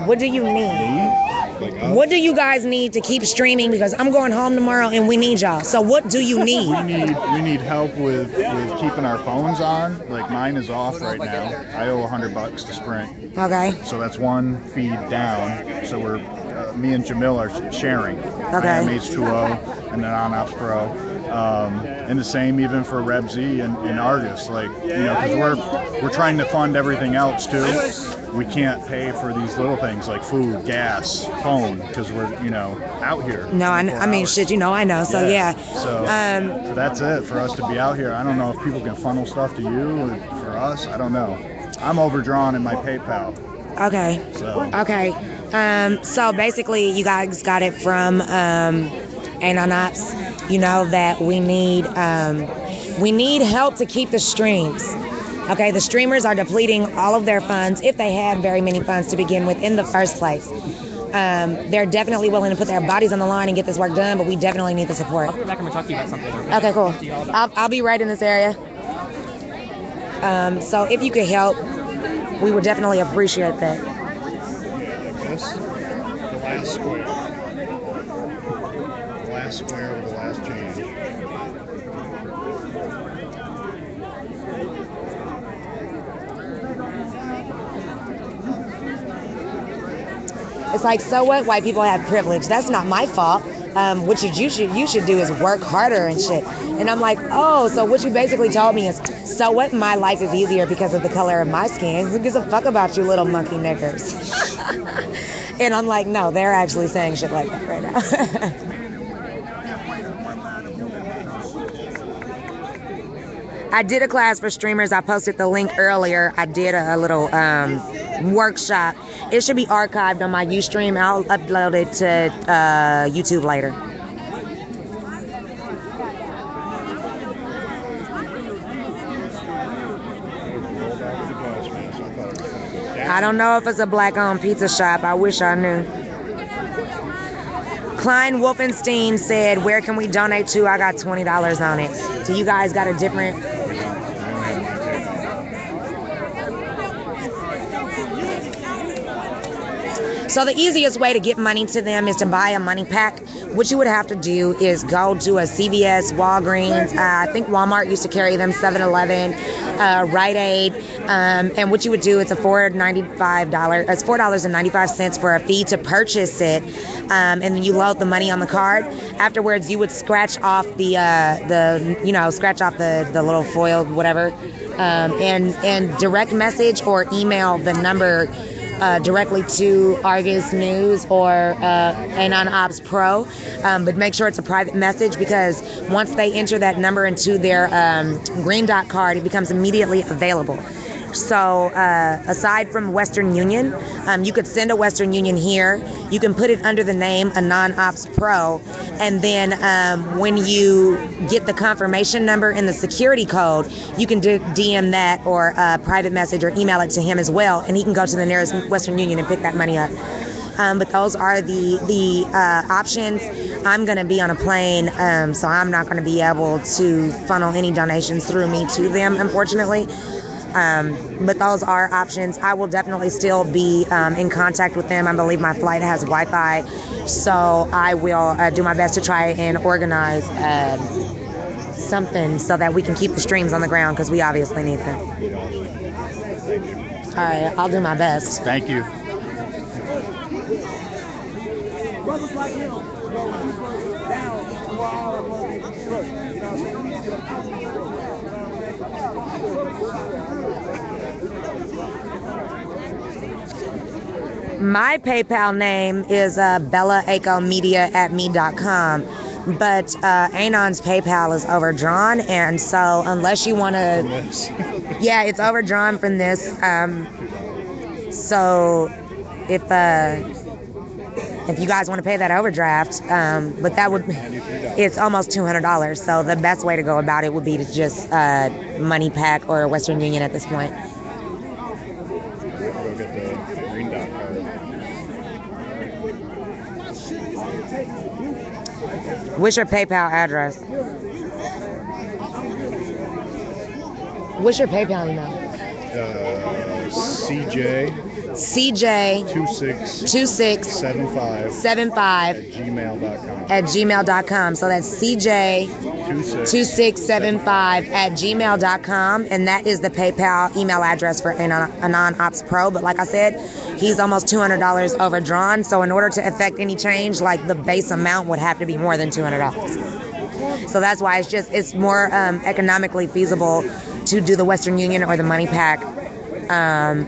What do you need? What do you guys need to keep streaming? Because I'm going home tomorrow and we need y'all. So what do you need? We need we need help with, with keeping our phones on. Like mine is off right now. I owe a hundred bucks to Sprint. Okay. So that's one feed down. So we're uh, me and Jamil are sharing. Okay. I am H two O and then on Ops Pro. Um, and the same even for Reb Z and, and Argus. Like you know, because we're we're trying to fund everything else too. We can't pay for these little things like food, gas, phone, because we're, you know, out here. No, I, I mean, shit, you know, I know. So, yeah. yeah. So, um, so that's it for us to be out here. I don't know if people can funnel stuff to you or for us. I don't know. I'm overdrawn in my PayPal. Okay. So. Okay. Um, so, basically, you guys got it from um, Anon Ops. You know that we need, um, we need help to keep the streams. Okay, the streamers are depleting all of their funds, if they had very many funds to begin with in the first place. Um, they're definitely willing to put their bodies on the line and get this work done, but we definitely need the support. I'll be back and talk to you about something. Okay, cool. I'll, I'll be right in this area. Um, so if you could help, we would definitely appreciate that. This, the last square. The last square with the last change. It's like, so what? White people have privilege. That's not my fault. Um, what you, you should you should do is work harder and shit. And I'm like, oh, so what you basically told me is, so what? My life is easier because of the color of my skin. Who gives a fuck about you little monkey niggers? And I'm like, no, they're actually saying shit like that right now. I did a class for streamers. I posted the link earlier. I did a, a little um, workshop. It should be archived on my Ustream. I'll upload it to uh, YouTube later. I don't know if it's a black-owned pizza shop. I wish I knew. Klein Wolfenstein said, where can we donate to? I got twenty dollars on it. So you guys got a different... So the easiest way to get money to them is to buy a money pack. What you would have to do is go to a C V S, Walgreens, uh, I think Walmart used to carry them, seven eleven, uh, Rite Aid, um, and what you would do, it's a four dollars and ninety-five cents, it's four dollars and ninety-five cents for a fee to purchase it, um, and then you load the money on the card. Afterwards, you would scratch off the, uh, the you know, scratch off the, the little foil, whatever, um, and, and direct message or email the number Uh, directly to Argus News or uh, Anon Ops Pro, um, but make sure it's a private message, because once they enter that number into their um, green dot card, it becomes immediately available. So uh, aside from Western Union, um, you could send a Western Union here. You can put it under the name Anon Ops Pro, and then um, when you get the confirmation number and the security code, you can do D M that or uh, private message or email it to him as well, and he can go to the nearest Western Union and pick that money up. Um, but those are the the uh, options. I'm going to be on a plane, um, so I'm not going to be able to funnel any donations through me to them, unfortunately. Um, but those are options. I will definitely still be um, in contact with them. I believe my flight has Wi-Fi, so I will uh, do my best to try and organize uh, something so that we can keep the streams on the ground, because we obviously need them. All right, I'll do my best. Thank you. My PayPal name is uh, bellaeiko media at me dot com, but uh, Anon's PayPal is overdrawn, and so unless you want to, yeah, it's overdrawn from this. Um, so if uh, if you guys want to pay that overdraft, um, but that would, it's almost two hundred dollars. So the best way to go about it would be to just uh, money pack or Western Union at this point. Go get the green dot card. What's your PayPal address? What's your PayPal email? Uh, C J. C J. Two six. Two six. Seven five. Seven five. At gmail dot com. At gmail dot com. So that's C J. Two six seven five at gmail dot com, and that is the PayPal email address for Anon, Anon Ops Pro. But like I said, he's almost two hundred dollars overdrawn. So in order to effect any change, like the base amount would have to be more than two hundred dollars. So that's why it's just it's more um, economically feasible to do the Western Union or the Money Pack. Um,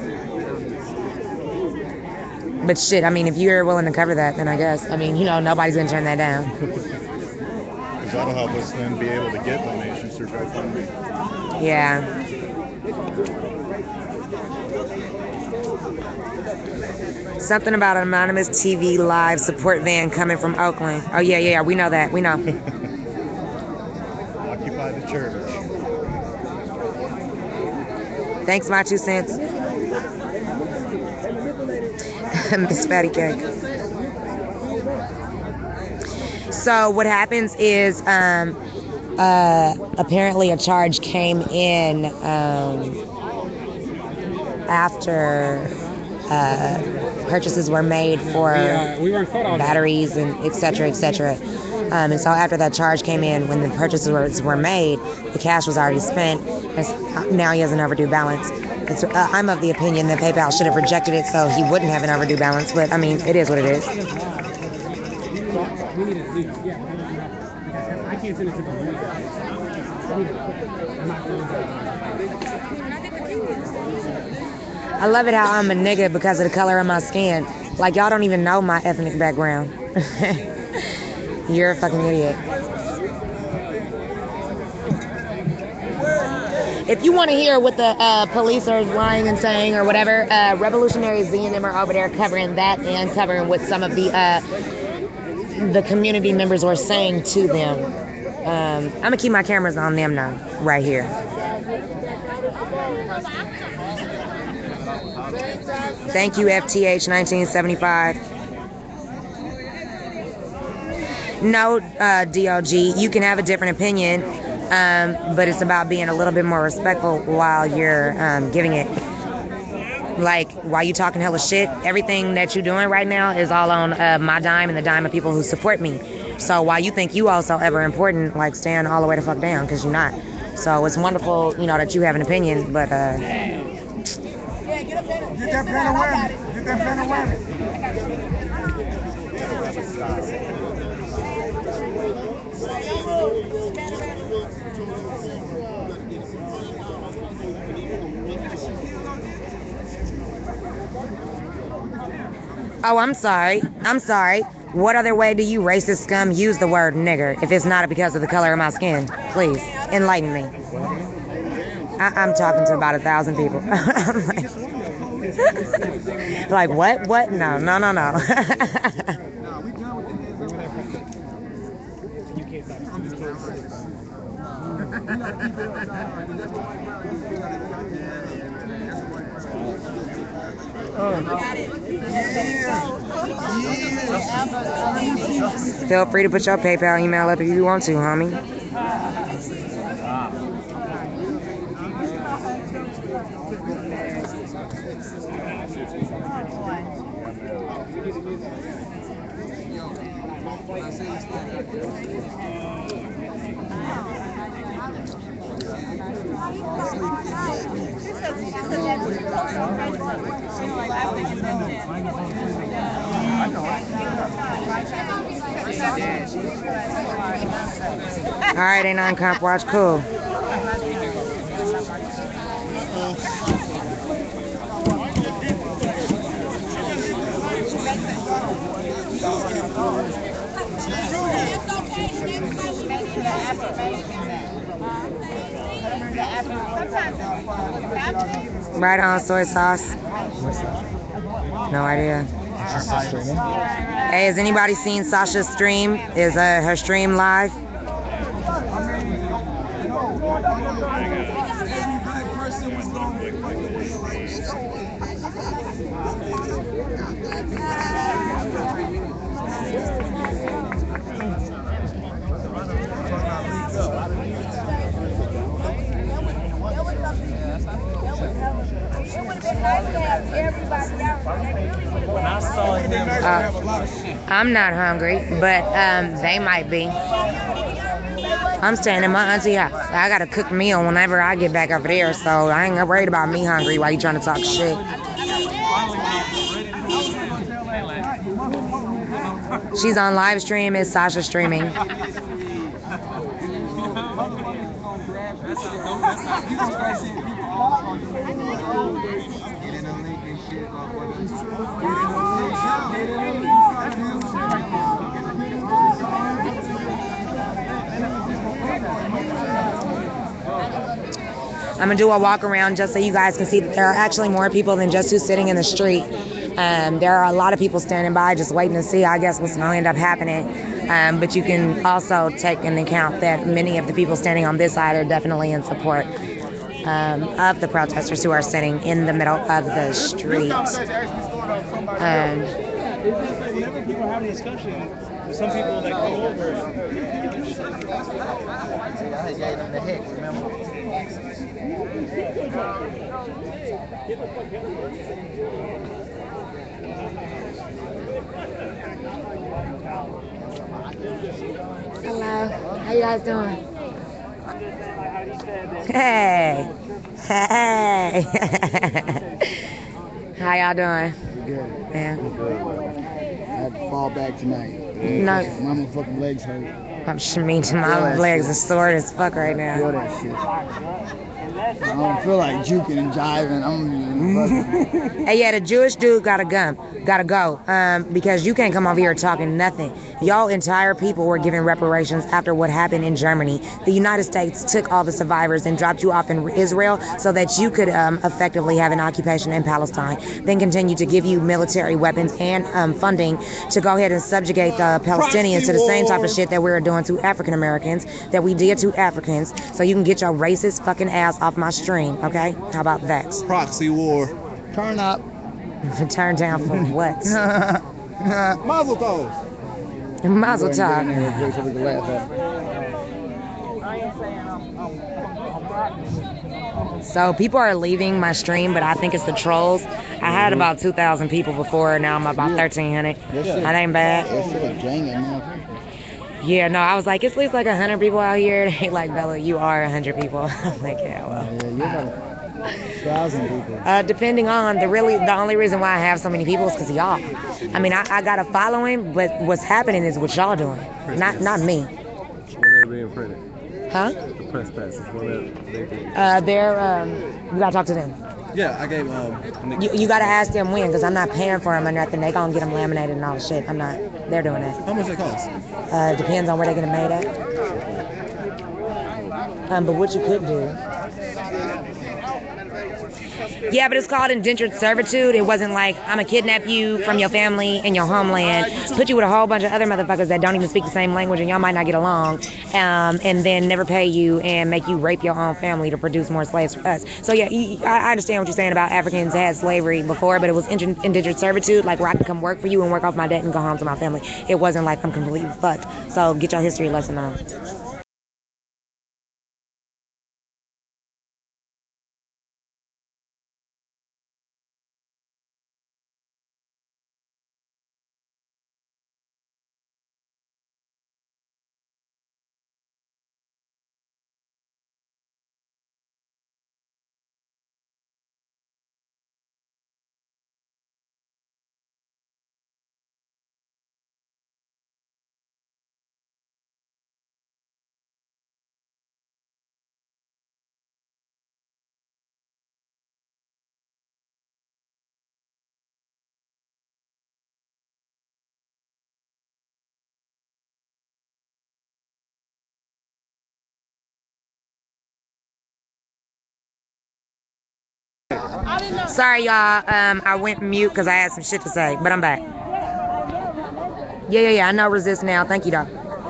but shit, I mean, if you're willing to cover that, then I guess, I mean, you know, nobody's gonna turn that down. Because that'll help us then be able to get donations through GoFundMe. Yeah. Something about an anonymous T V live support van coming from Oakland. Oh yeah, yeah, we know that. We know. Occupy the church. Thanks, my two cents. Miss Fatty Cake. So what happens is, um, uh, apparently a charge came in um, after uh, purchases were made for Yeah, we were in photo batteries and et cetera, et cetera. Um, and so after that charge came in, when the purchases were, were made, the cash was already spent. And now he has an overdue balance. It's, uh, I'm of the opinion that PayPal should have rejected it so he wouldn't have an overdue balance. But I mean, it is what it is. We need to leave. Yeah, I can't send it to the lawyer. I'm not going to. I love it how I'm a nigga because of the color of my skin. Like, y'all don't even know my ethnic background. You're a fucking idiot. If you want to hear what the uh, police are lying and saying or whatever, uh, Revolutionary Z and them are over there covering that and covering what some of the uh, the community members were saying to them. Um, I'm gonna keep my cameras on them now, right here. Thank you, F T H nineteen seventy-five. No, uh, D L G, you can have a different opinion, um, but it's about being a little bit more respectful while you're um, giving it. Like, while you talking hella shit, everything that you're doing right now is all on uh, my dime and the dime of people who support me. So while you think you also ever important, like, stand all the way the fuck down, because you're not. So it's wonderful, you know, that you have an opinion, but... Uh, Get that pen away. Get that pen away. Oh, I'm sorry. I'm sorry. What other way do you racist scum use the word nigger if it's not because of the color of my skin? Please, enlighten me. I- I'm talking to about a thousand people. I'm like, like, what? What? No, no, no, no. Feel free to put your PayPal email up if you want to, homie. All right, ain't on comp watch, cool. Right on, soy sauce. No idea. Hey, has anybody seen Sasha's stream? Is uh, her stream live? Uh, I'm not hungry, but um, they might be. I'm staying in my auntie house. I got a cooked meal whenever I get back over there, so I ain't worried about me hungry while you trying to talk shit. She's on live stream. Is Sasha streaming? I'm gonna do a walk around just so you guys can see that there are actually more people than just who's sitting in the street. Um, there are a lot of people standing by just waiting to see, I guess, what's gonna end up happening. Um, but you can also take into account that many of the people standing on this side are definitely in support um, of the protesters who are sitting in the middle of the street. Um, Whenever people have a discussion, some people that come over. I gave them the heck, remember? Hello, how you guys doing? Hey, hey. How y'all doing? Good. Yeah. Good. I had to fall back tonight. No. My motherfucking legs hurt. I'm mean to my legs are sore as fuck right now. Feel that shit. I don't feel like juking and jiving. I'm Hey, yeah, the Jewish dude gotta go. Gotta go. Um, because you can't come over here talking nothing. Y'all entire people were given reparations after what happened in Germany. The United States took all the survivors and dropped you off in Israel so that you could um, effectively have an occupation in Palestine. Then continue to give you military weapons and um, funding to go ahead and subjugate the Palestinians to the same type of shit that we were doing to African Americans, that we did to Africans. So you can get your racist fucking ass off my stream, okay? How about that? Proxy war. Turn up. Turn down for what? Mazel tov. Mazel tov. So people are leaving my stream, but I think it's the trolls. I had about two thousand people before, now I'm about thirteen hundred. That ain't bad. Yeah, no, I was like, it's at least like one hundred people out here. They like, Bella, you are one hundred people. I'm like, yeah, well. Yeah, you're about a thousand people. Uh, depending on, the really, the only reason why I have so many people is because of y'all. I mean, I, I got a following, but what's happening is what y'all doing, not not me. When they're being printed. Huh? The press passes. When they're, they Uh, they're, um, you gotta talk to them. Yeah, I gave, um... You, you gotta ask them when, because I'm not paying for them or nothing. They gonna get them laminated and all the shit. I'm not, they're doing that. How much it cost? Uh, depends on where they're getting made at. Um, but what you could do... Yeah, but it's called indentured servitude. It wasn't like, I'm gonna kidnap you from your family and your homeland, put you with a whole bunch of other motherfuckers that don't even speak the same language and y'all might not get along, um, and then never pay you and make you rape your own family to produce more slaves for us. So yeah, you, I understand what you're saying about Africans had slavery before, but it was indentured servitude, like where I can come work for you and work off my debt and go home to my family. It wasn't like I'm completely fucked. So get your history lesson on. Sorry, y'all. Um, I went mute because I had some shit to say, but I'm back. Yeah, yeah, yeah. I know resist now. Thank you, though.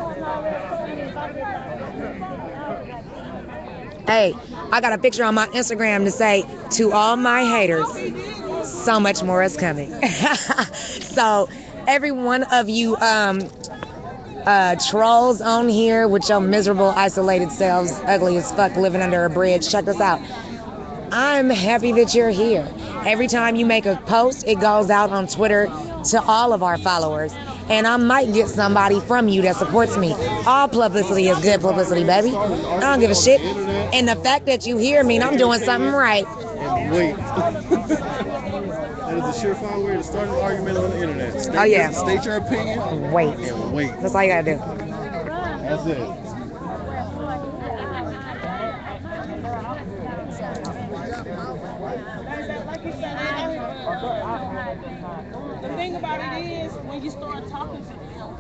Hey, I got a picture on my Instagram to say, to all my haters, so much more is coming. So, every one of you um, uh, trolls on here with your miserable, isolated selves, ugly as fuck, living under a bridge, check this out. I'm happy that you're here. Every time you make a post, it goes out on Twitter to all of our followers. And I might get somebody from you that supports me. All publicity is good publicity, baby. I don't give a shit. And the fact that you hear me and I'm doing something right. And wait. That is a surefire way to start an argument on the internet. State Oh, yeah. Your, state your opinion. Wait. And wait. That's all you gotta do. That's it. The thing about it is, when you start talking to them,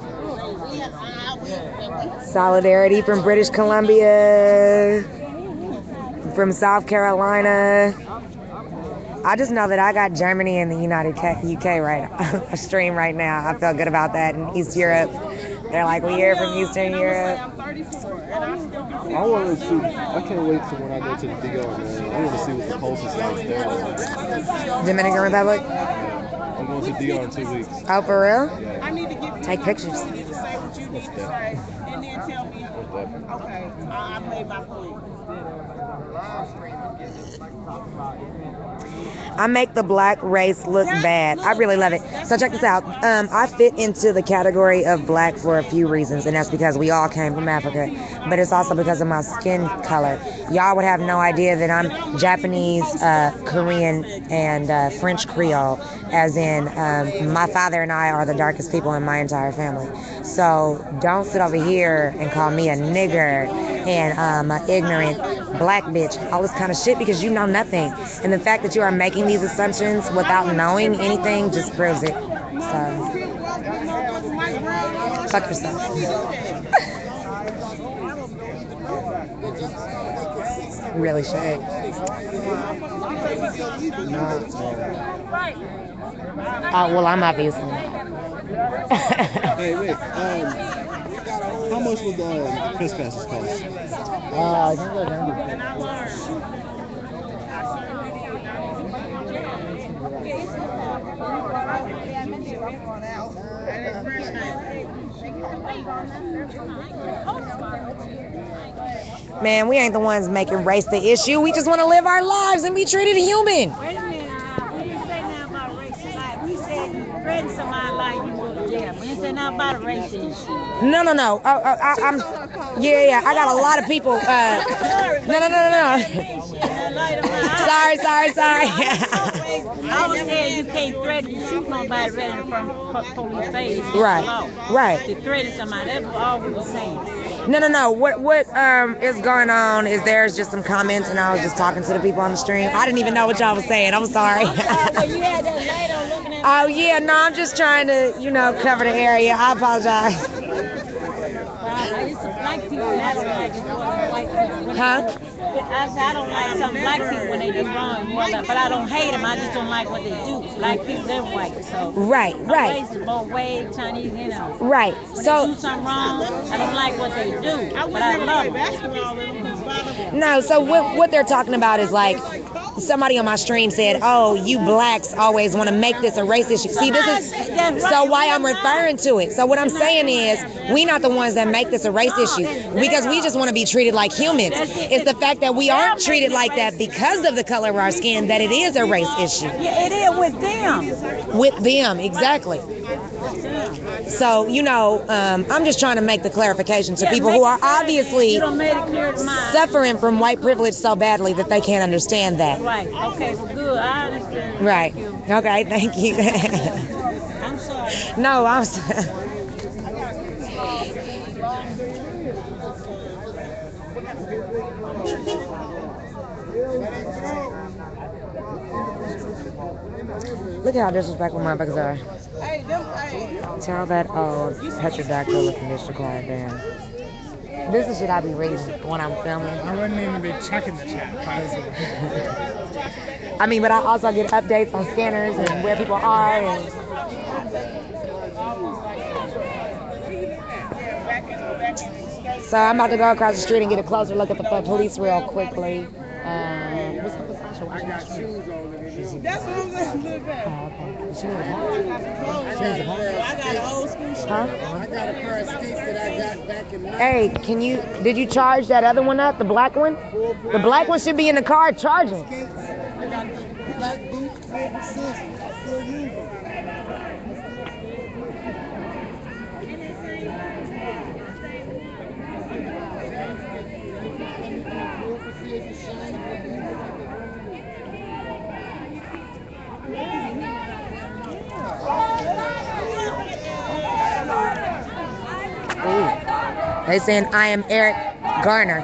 Solidarity from British Columbia, from South Carolina. I just know that I got Germany and the United U K right a stream right now. I feel good about that. In East Europe, they're like, we here from Eastern Europe. I want to see. I can't wait till when I go to the D R, man. I want to see what the pulse is like there. Dominican Republic? I'm going to D R in two weeks. Oh, for real? Yeah. Take pictures. What's that? and then tell me, okay, I, I made my point. I make the black race look bad. I really love it. So check this out. Um, I fit into the category of black for a few reasons, and that's because we all came from Africa. But it's also because of my skin color. Y'all would have no idea that I'm Japanese, uh, Korean, and uh, French Creole, as in um, my father and I are the darkest people in my entire family. So don't sit over here and call me a nigger and um, an ignorant black bitch, all this kind of shit, because you know nothing. And the fact that you are making these assumptions without knowing anything just proves it. So, fuck yourself. Really should. Oh, well, I'm obviously not. Hey, wait. Um, how much would the uh, Chris passes cost? Uh, I think they're gonna Man, we ain't the ones making race the issue. We just want to live our lives and be treated human. Wait a minute, uh, we didn't say nothing about race. Like, we said you threaten somebody like you go to jail. We didn't say nothing about a race issue. No, no, no. Uh, uh, I, I'm. Yeah, yeah. I got a lot of people. Uh, no, no, no, no, no. Sorry, sorry, sorry. I was saying you can't threaten to shoot nobody rather than from police face. Right, right. To threaten somebody, that's all we were saying. No, no, no. What what um is going on is there's just some comments, and I was just talking to the people on the stream. I didn't even know what y'all was saying. I'm sorry. Oh yeah, no, I'm just trying to, you know, cover the area. I apologize. Huh? I, I don't like some black people when they do wrong, more like, but I don't hate them. I just don't like what they do. Black people, they're white, so right, right. Race is both way Chinese, you know. Right. When So they do something wrong, I don't like what they do, but I love them. no, so what what they're talking about is like somebody on my stream said, "Oh, you blacks always want to make this a race issue." See, this is so why I'm referring to it. So what I'm saying is, we not the ones that make this a race issue because we just want to be treated like humans. It's the fact that we aren't treated like that because of the color of our skin that it is a race issue. Yeah, it is with them. With them, exactly. So, you know, um, I'm just trying to make the clarification to people who are obviously suffering from white privilege so badly that they can't understand that. Right. Okay, well, good. I understand. Right. Okay, thank you. I'm sorry. No, I'm sorry. Look at how disrespectful motherfuckers are. Tell that old petrodactyl looking bitch to quiet down. This is shit I be reading when I'm filming. I wouldn't even be checking the chat. I mean, but I also get updates on scanners and where people are. And so I'm about to go across the street and get a closer look at the police real quickly. Um, what's up with Sasha? I got shoes on. That's what I'm going to look at. Oh, okay. She needs a hat? I got an old school shirt. Huh? I got a pair of skates that I got back in Hey, can you, did you charge that other one up, the black one? The black one should be in the car charging. I got black boots, full persist. I still use them. Ooh. They saying I am Eric Garner.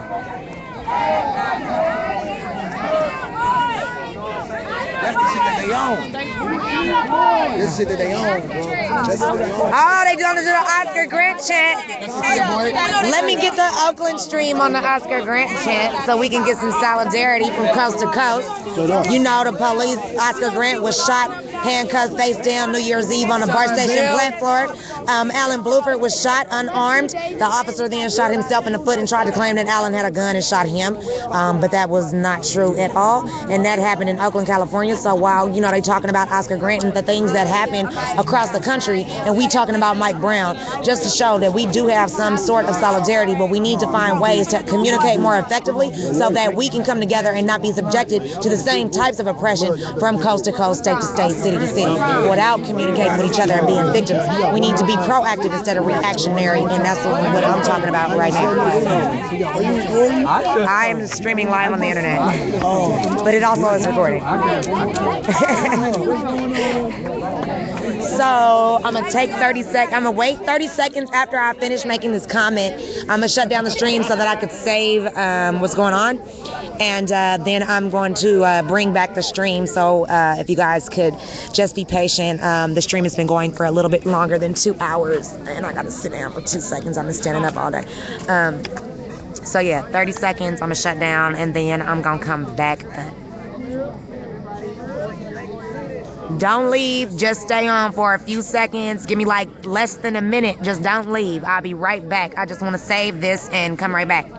That's the shit that they own. This shit that they own, bro. That's what they own. Oh, they doing the Oscar Grant chant. Let me get the Oakland stream on the Oscar Grant chant so we can get some solidarity from coast to coast. You know, the police, Oscar Grant was shot, handcuffed, face down, New Year's Eve on a bar station platform. Um, Alan Bluford was shot unarmed. The officer then shot himself in the foot and tried to claim that Alan had a gun and shot him. Um, but that was not true at all. And that happened in Oakland, California. So while, you know, they talking about Oscar Grant and the things that happen across the country, and we talking about Mike Brown, just to show that we do have some sort of solidarity, but we need to find ways to communicate more effectively so that we can come together and not be subjected to the same types of oppression from coast to coast, state to state, city to city, without communicating with each other and being victims. We need to be proactive instead of reactionary, and that's what I'm talking about right now. I am streaming live on the internet, but it also is recorded. So I'm gonna take thirty seconds. I'm gonna wait thirty seconds after I finish making this comment. I'm gonna shut down the stream so that I could save um, what's going on, and uh, then I'm going to uh, bring back the stream. So uh, if you guys could just be patient, um, the stream has been going for a little bit longer than two hours, and I gotta sit down for two seconds. I've been standing up all day. Um, so yeah, thirty seconds. I'm gonna shut down, and then I'm gonna come back. Don't leave, just stay on for a few seconds. Give me like less than a minute, just don't leave. I'll be right back. I just want to save this and come right back.